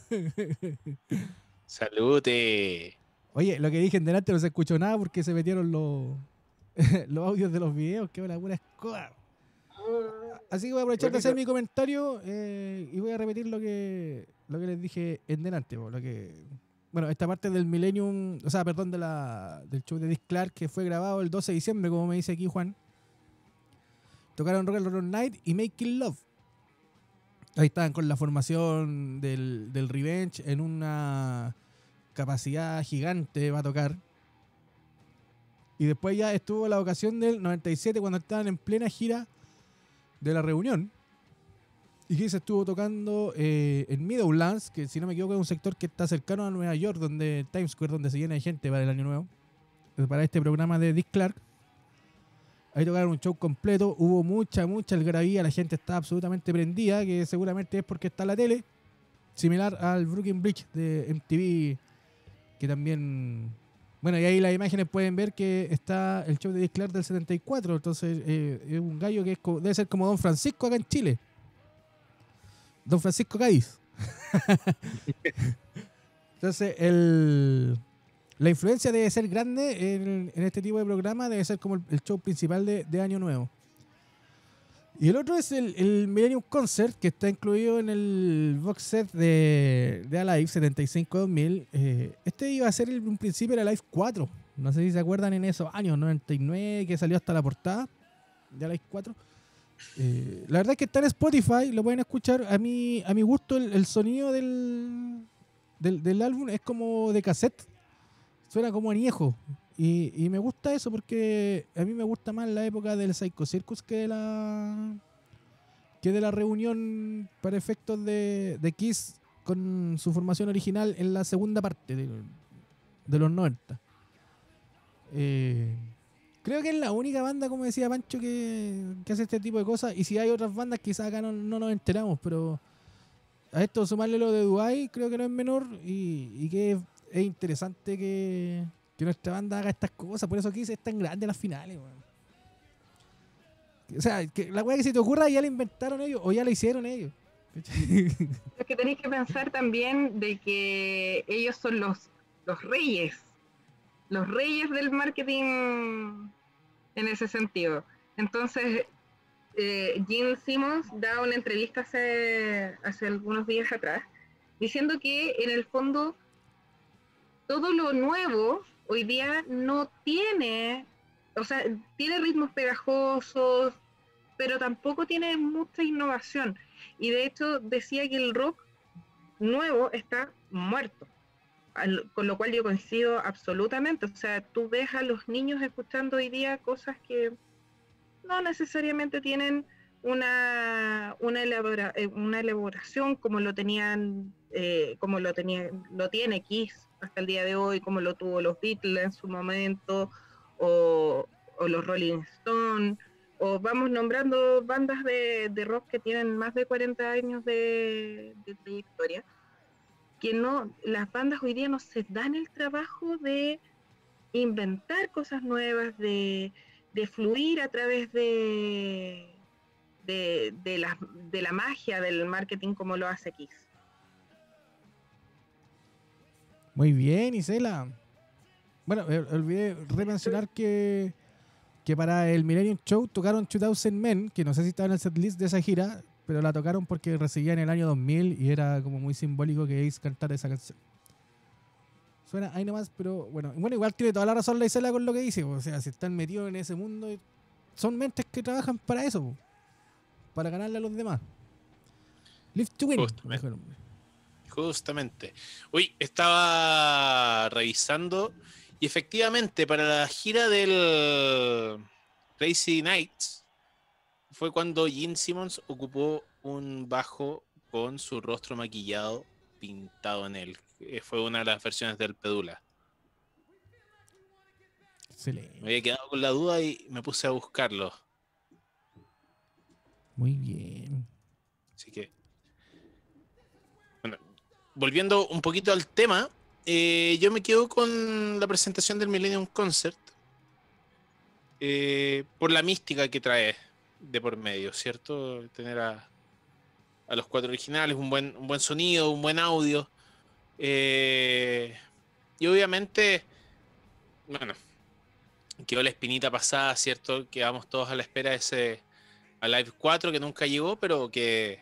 D: Salute.
C: Oye, lo que dije en delante no se escuchó nada porque se metieron los, los audios de los videos, que una pura escoba. Así que voy a aprovechar de hacer mi comentario eh, y voy a repetir lo que lo que les dije en delante. Lo que, bueno, esta parte del Millennium, o sea, perdón, de la, del show de Dick Clark, que fue grabado el doce de diciembre, como me dice aquí Juan. Tocaron Rock and Roll Night y Making Love. Ahí estaban con la formación del, del Revenge en una capacidad gigante va a tocar. Y después ya estuvo la ocasión del noventa y siete cuando estaban en plena gira de la reunión. Y que se estuvo tocando eh, en Meadowlands, que si no me equivoco es un sector que está cercano a Nueva York, donde Times Square, donde se llena de gente para el Año Nuevo, para este programa de Dick Clark. Ahí tocaron un show completo, hubo mucha, mucha algarabía, la gente estaba absolutamente prendida, que seguramente es porque está en la tele, similar al Brooklyn Bridge de M T V, que también... Bueno, y ahí las imágenes pueden ver que está el show de Dick Clark del setenta y cuatro, entonces eh, es un gallo que es co- debe ser como Don Francisco acá en Chile. Don Francisco Cádiz. Entonces, el, la influencia debe ser grande en, en este tipo de programa, debe ser como el, el show principal de, de Año Nuevo. Y el otro es el, el Millennium Concert, que está incluido en el box set de, de Alive setenta y cinco dos mil. Eh, este iba a ser el, un principio de Alive cuatro. No sé si se acuerdan en esos años, noventa y nueve, que salió hasta la portada de Alive cuatro. Eh, la verdad es que está en Spotify, lo pueden escuchar. A mí, a mi gusto, el, el sonido del, del, del álbum es como de cassette. Suena como añejo. Y, y me gusta eso porque a mí me gusta más la época del Psycho Circus que de la que de la reunión para efectos de, de Kiss con su formación original en la segunda parte de, de los noventa. Eh, creo que es la única banda, como decía Pancho, que, que hace este tipo de cosas. Y si hay otras bandas, quizás acá no, no nos enteramos, pero a esto sumarle lo de Dubai creo que no es menor y, y que es, es interesante que Que nuestra banda haga estas cosas. Por eso Kiss es tan grande en las finales, weón. O sea, que la weá que se te ocurra ya la inventaron ellos o ya la hicieron ellos.
A: Es que tenéis que pensar también de que ellos son los, los reyes. Los reyes del marketing en ese sentido. Entonces, eh, Gene Simmons da una entrevista hace, hace algunos días atrás diciendo que en el fondo todo lo nuevo hoy día no tiene, o sea, tiene ritmos pegajosos, pero tampoco tiene mucha innovación. Y de hecho decía que el rock nuevo está muerto, al, con lo cual yo coincido absolutamente. O sea, tú ves a los niños escuchando hoy día cosas que no necesariamente tienen una, una, elabora, una elaboración como lo tenían, eh, como lo tenía, lo tiene Kiss hasta el día de hoy, como lo tuvo los Beatles en su momento, o, o los Rolling Stones, o vamos nombrando bandas de, de rock que tienen más de cuarenta años de, de trayectoria, que no, las bandas hoy día no se dan el trabajo de inventar cosas nuevas, de, de fluir a través de, de, de, la, de la magia del marketing como lo hace Kiss.
C: Muy bien, Isela. Bueno, eh, olvidé remencionar que, que para el Millennium Show tocaron two thousand Men, que no sé si estaba en el setlist de esa gira, pero la tocaron porque recibían el año dos mil y era como muy simbólico que Ace cantara esa canción. Suena ahí nomás, pero bueno, bueno, igual tiene toda la razón la Isela con lo que dice. O sea, si están metidos en ese mundo, son mentes que trabajan para eso, para ganarle a los demás. Live to win.
D: Justamente. Justamente. Uy, estaba revisando y efectivamente para la gira del Crazy Nights fue cuando Gene Simmons ocupó un bajo con su rostro maquillado pintado en él. Fue una de las versiones del Pedula.
C: Excelente.
D: Me había quedado con la duda y me puse a buscarlo.
C: Muy bien.
D: Así que, bueno, volviendo un poquito al tema, eh, yo me quedo con la presentación del Millennium Concert eh, por la mística que trae de por medio, ¿cierto? Tener a, a los cuatro originales, un buen, un buen sonido, un buen audio. Eh, y obviamente, bueno, quedó la espinita pasada, ¿cierto? Quedamos todos a la espera de ese Alive cuatro que nunca llegó, pero que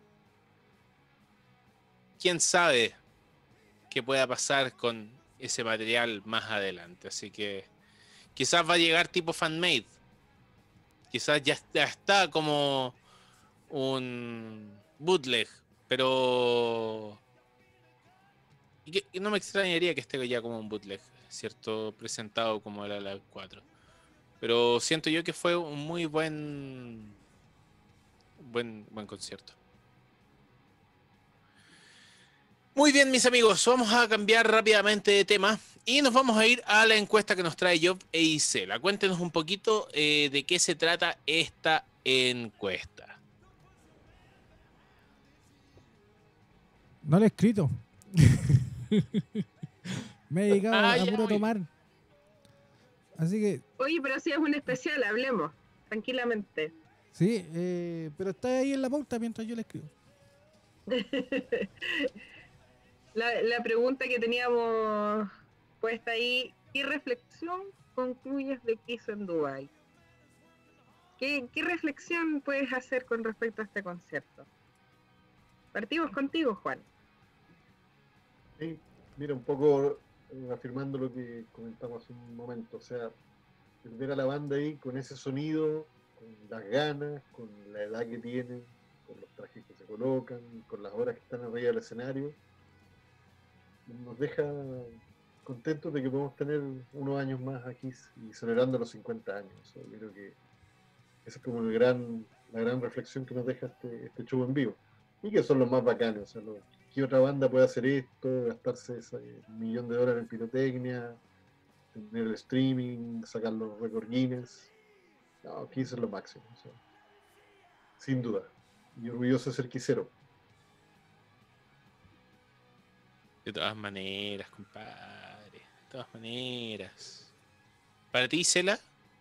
D: quién sabe qué pueda pasar con ese material más adelante. Así que quizás va a llegar tipo fan-made. Quizás ya, ya está como un bootleg, pero y que, y no me extrañaría que esté ya como un bootleg, ¿cierto? Presentado como el Alive cuatro. Pero siento yo que fue un muy buen buen, buen concierto. Muy bien, mis amigos, vamos a cambiar rápidamente de tema y nos vamos a ir a la encuesta que nos trae Job e Isela. Cuéntenos un poquito eh, de qué se trata esta encuesta.
C: No lo he escrito. Me he dedicado
D: Ah,
C: a
D: ya,
C: puro
D: muy-
C: tomar. Así que,
A: Oye, pero si es un especial, hablemos tranquilamente.
C: sí, eh, pero está ahí en la pauta mientras yo le escribo.
A: La, la pregunta que teníamos puesta ahí, ¿qué reflexión concluyes de Kiss en Dubai? ¿Qué, ¿Qué reflexión puedes hacer con respecto a este concierto? Partimos contigo, Juan.
B: Sí, mira, un poco eh, afirmando lo que comentamos hace un momento, o sea, el ver a la banda ahí con ese sonido, con las ganas, con la edad que tienen, con los trajes que se colocan, con las horas que están arriba del escenario, nos deja contentos de que podemos tener unos años más aquí y celebrando los cincuenta años. O sea, yo creo que esa es como el gran, la gran reflexión que nos deja este, este show en vivo. Y que son los más bacanes. O sea, lo, ¿qué otra banda puede hacer esto? Gastarse ese millón de dólares en pirotecnia, tener el streaming, sacar los récords Guinness. No, aquí es lo máximo. O sea, sin duda. Y orgulloso de ser quisero.
D: De todas maneras, compadre. De todas maneras. ¿Para ti, Isela?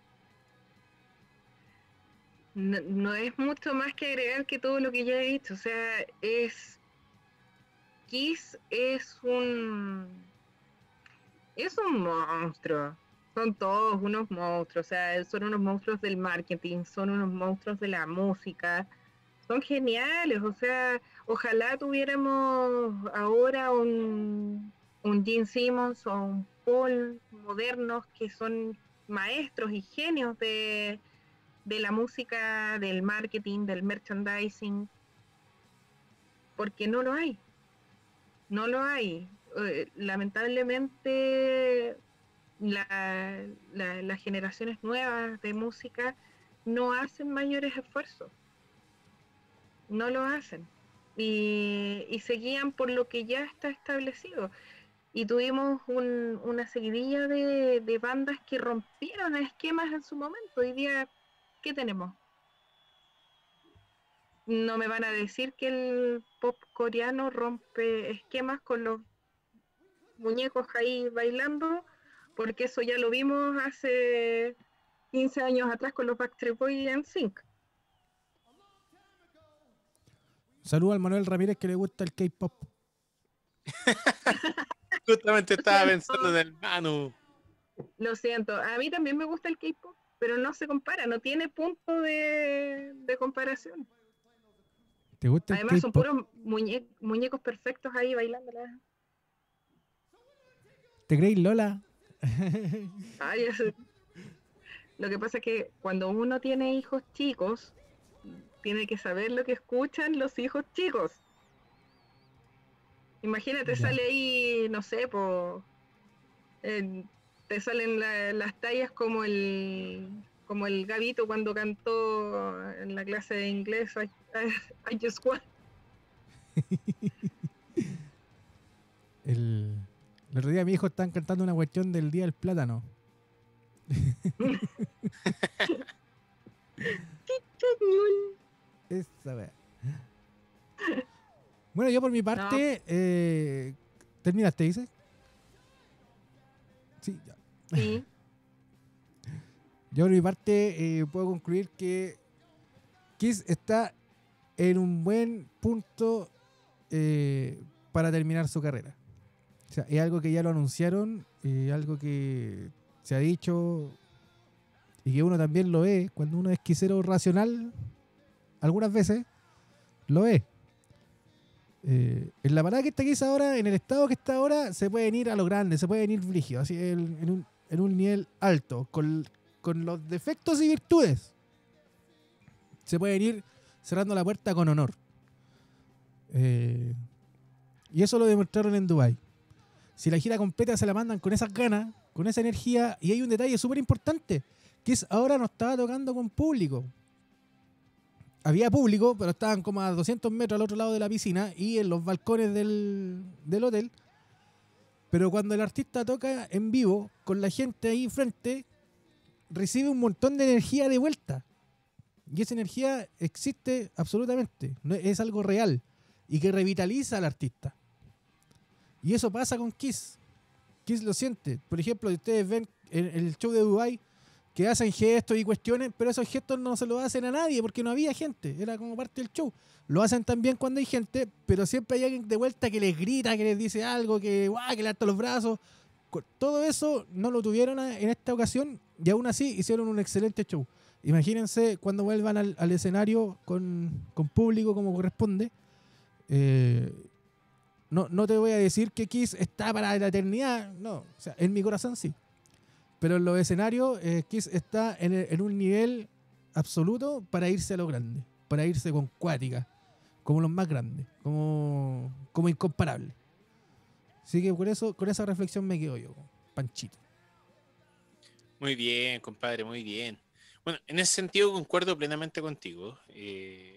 A: No, no es mucho más que agregar que todo lo que ya he dicho. O sea, es. Kiss es un. Es un monstruo. Son todos unos monstruos. O sea, son unos monstruos del marketing, son unos monstruos de la música. Son geniales. O sea, ojalá tuviéramos ahora un, un Gene Simmons o un Paul modernos que son maestros y genios de. de la música, del marketing, del merchandising, porque no lo hay, no lo hay. Eh, lamentablemente la, la, las generaciones nuevas de música no hacen mayores esfuerzos, no lo hacen, y, y se guían por lo que ya está establecido. Y tuvimos un, una seguidilla de, de bandas que rompieron esquemas en su momento. Hoy día, ¿qué tenemos? No me van a decir que el pop coreano rompe esquemas con los muñecos ahí bailando, porque eso ya lo vimos hace quince años atrás con los Backstreet Boys y N Sync.
C: Saludo al Manuel Ramírez que le gusta el K-pop.
D: Justamente estaba pensando en el Manu.
A: Lo siento, a mí también me gusta el K-pop, pero no se compara, no tiene punto de, de comparación.
C: ¿Te gusta el
A: Además son
C: K-pop?
A: puros muñe muñecos perfectos ahí bailándola.
C: ¿Te crees Lola?
A: Ay, eso. Lo que pasa es que cuando uno tiene hijos chicos, tiene que saber lo que escuchan los hijos chicos. Imagínate,
C: Ya.
A: sale ahí, no sé, po, eh, te salen la, las tallas como el como el Gabito cuando cantó en la clase de inglés I, I, I Just Want.
C: El, el otro día mi hijo estaban cantando una cuestión del Día del Plátano. Esa wea. Bueno, yo por mi parte, eh, ¿terminaste, dice? Sí, ya.
A: Sí.
C: Yo por mi parte eh, puedo concluir que Kiss está en un buen punto eh, para terminar su carrera. O sea, es algo que ya lo anunciaron, eh, algo que se ha dicho y que uno también lo ve cuando uno es quisero racional, algunas veces lo ve. Eh, en la parada que está Kiss ahora, en el estado que está ahora, se pueden ir a lo grande, se pueden ir brígido, así en, en, un, en un nivel alto, con, con los defectos y virtudes. Se pueden ir cerrando la puerta con honor. Eh, y eso lo demostraron en Dubai. Si la gira completa se la mandan con esas ganas, con esa energía, y hay un detalle súper importante, que es ahora no estaba tocando con público. había público, pero estaban como a doscientos metros al otro lado de la piscina y en los balcones del, del hotel. Pero cuando el artista toca en vivo, con la gente ahí frente, recibe un montón de energía de vuelta. Y esa energía existe absolutamente. No, es algo real. Y que revitaliza al artista. Y eso pasa con Kiss. Kiss lo siente. Por ejemplo, ustedes ven en el show de Dubái que hacen gestos y cuestiones, pero esos gestos no se los hacen a nadie porque no había gente. Era como parte del show. Lo hacen también cuando hay gente, pero siempre hay alguien de vuelta que les grita, que les dice algo, que, ¡guau!, que le alza los brazos. Todo eso no lo tuvieron en esta ocasión y aún así hicieron un excelente show. Imagínense cuando vuelvan al, al escenario con, con público como corresponde. Eh, no, no te voy a decir que Kiss está para la eternidad, no, o sea, en mi corazón sí. Pero en los escenarios, eh, Kiss está en, en un nivel absoluto para irse a lo grande, para irse con cuática, como los más grandes, como, como incomparable. Así que por eso, con esa reflexión me quedo yo, Panchito.
D: Muy bien, compadre, muy bien. Bueno, en ese sentido concuerdo plenamente contigo. Eh,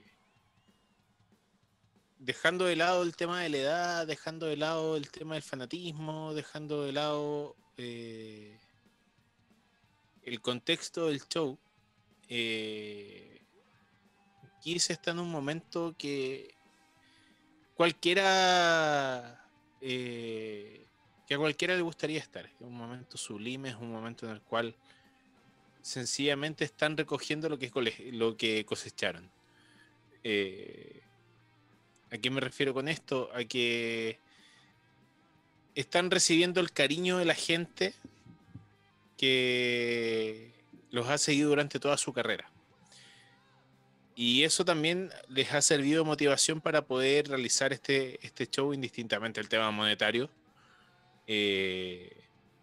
D: dejando de lado el tema de la edad, dejando de lado el tema del fanatismo, dejando de lado eh, el contexto del show, eh, Kiss está en un momento que cualquiera eh, que a cualquiera le gustaría estar. Es un momento sublime, es un momento en el cual sencillamente están recogiendo lo que, lo que cosecharon. Eh, ¿A qué me refiero con esto? A que están recibiendo el cariño de la gente que los ha seguido durante toda su carrera. Y eso también les ha servido de motivación para poder realizar este, este show, indistintamente el tema monetario. Eh,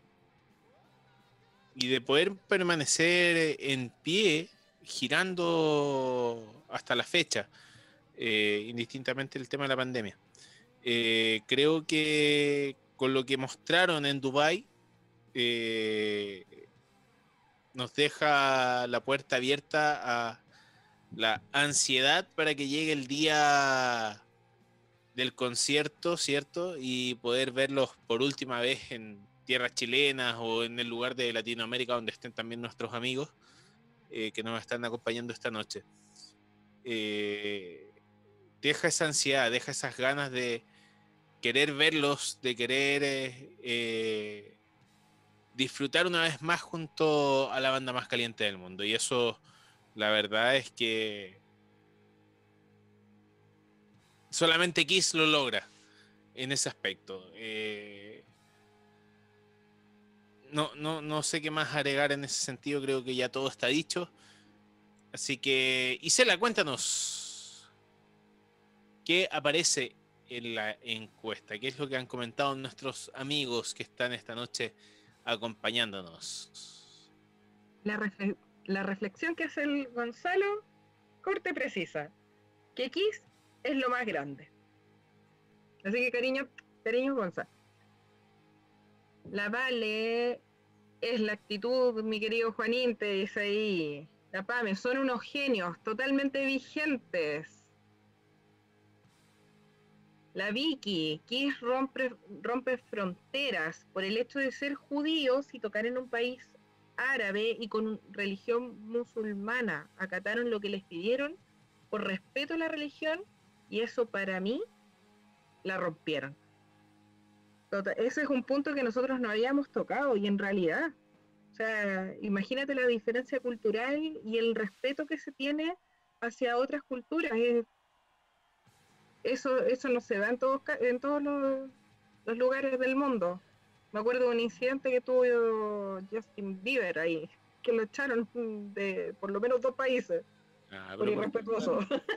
D: y de poder permanecer en pie, girando hasta la fecha, eh, indistintamente el tema de la pandemia. Eh, creo que con lo que mostraron en Dubái, eh, nos deja la puerta abierta a la ansiedad para que llegue el día del concierto, ¿cierto? Y poder verlos por última vez en tierras chilenas o en el lugar de Latinoamérica donde estén también nuestros amigos eh, que nos están acompañando esta noche. Eh, deja esa ansiedad, deja esas ganas de querer verlos, de querer eh, eh, disfrutar una vez más junto a la banda más caliente del mundo. Y eso, la verdad es que solamente Kiss lo logra en ese aspecto. Eh, no, no, no sé qué más agregar en ese sentido, creo que ya todo está dicho. Así que, Isela, cuéntanos qué aparece en la encuesta, qué es lo que han comentado nuestros amigos que están esta noche acompañándonos.
A: La, refle- la reflexión que hace el Gonzalo, corta y precisa, que Kiss es lo más grande. Así que cariño, cariño Gonzalo. La Vale es la actitud, mi querido Juanín, te dice ahí. La Pame, son unos genios, totalmente vigentes. La Vicky, Kiss rompe, rompe fronteras por el hecho de ser judíos y tocar en un país árabe y con religión musulmana. Acataron lo que les pidieron por respeto a la religión y eso para mí la rompieron. Total, ese es un punto que nosotros no habíamos tocado y en realidad, o sea, imagínate la diferencia cultural y el respeto que se tiene hacia otras culturas. Es, Eso, eso no se da en todos, en todos los, los lugares del mundo. Me acuerdo de un incidente que tuvo Justin Bieber ahí, que lo echaron de por lo menos dos países, ah, por irrespetuoso.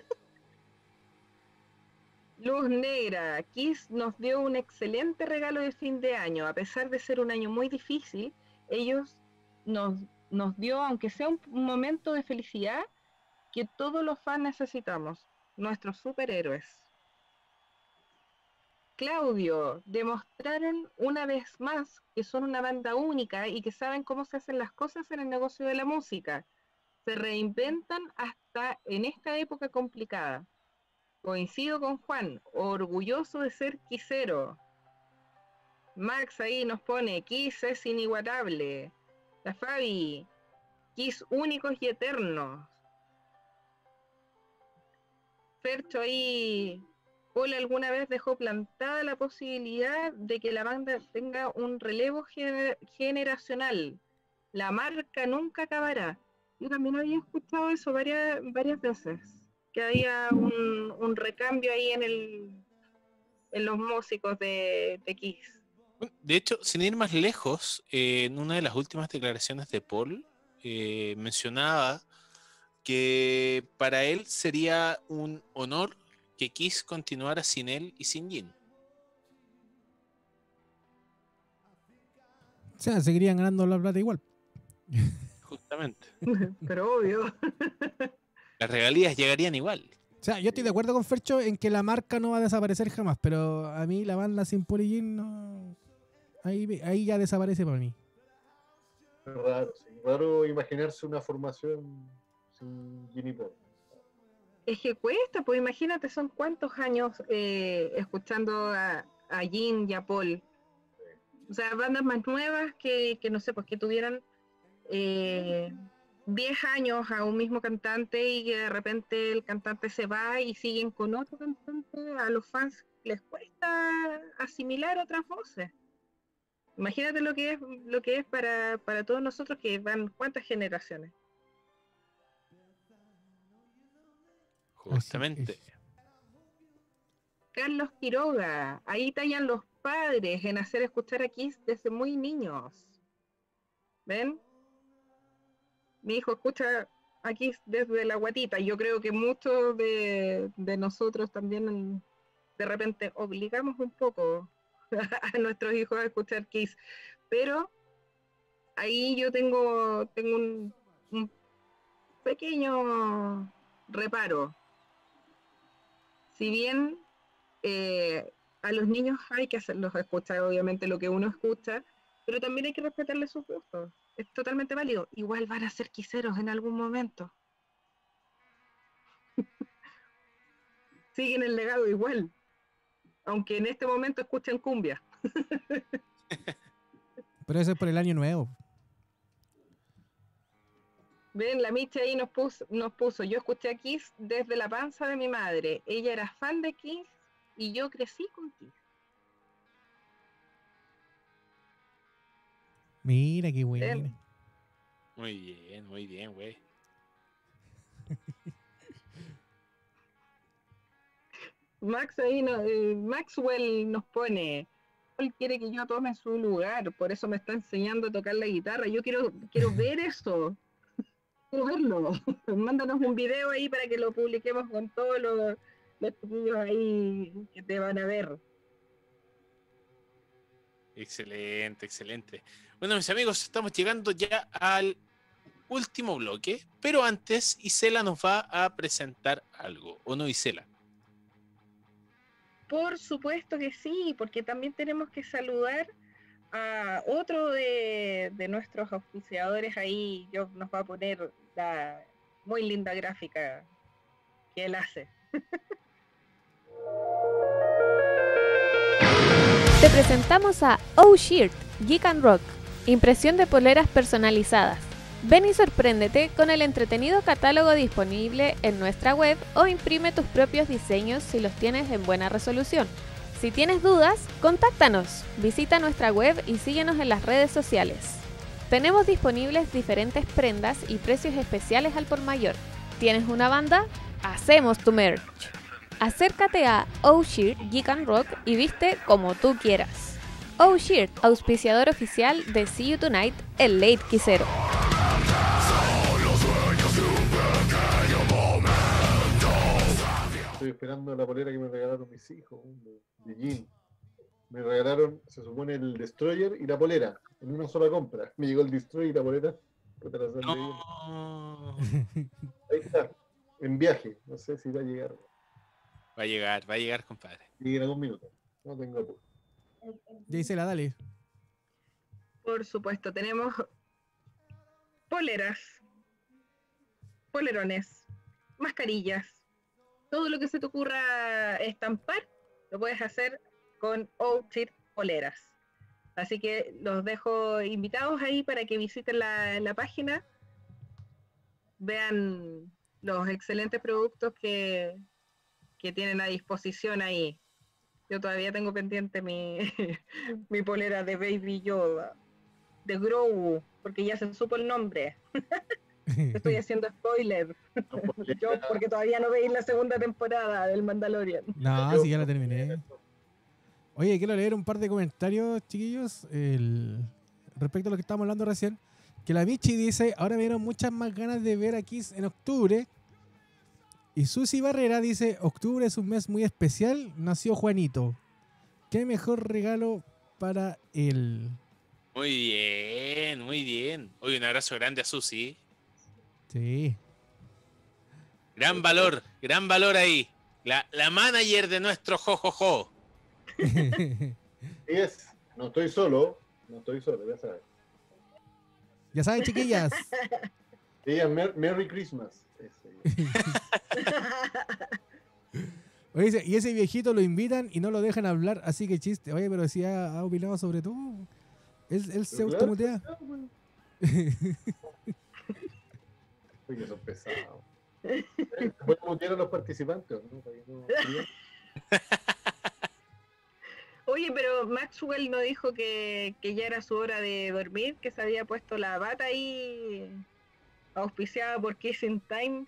A: Luz Negra, Kiss nos dio un excelente regalo de fin de año. A pesar de ser un año muy difícil, ellos nos, nos dio, aunque sea un, un momento de felicidad, que todos los fans necesitamos, nuestros superhéroes. Claudio, demostraron una vez más que son una banda única y que saben cómo se hacen las cosas en el negocio de la música. Se reinventan está en esta época complicada. Coincido con Juan, orgulloso de ser quisero. Max ahí nos pone, Kiss es inigualable. La Fabi, Kiss únicos y eternos. Fercho ahí, Paul alguna vez dejó plantada la posibilidad de que la banda tenga un relevo gener- generacional. La marca nunca acabará. Yo también había escuchado eso varias, varias veces, que había un, un recambio ahí en, el, en los músicos de, de Kiss.
D: De hecho, sin ir más lejos, eh, en una de las últimas declaraciones de Paul, eh, mencionaba que para él sería un honor que Kiss continuara sin él y sin Gene.
C: O sea, seguirían ganando la plata igual.
D: Justamente.
A: Pero obvio.
D: Las regalías llegarían igual.
C: O sea, yo estoy de acuerdo con Fercho en que la marca no va a desaparecer jamás, pero a mí la banda sin Paul y Gene no... Ahí, ahí ya desaparece para mí.
B: Es raro, sí. Raro imaginarse una formación sin Gene y Paul.
A: Es que cuesta, pues imagínate, son cuántos años eh, escuchando a, a Gene y a Paul. O sea, bandas más nuevas que, que no sé, pues que tuvieran eh, diez años a un mismo cantante y que de repente el cantante se va y siguen con otro cantante. A los fans les cuesta asimilar otras voces. Imagínate lo que es lo que es para, para todos nosotros, que van cuántas generaciones.
D: Justamente.
A: Carlos Quiroga, ahí tallan los padres en hacer escuchar a Kiss desde muy niños. ¿Ven? Mi hijo escucha a Kiss desde la guatita. Yo creo que muchos de, de nosotros también de repente obligamos un poco a nuestros hijos a escuchar Kiss. Pero ahí yo tengo, tengo un, un pequeño reparo. Si bien eh, a los niños hay que hacerlos escuchar, obviamente, lo que uno escucha, pero también hay que respetarles sus gustos. Es totalmente válido. Igual van a ser quiseros en algún momento. Siguen el legado igual. Aunque en este momento escuchen cumbia.
C: Pero eso es por el año nuevo.
A: Ven, la Micha ahí nos puso, nos puso, yo escuché a Kiss desde la panza de mi madre. Ella era fan de Kiss y yo crecí con Kiss.
C: Mira qué buena.
A: Ven.
D: Muy bien, muy bien, güey.
A: Max ahí no, eh, Maxwell nos pone, él quiere que yo tome su lugar, por eso me está enseñando a tocar la guitarra. Yo quiero, quiero ver eso. Quiero verlo. Mándanos un video ahí para que lo publiquemos con todos los, los chiquillos ahí que te van a ver.
D: Excelente, excelente. Bueno, mis amigos, estamos llegando ya al último bloque, pero antes Isela nos va a presentar algo, ¿o no, Isela?
A: Por supuesto que sí, porque también tenemos que saludar a otro de, de nuestros auspiciadores ahí. Yo nos va a poner la muy linda gráfica que él hace.
F: Te presentamos a Oh Shirt, Geek and Rock, impresión de poleras personalizadas. Ven y sorpréndete con el entretenido catálogo disponible en nuestra web o imprime tus propios diseños si los tienes en buena resolución. Si tienes dudas, contáctanos, visita nuestra web y síguenos en las redes sociales. Tenemos disponibles diferentes prendas y precios especiales al por mayor. ¿Tienes una banda? Hacemos tu merch. Acércate a Oh Shirt, Geek and Rock y viste como tú quieras. Oh Shirt, auspiciador oficial de See You Tonight, el Late Quisero.
B: Estoy esperando la polera que me regalaron mis hijos, de Gene. Me regalaron, se supone, el Destroyer y la polera, en una sola compra. Me llegó el Destroyer y la polera.
D: No.
B: Ahí está, en viaje. No sé si va a llegar.
D: Va a llegar, va a llegar, compadre.
B: Y en algún minuto. No tengo apuro.
C: Ya Isela, dale.
A: Por supuesto, tenemos poleras, polerones, mascarillas, todo lo que se te ocurra estampar, lo puedes hacer con Outfit Poleras. Así que los dejo invitados ahí para que visiten la, la página, vean los excelentes productos que, que tienen a disposición ahí. Yo todavía tengo pendiente mi, mi polera de Baby Yoda, de Grogu, porque ya se supo el nombre. Estoy haciendo spoiler. Yo, porque todavía no veis la segunda temporada del Mandalorian.
C: No, sí, ya la terminé. Oye, quiero leer un par de comentarios, chiquillos, el... respecto a lo que estábamos hablando recién. Que la Michi dice, ahora me dieron muchas más ganas de ver a Kiss en octubre. Y Susi Barrera dice, octubre es un mes muy especial, nació Juanito. ¿Qué mejor regalo para él?
D: Muy bien, muy bien. Hoy un abrazo grande a Susi.
C: Sí.
D: Gran valor, gran valor ahí. La, la manager de nuestro Jojojo.
B: Es, no estoy solo, no estoy solo, ya sabes.
C: Ya saben, chiquillas.
B: Ella, Mer Merry Christmas. Ese.
C: Oye, dice, y ese viejito lo invitan y no lo dejan hablar, así que chiste. Oye, pero si ha, ha opinado sobre todo. Él, él se
B: Pero
C: automutea.
B: claro, Oye, que son pesados. ¿Puedo mutear a los participantes? ¿No? Para que no...
A: Oye, pero Maxwell no dijo que, que ya era su hora de dormir, que se había puesto la bata ahí auspiciada por Kissing Time.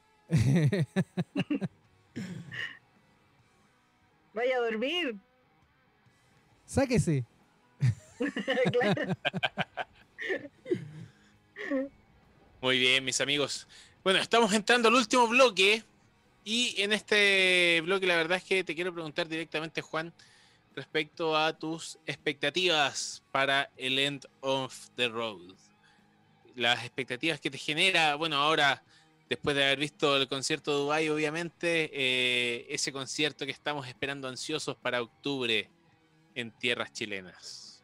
A: Vaya a dormir.
C: Sáquese.
A: Claro.
D: Muy bien, mis amigos. Bueno, estamos entrando al último bloque. Y en este bloque la verdad es que te quiero preguntar directamente, Juan, respecto a tus expectativas para el End of the Road. Las expectativas que te genera, bueno, ahora, después de haber visto el concierto de Dubái, obviamente, eh, ese concierto que estamos esperando ansiosos para octubre en tierras chilenas.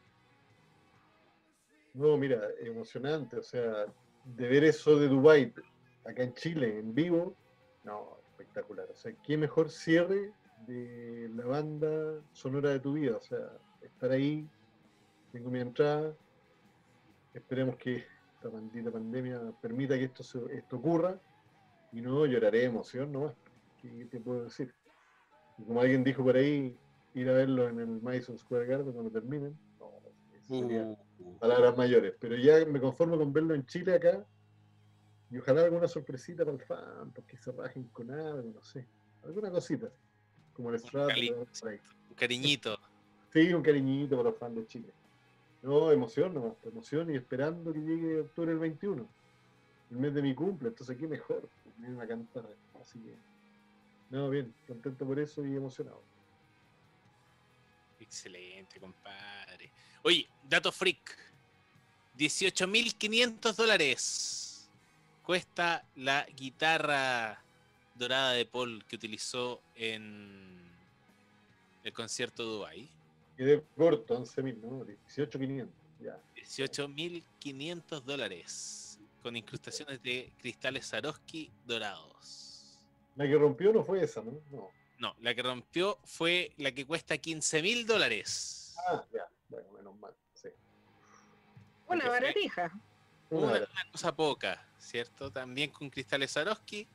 B: No, mira, emocionante, o sea, de ver eso de Dubái acá en Chile, en vivo, no, espectacular. O sea, qué mejor cierre de la banda sonora de tu vida, o sea, estar ahí, tengo mi entrada, esperemos que esta maldita pandemia permita que esto, se, esto ocurra, y no lloraré de emoción nomás, ¿qué te puedo decir? Y como alguien dijo por ahí, ir a verlo en el Madison Square Garden cuando terminen, no, serían uh, palabras mayores, pero ya me conformo con verlo en Chile acá, y ojalá alguna sorpresita para el fan, porque se rajen con algo, no sé, alguna cosita. Como el Strat,
D: un, un cariñito.
B: Sí, un cariñito para los fans de Chile. No, emoción nomás, emoción y esperando que llegue octubre el veintiuno, el mes de mi cumple, entonces qué mejor, me a cantar, así que, no, bien, contento por eso y emocionado.
D: Excelente, compadre. Oye, dato freak, dieciocho mil quinientos dólares cuesta la guitarra dorada de Paul que utilizó en el concierto de Dubái.
B: Quedé corto, once mil, ¿no? dieciocho mil quinientos, ya.
D: dieciocho mil quinientos dólares con incrustaciones de cristales Swarovski dorados.
B: La que rompió no fue esa, ¿no? No,
D: no la que rompió fue la que cuesta quince mil dólares.
B: Ah, ya, bueno, menos mal, sí.
A: Una baratija.
D: Una, una cosa poca, ¿cierto? También con cristales Swarovski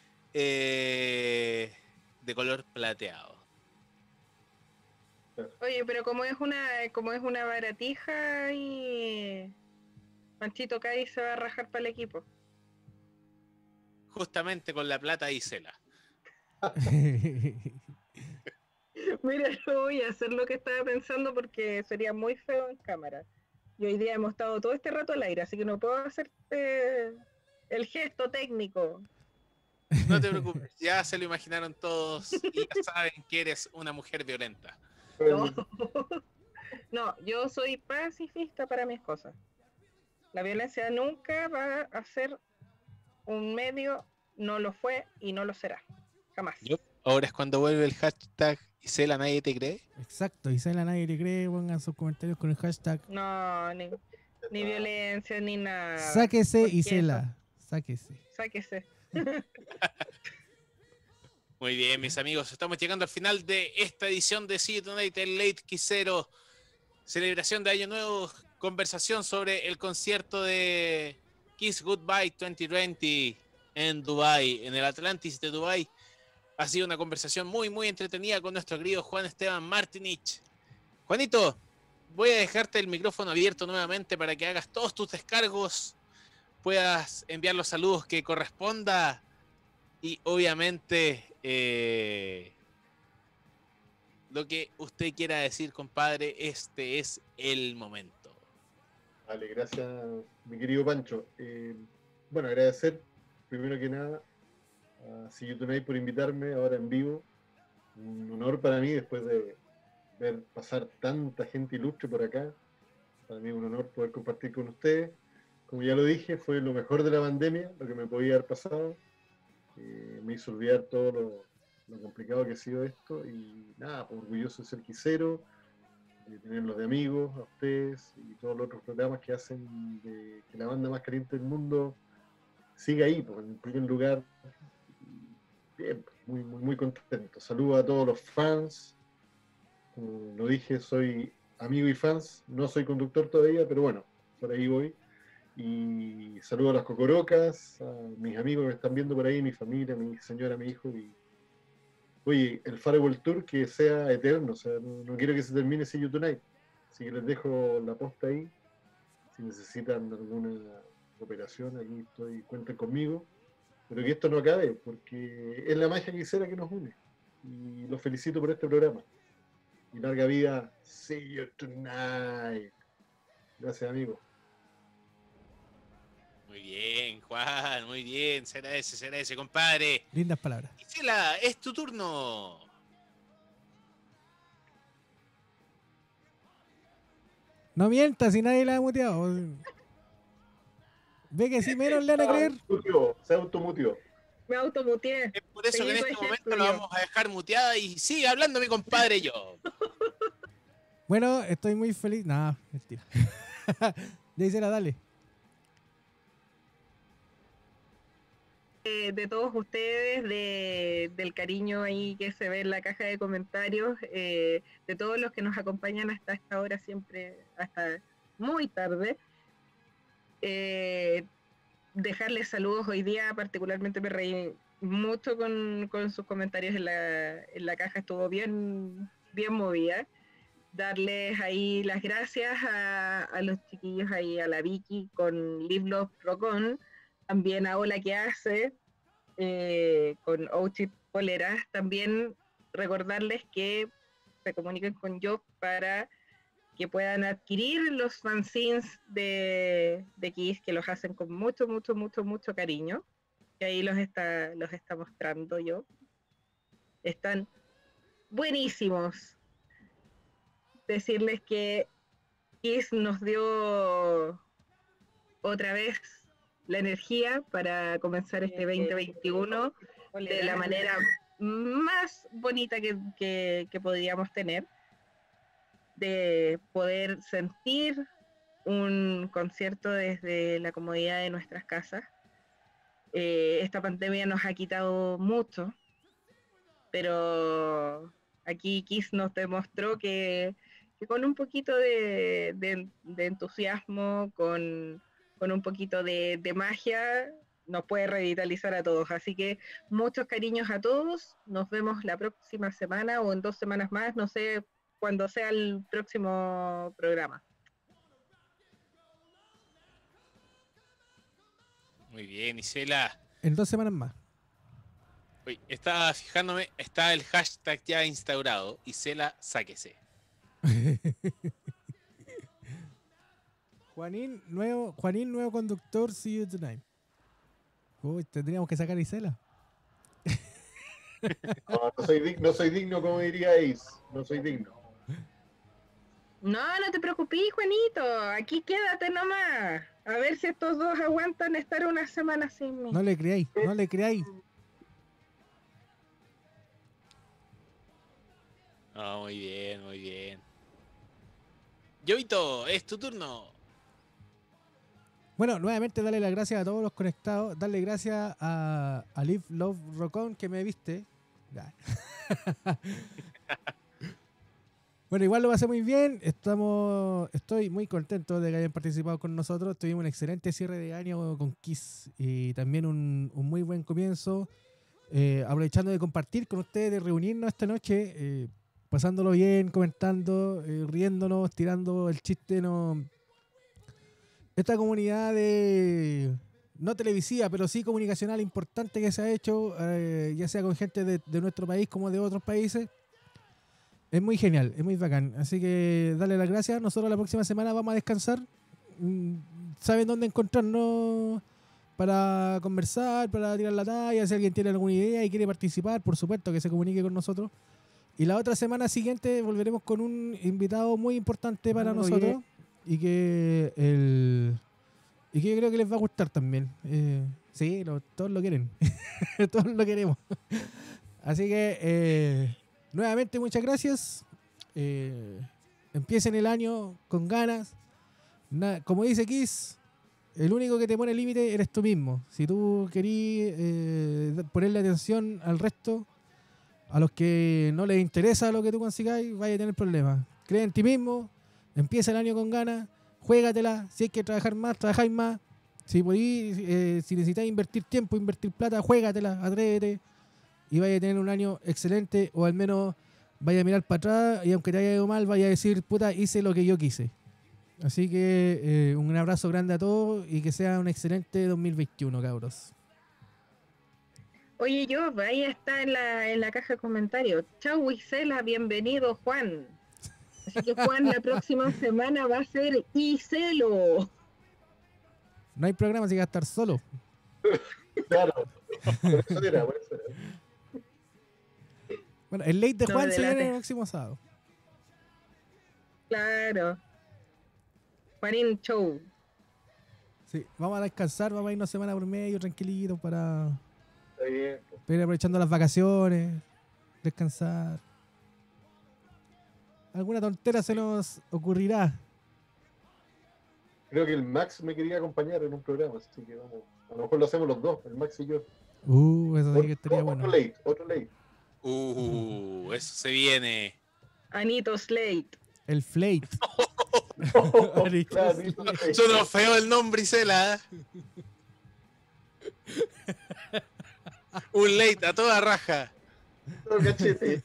D: eh, de color plateado.
A: Oye, pero como es una como es una baratija y Panchito Cádiz se va a rajar para el equipo.
D: Justamente con la plata y cela.
A: Mira, yo voy a hacer lo que estaba pensando porque sería muy feo en cámara. Y hoy día hemos estado todo este rato al aire, así que no puedo hacer eh, el gesto técnico.
D: No te preocupes, ya se lo imaginaron todos y ya saben que eres una mujer violenta.
A: No, no, yo soy pacifista para mis cosas. La violencia nunca va a ser un medio, no lo fue y no lo será, jamás.
D: ¿Yo? Ahora es cuando vuelve el hashtag Isela nadie te cree.
C: Exacto, Isela nadie te cree, pongan sus comentarios con el hashtag.
A: No, ni, ni violencia, ni nada.
C: Sáquese Isela, sáquese.
A: Sáquese.
D: Muy bien, mis amigos, estamos llegando al final de esta edición de See You Tonight, el Late Quisero. Celebración de Año Nuevo, conversación sobre el concierto de Kiss Goodbye veinte veinte en Dubai, en el Atlantis de Dubai. Ha sido una conversación muy, muy entretenida con nuestro querido Juan Esteban Martinich. Juanito, voy a dejarte el micrófono abierto nuevamente para que hagas todos tus descargos, puedas enviar los saludos que corresponda y obviamente eh, lo que usted quiera decir, compadre, este es el momento.
B: Vale, gracias, mi querido Pancho. Eh, bueno, agradecer primero que nada a See You Tonight por invitarme ahora en vivo. Un honor para mí después de ver pasar tanta gente ilustre por acá. Para mí es un honor poder compartir con ustedes. Como ya lo dije, fue lo mejor de la pandemia, lo que me podía haber pasado. Eh, me hizo olvidar todo lo, lo complicado que ha sido esto y nada, pues, orgulloso de ser quisero, de tenerlos de amigos a ustedes y todos los otros programas que hacen de que la banda más caliente del mundo siga ahí, pues, en primer lugar. Bien, muy, muy, muy contento. Saludo a todos los fans. Como lo dije, soy amigo y fans, no soy conductor todavía, pero bueno, por ahí voy. Y saludo a las cocorocas, a mis amigos que me están viendo por ahí, mi familia, mi señora, mi hijo. Y oye, el Farewell Tour que sea eterno, o sea, no, no quiero que se termine See You Tonight. Así que les dejo la posta ahí. Si necesitan alguna operación, aquí estoy, cuenten conmigo. Pero que esto no acabe, porque es la magia quisera que nos une. Y los felicito por este programa. Y larga vida, See You Tonight. Gracias, amigo.
D: Muy bien, Juan, muy bien. Se agradece, se agradece, compadre.
C: Lindas palabras.
D: Gisela, es tu turno.
C: No mientas si nadie la ha muteado. Ve que si menos le van a creer.
B: Se automutió.
A: Me automuteé.
D: Es por eso que en
A: Felipe
D: este momento
A: Gesto
D: lo
A: yo.
D: vamos a dejar muteada y sigue hablando mi compadre yo.
C: Bueno, estoy muy feliz. No, mentira. Gisela, dale.
A: De, de todos ustedes, de, del cariño ahí que se ve en la caja de comentarios, eh, de todos los que nos acompañan hasta esta hora, siempre hasta muy tarde. Eh, dejarles saludos hoy día, particularmente me reí mucho con, con sus comentarios en la, en la caja, estuvo bien, bien movida. Darles ahí las gracias a, a los chiquillos ahí, a la Vicky con Live Love Rock On, también a Hola que hace, eh, con Ouchip Poleras. También recordarles que se comuniquen con yo para que puedan adquirir los fanzines de, de Kiss, que los hacen con mucho, mucho, mucho, mucho cariño. Que ahí los está, los está mostrando yo. Están buenísimos. Decirles que Kiss nos dio otra vez la energía para comenzar este veinte veintiuno de la manera más bonita que, que, que podríamos tener, de poder sentir un concierto desde la comodidad de nuestras casas. Eh, esta pandemia nos ha quitado mucho, pero aquí Kiss nos demostró que, que con un poquito de, de, de entusiasmo, con con un poquito de, de magia, nos puede revitalizar a todos. Así que muchos cariños a todos. Nos vemos la próxima semana o en dos semanas más, no sé cuándo sea el próximo programa.
D: Muy bien, Isela.
C: En dos semanas más.
D: Uy, estaba fijándome, está el hashtag ya instaurado. Isela, sáquese.
C: Juanín, nuevo, Juanín, nuevo conductor, See You Tonight. Uy, tendríamos que sacar a Isela.
B: No, no, soy digno, no soy digno, como diría Ace. No soy digno.
A: No, no te preocupes, Juanito. Aquí quédate nomás. A ver si estos dos aguantan estar una semana sin mí.
C: No le creáis, no le creáis.
D: Oh, muy bien, muy bien. Jovito, es tu turno.
C: Bueno, nuevamente darle las gracias a todos los conectados. Darle gracias a, a Live Love Rock On que me viste. Bueno, igual lo pasé muy bien. Estamos, estoy muy contento de que hayan participado con nosotros. Tuvimos un excelente cierre de año con Kiss y también un, un muy buen comienzo. Eh, aprovechando de compartir con ustedes, de reunirnos esta noche, eh, pasándolo bien, comentando, eh, riéndonos, tirando el chiste. No, esta comunidad de no televisiva, pero sí comunicacional importante que se ha hecho, eh, ya sea con gente de, de nuestro país como de otros países. Es muy genial, es muy bacán. Así que dale las gracias. Nosotros la próxima semana vamos a descansar. Saben dónde encontrarnos para conversar, para tirar la talla. Si alguien tiene alguna idea y quiere participar, por supuesto que se comunique con nosotros. Y la otra semana siguiente volveremos con un invitado muy importante para
A: Muy
C: nosotros.
A: bien.
C: Y que el y que yo creo que les va a gustar también. Eh, sí, lo- todos lo quieren. Todos lo queremos. Así que... Eh, nuevamente, muchas gracias. Eh, empiecen el año con ganas. Na- como dice Kiss, el único que te pone límite eres tú mismo. Si tú querís eh, ponerle atención al resto, a los que no les interesa lo que tú consigáis, vaya a tener problemas. Cree en ti mismo, empieza el año con ganas, juégatela. Si hay que trabajar más, trabajáis más. Si podís, eh, si necesitáis invertir tiempo, invertir plata, juégatela, atrévete. Y vaya a tener un año excelente, o al menos vaya a mirar para atrás y aunque te haya ido mal, vaya a decir, puta, hice lo que yo quise. Así que eh, un abrazo grande a todos y que sea un excelente dos mil veintiuno, cabros.
A: Oye, yo, ahí está en la, en la caja de comentarios. Chau, Isela, bienvenido, Juan. Así que Juan, la próxima semana va a ser Iselo.
C: No hay programa, así que va a estar solo.
B: Claro. Por eso era, por eso era.
C: Bueno, el late de
A: No
C: Juan
A: me
C: se viene
A: delates.
C: el próximo sábado.
A: Claro. Juanín Show.
C: Sí, vamos a descansar, vamos a irnos semana por medio, tranquilitos, para,
B: Está bien.
C: para ir aprovechando las vacaciones, descansar. Alguna tontera se nos ocurrirá.
B: Creo que el Max me quería acompañar en un programa, así que vamos. A lo mejor lo hacemos los dos, el Max y yo.
C: Uh, eso sí que estaría
B: otro
C: bueno.
B: late, otro late.
D: Uh, eso se viene.
A: Anito Slate.
C: El Flate.
B: Claro, listo, late.
D: Sonó feo el nombre, Isela. Un late a toda raja.
B: Todo cachete.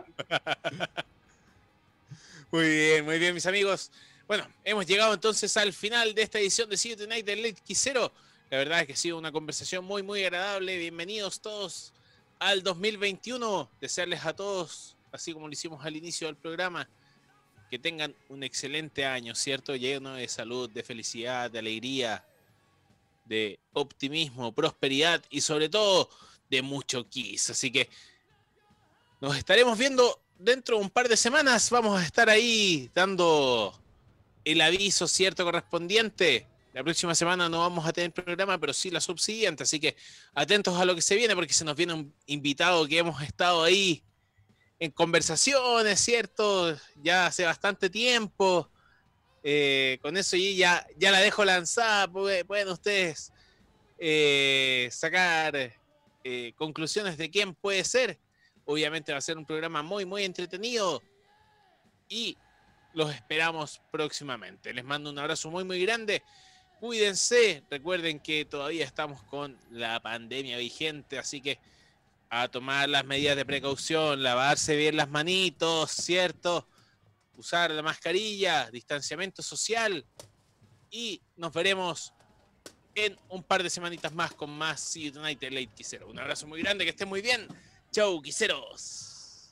D: Muy bien, muy bien, mis amigos. Bueno, hemos llegado entonces al final de esta edición de See You Tonight del Late Quisero. La verdad es que ha sido una conversación muy, muy agradable. Bienvenidos todos al dos mil veintiuno. Desearles a todos, así como lo hicimos al inicio del programa, que tengan un excelente año, ¿cierto? Lleno de salud, de felicidad, de alegría, de optimismo, prosperidad y sobre todo de mucho Kiss. Así que nos estaremos viendo dentro de un par de semanas. Vamos a estar ahí dando el aviso, ¿cierto?, correspondiente. La próxima semana no vamos a tener programa, pero sí la subsiguiente. Así que atentos a lo que se viene, porque se nos viene un invitado que hemos estado ahí en conversaciones, ¿cierto? Ya hace bastante tiempo. Eh, con eso ya, ya la dejo lanzada. Pueden ustedes eh, sacar eh, conclusiones de quién puede ser. Obviamente va a ser un programa muy, muy entretenido. Y los esperamos próximamente. Les mando un abrazo muy, muy grande. Cuídense. Recuerden que todavía estamos con la pandemia vigente, así que a tomar las medidas de precaución, lavarse bien las manitos, ¿cierto? Usar la mascarilla, distanciamiento social. Y nos veremos en un par de semanitas más con más See You Tonight de Late Quisero. Un abrazo muy grande, que estén muy bien. Chau, Quiseros.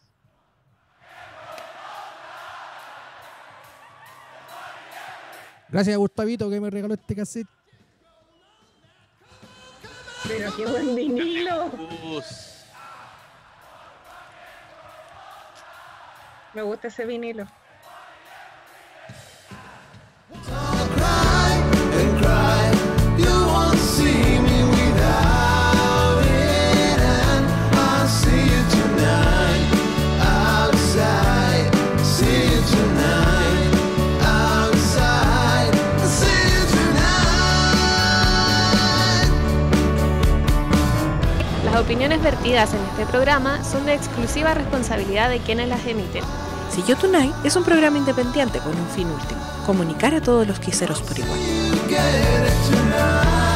C: Gracias a Gustavito que me regaló este cassette.
A: Pero qué buen vinilo.
D: Us.
A: Me gusta ese vinilo.
F: Las Las opiniones vertidas en este programa son de exclusiva responsabilidad de quienes las emiten.
I: Si Yo Tonight es un programa independiente con un fin último: comunicar a todos los quiseros por igual.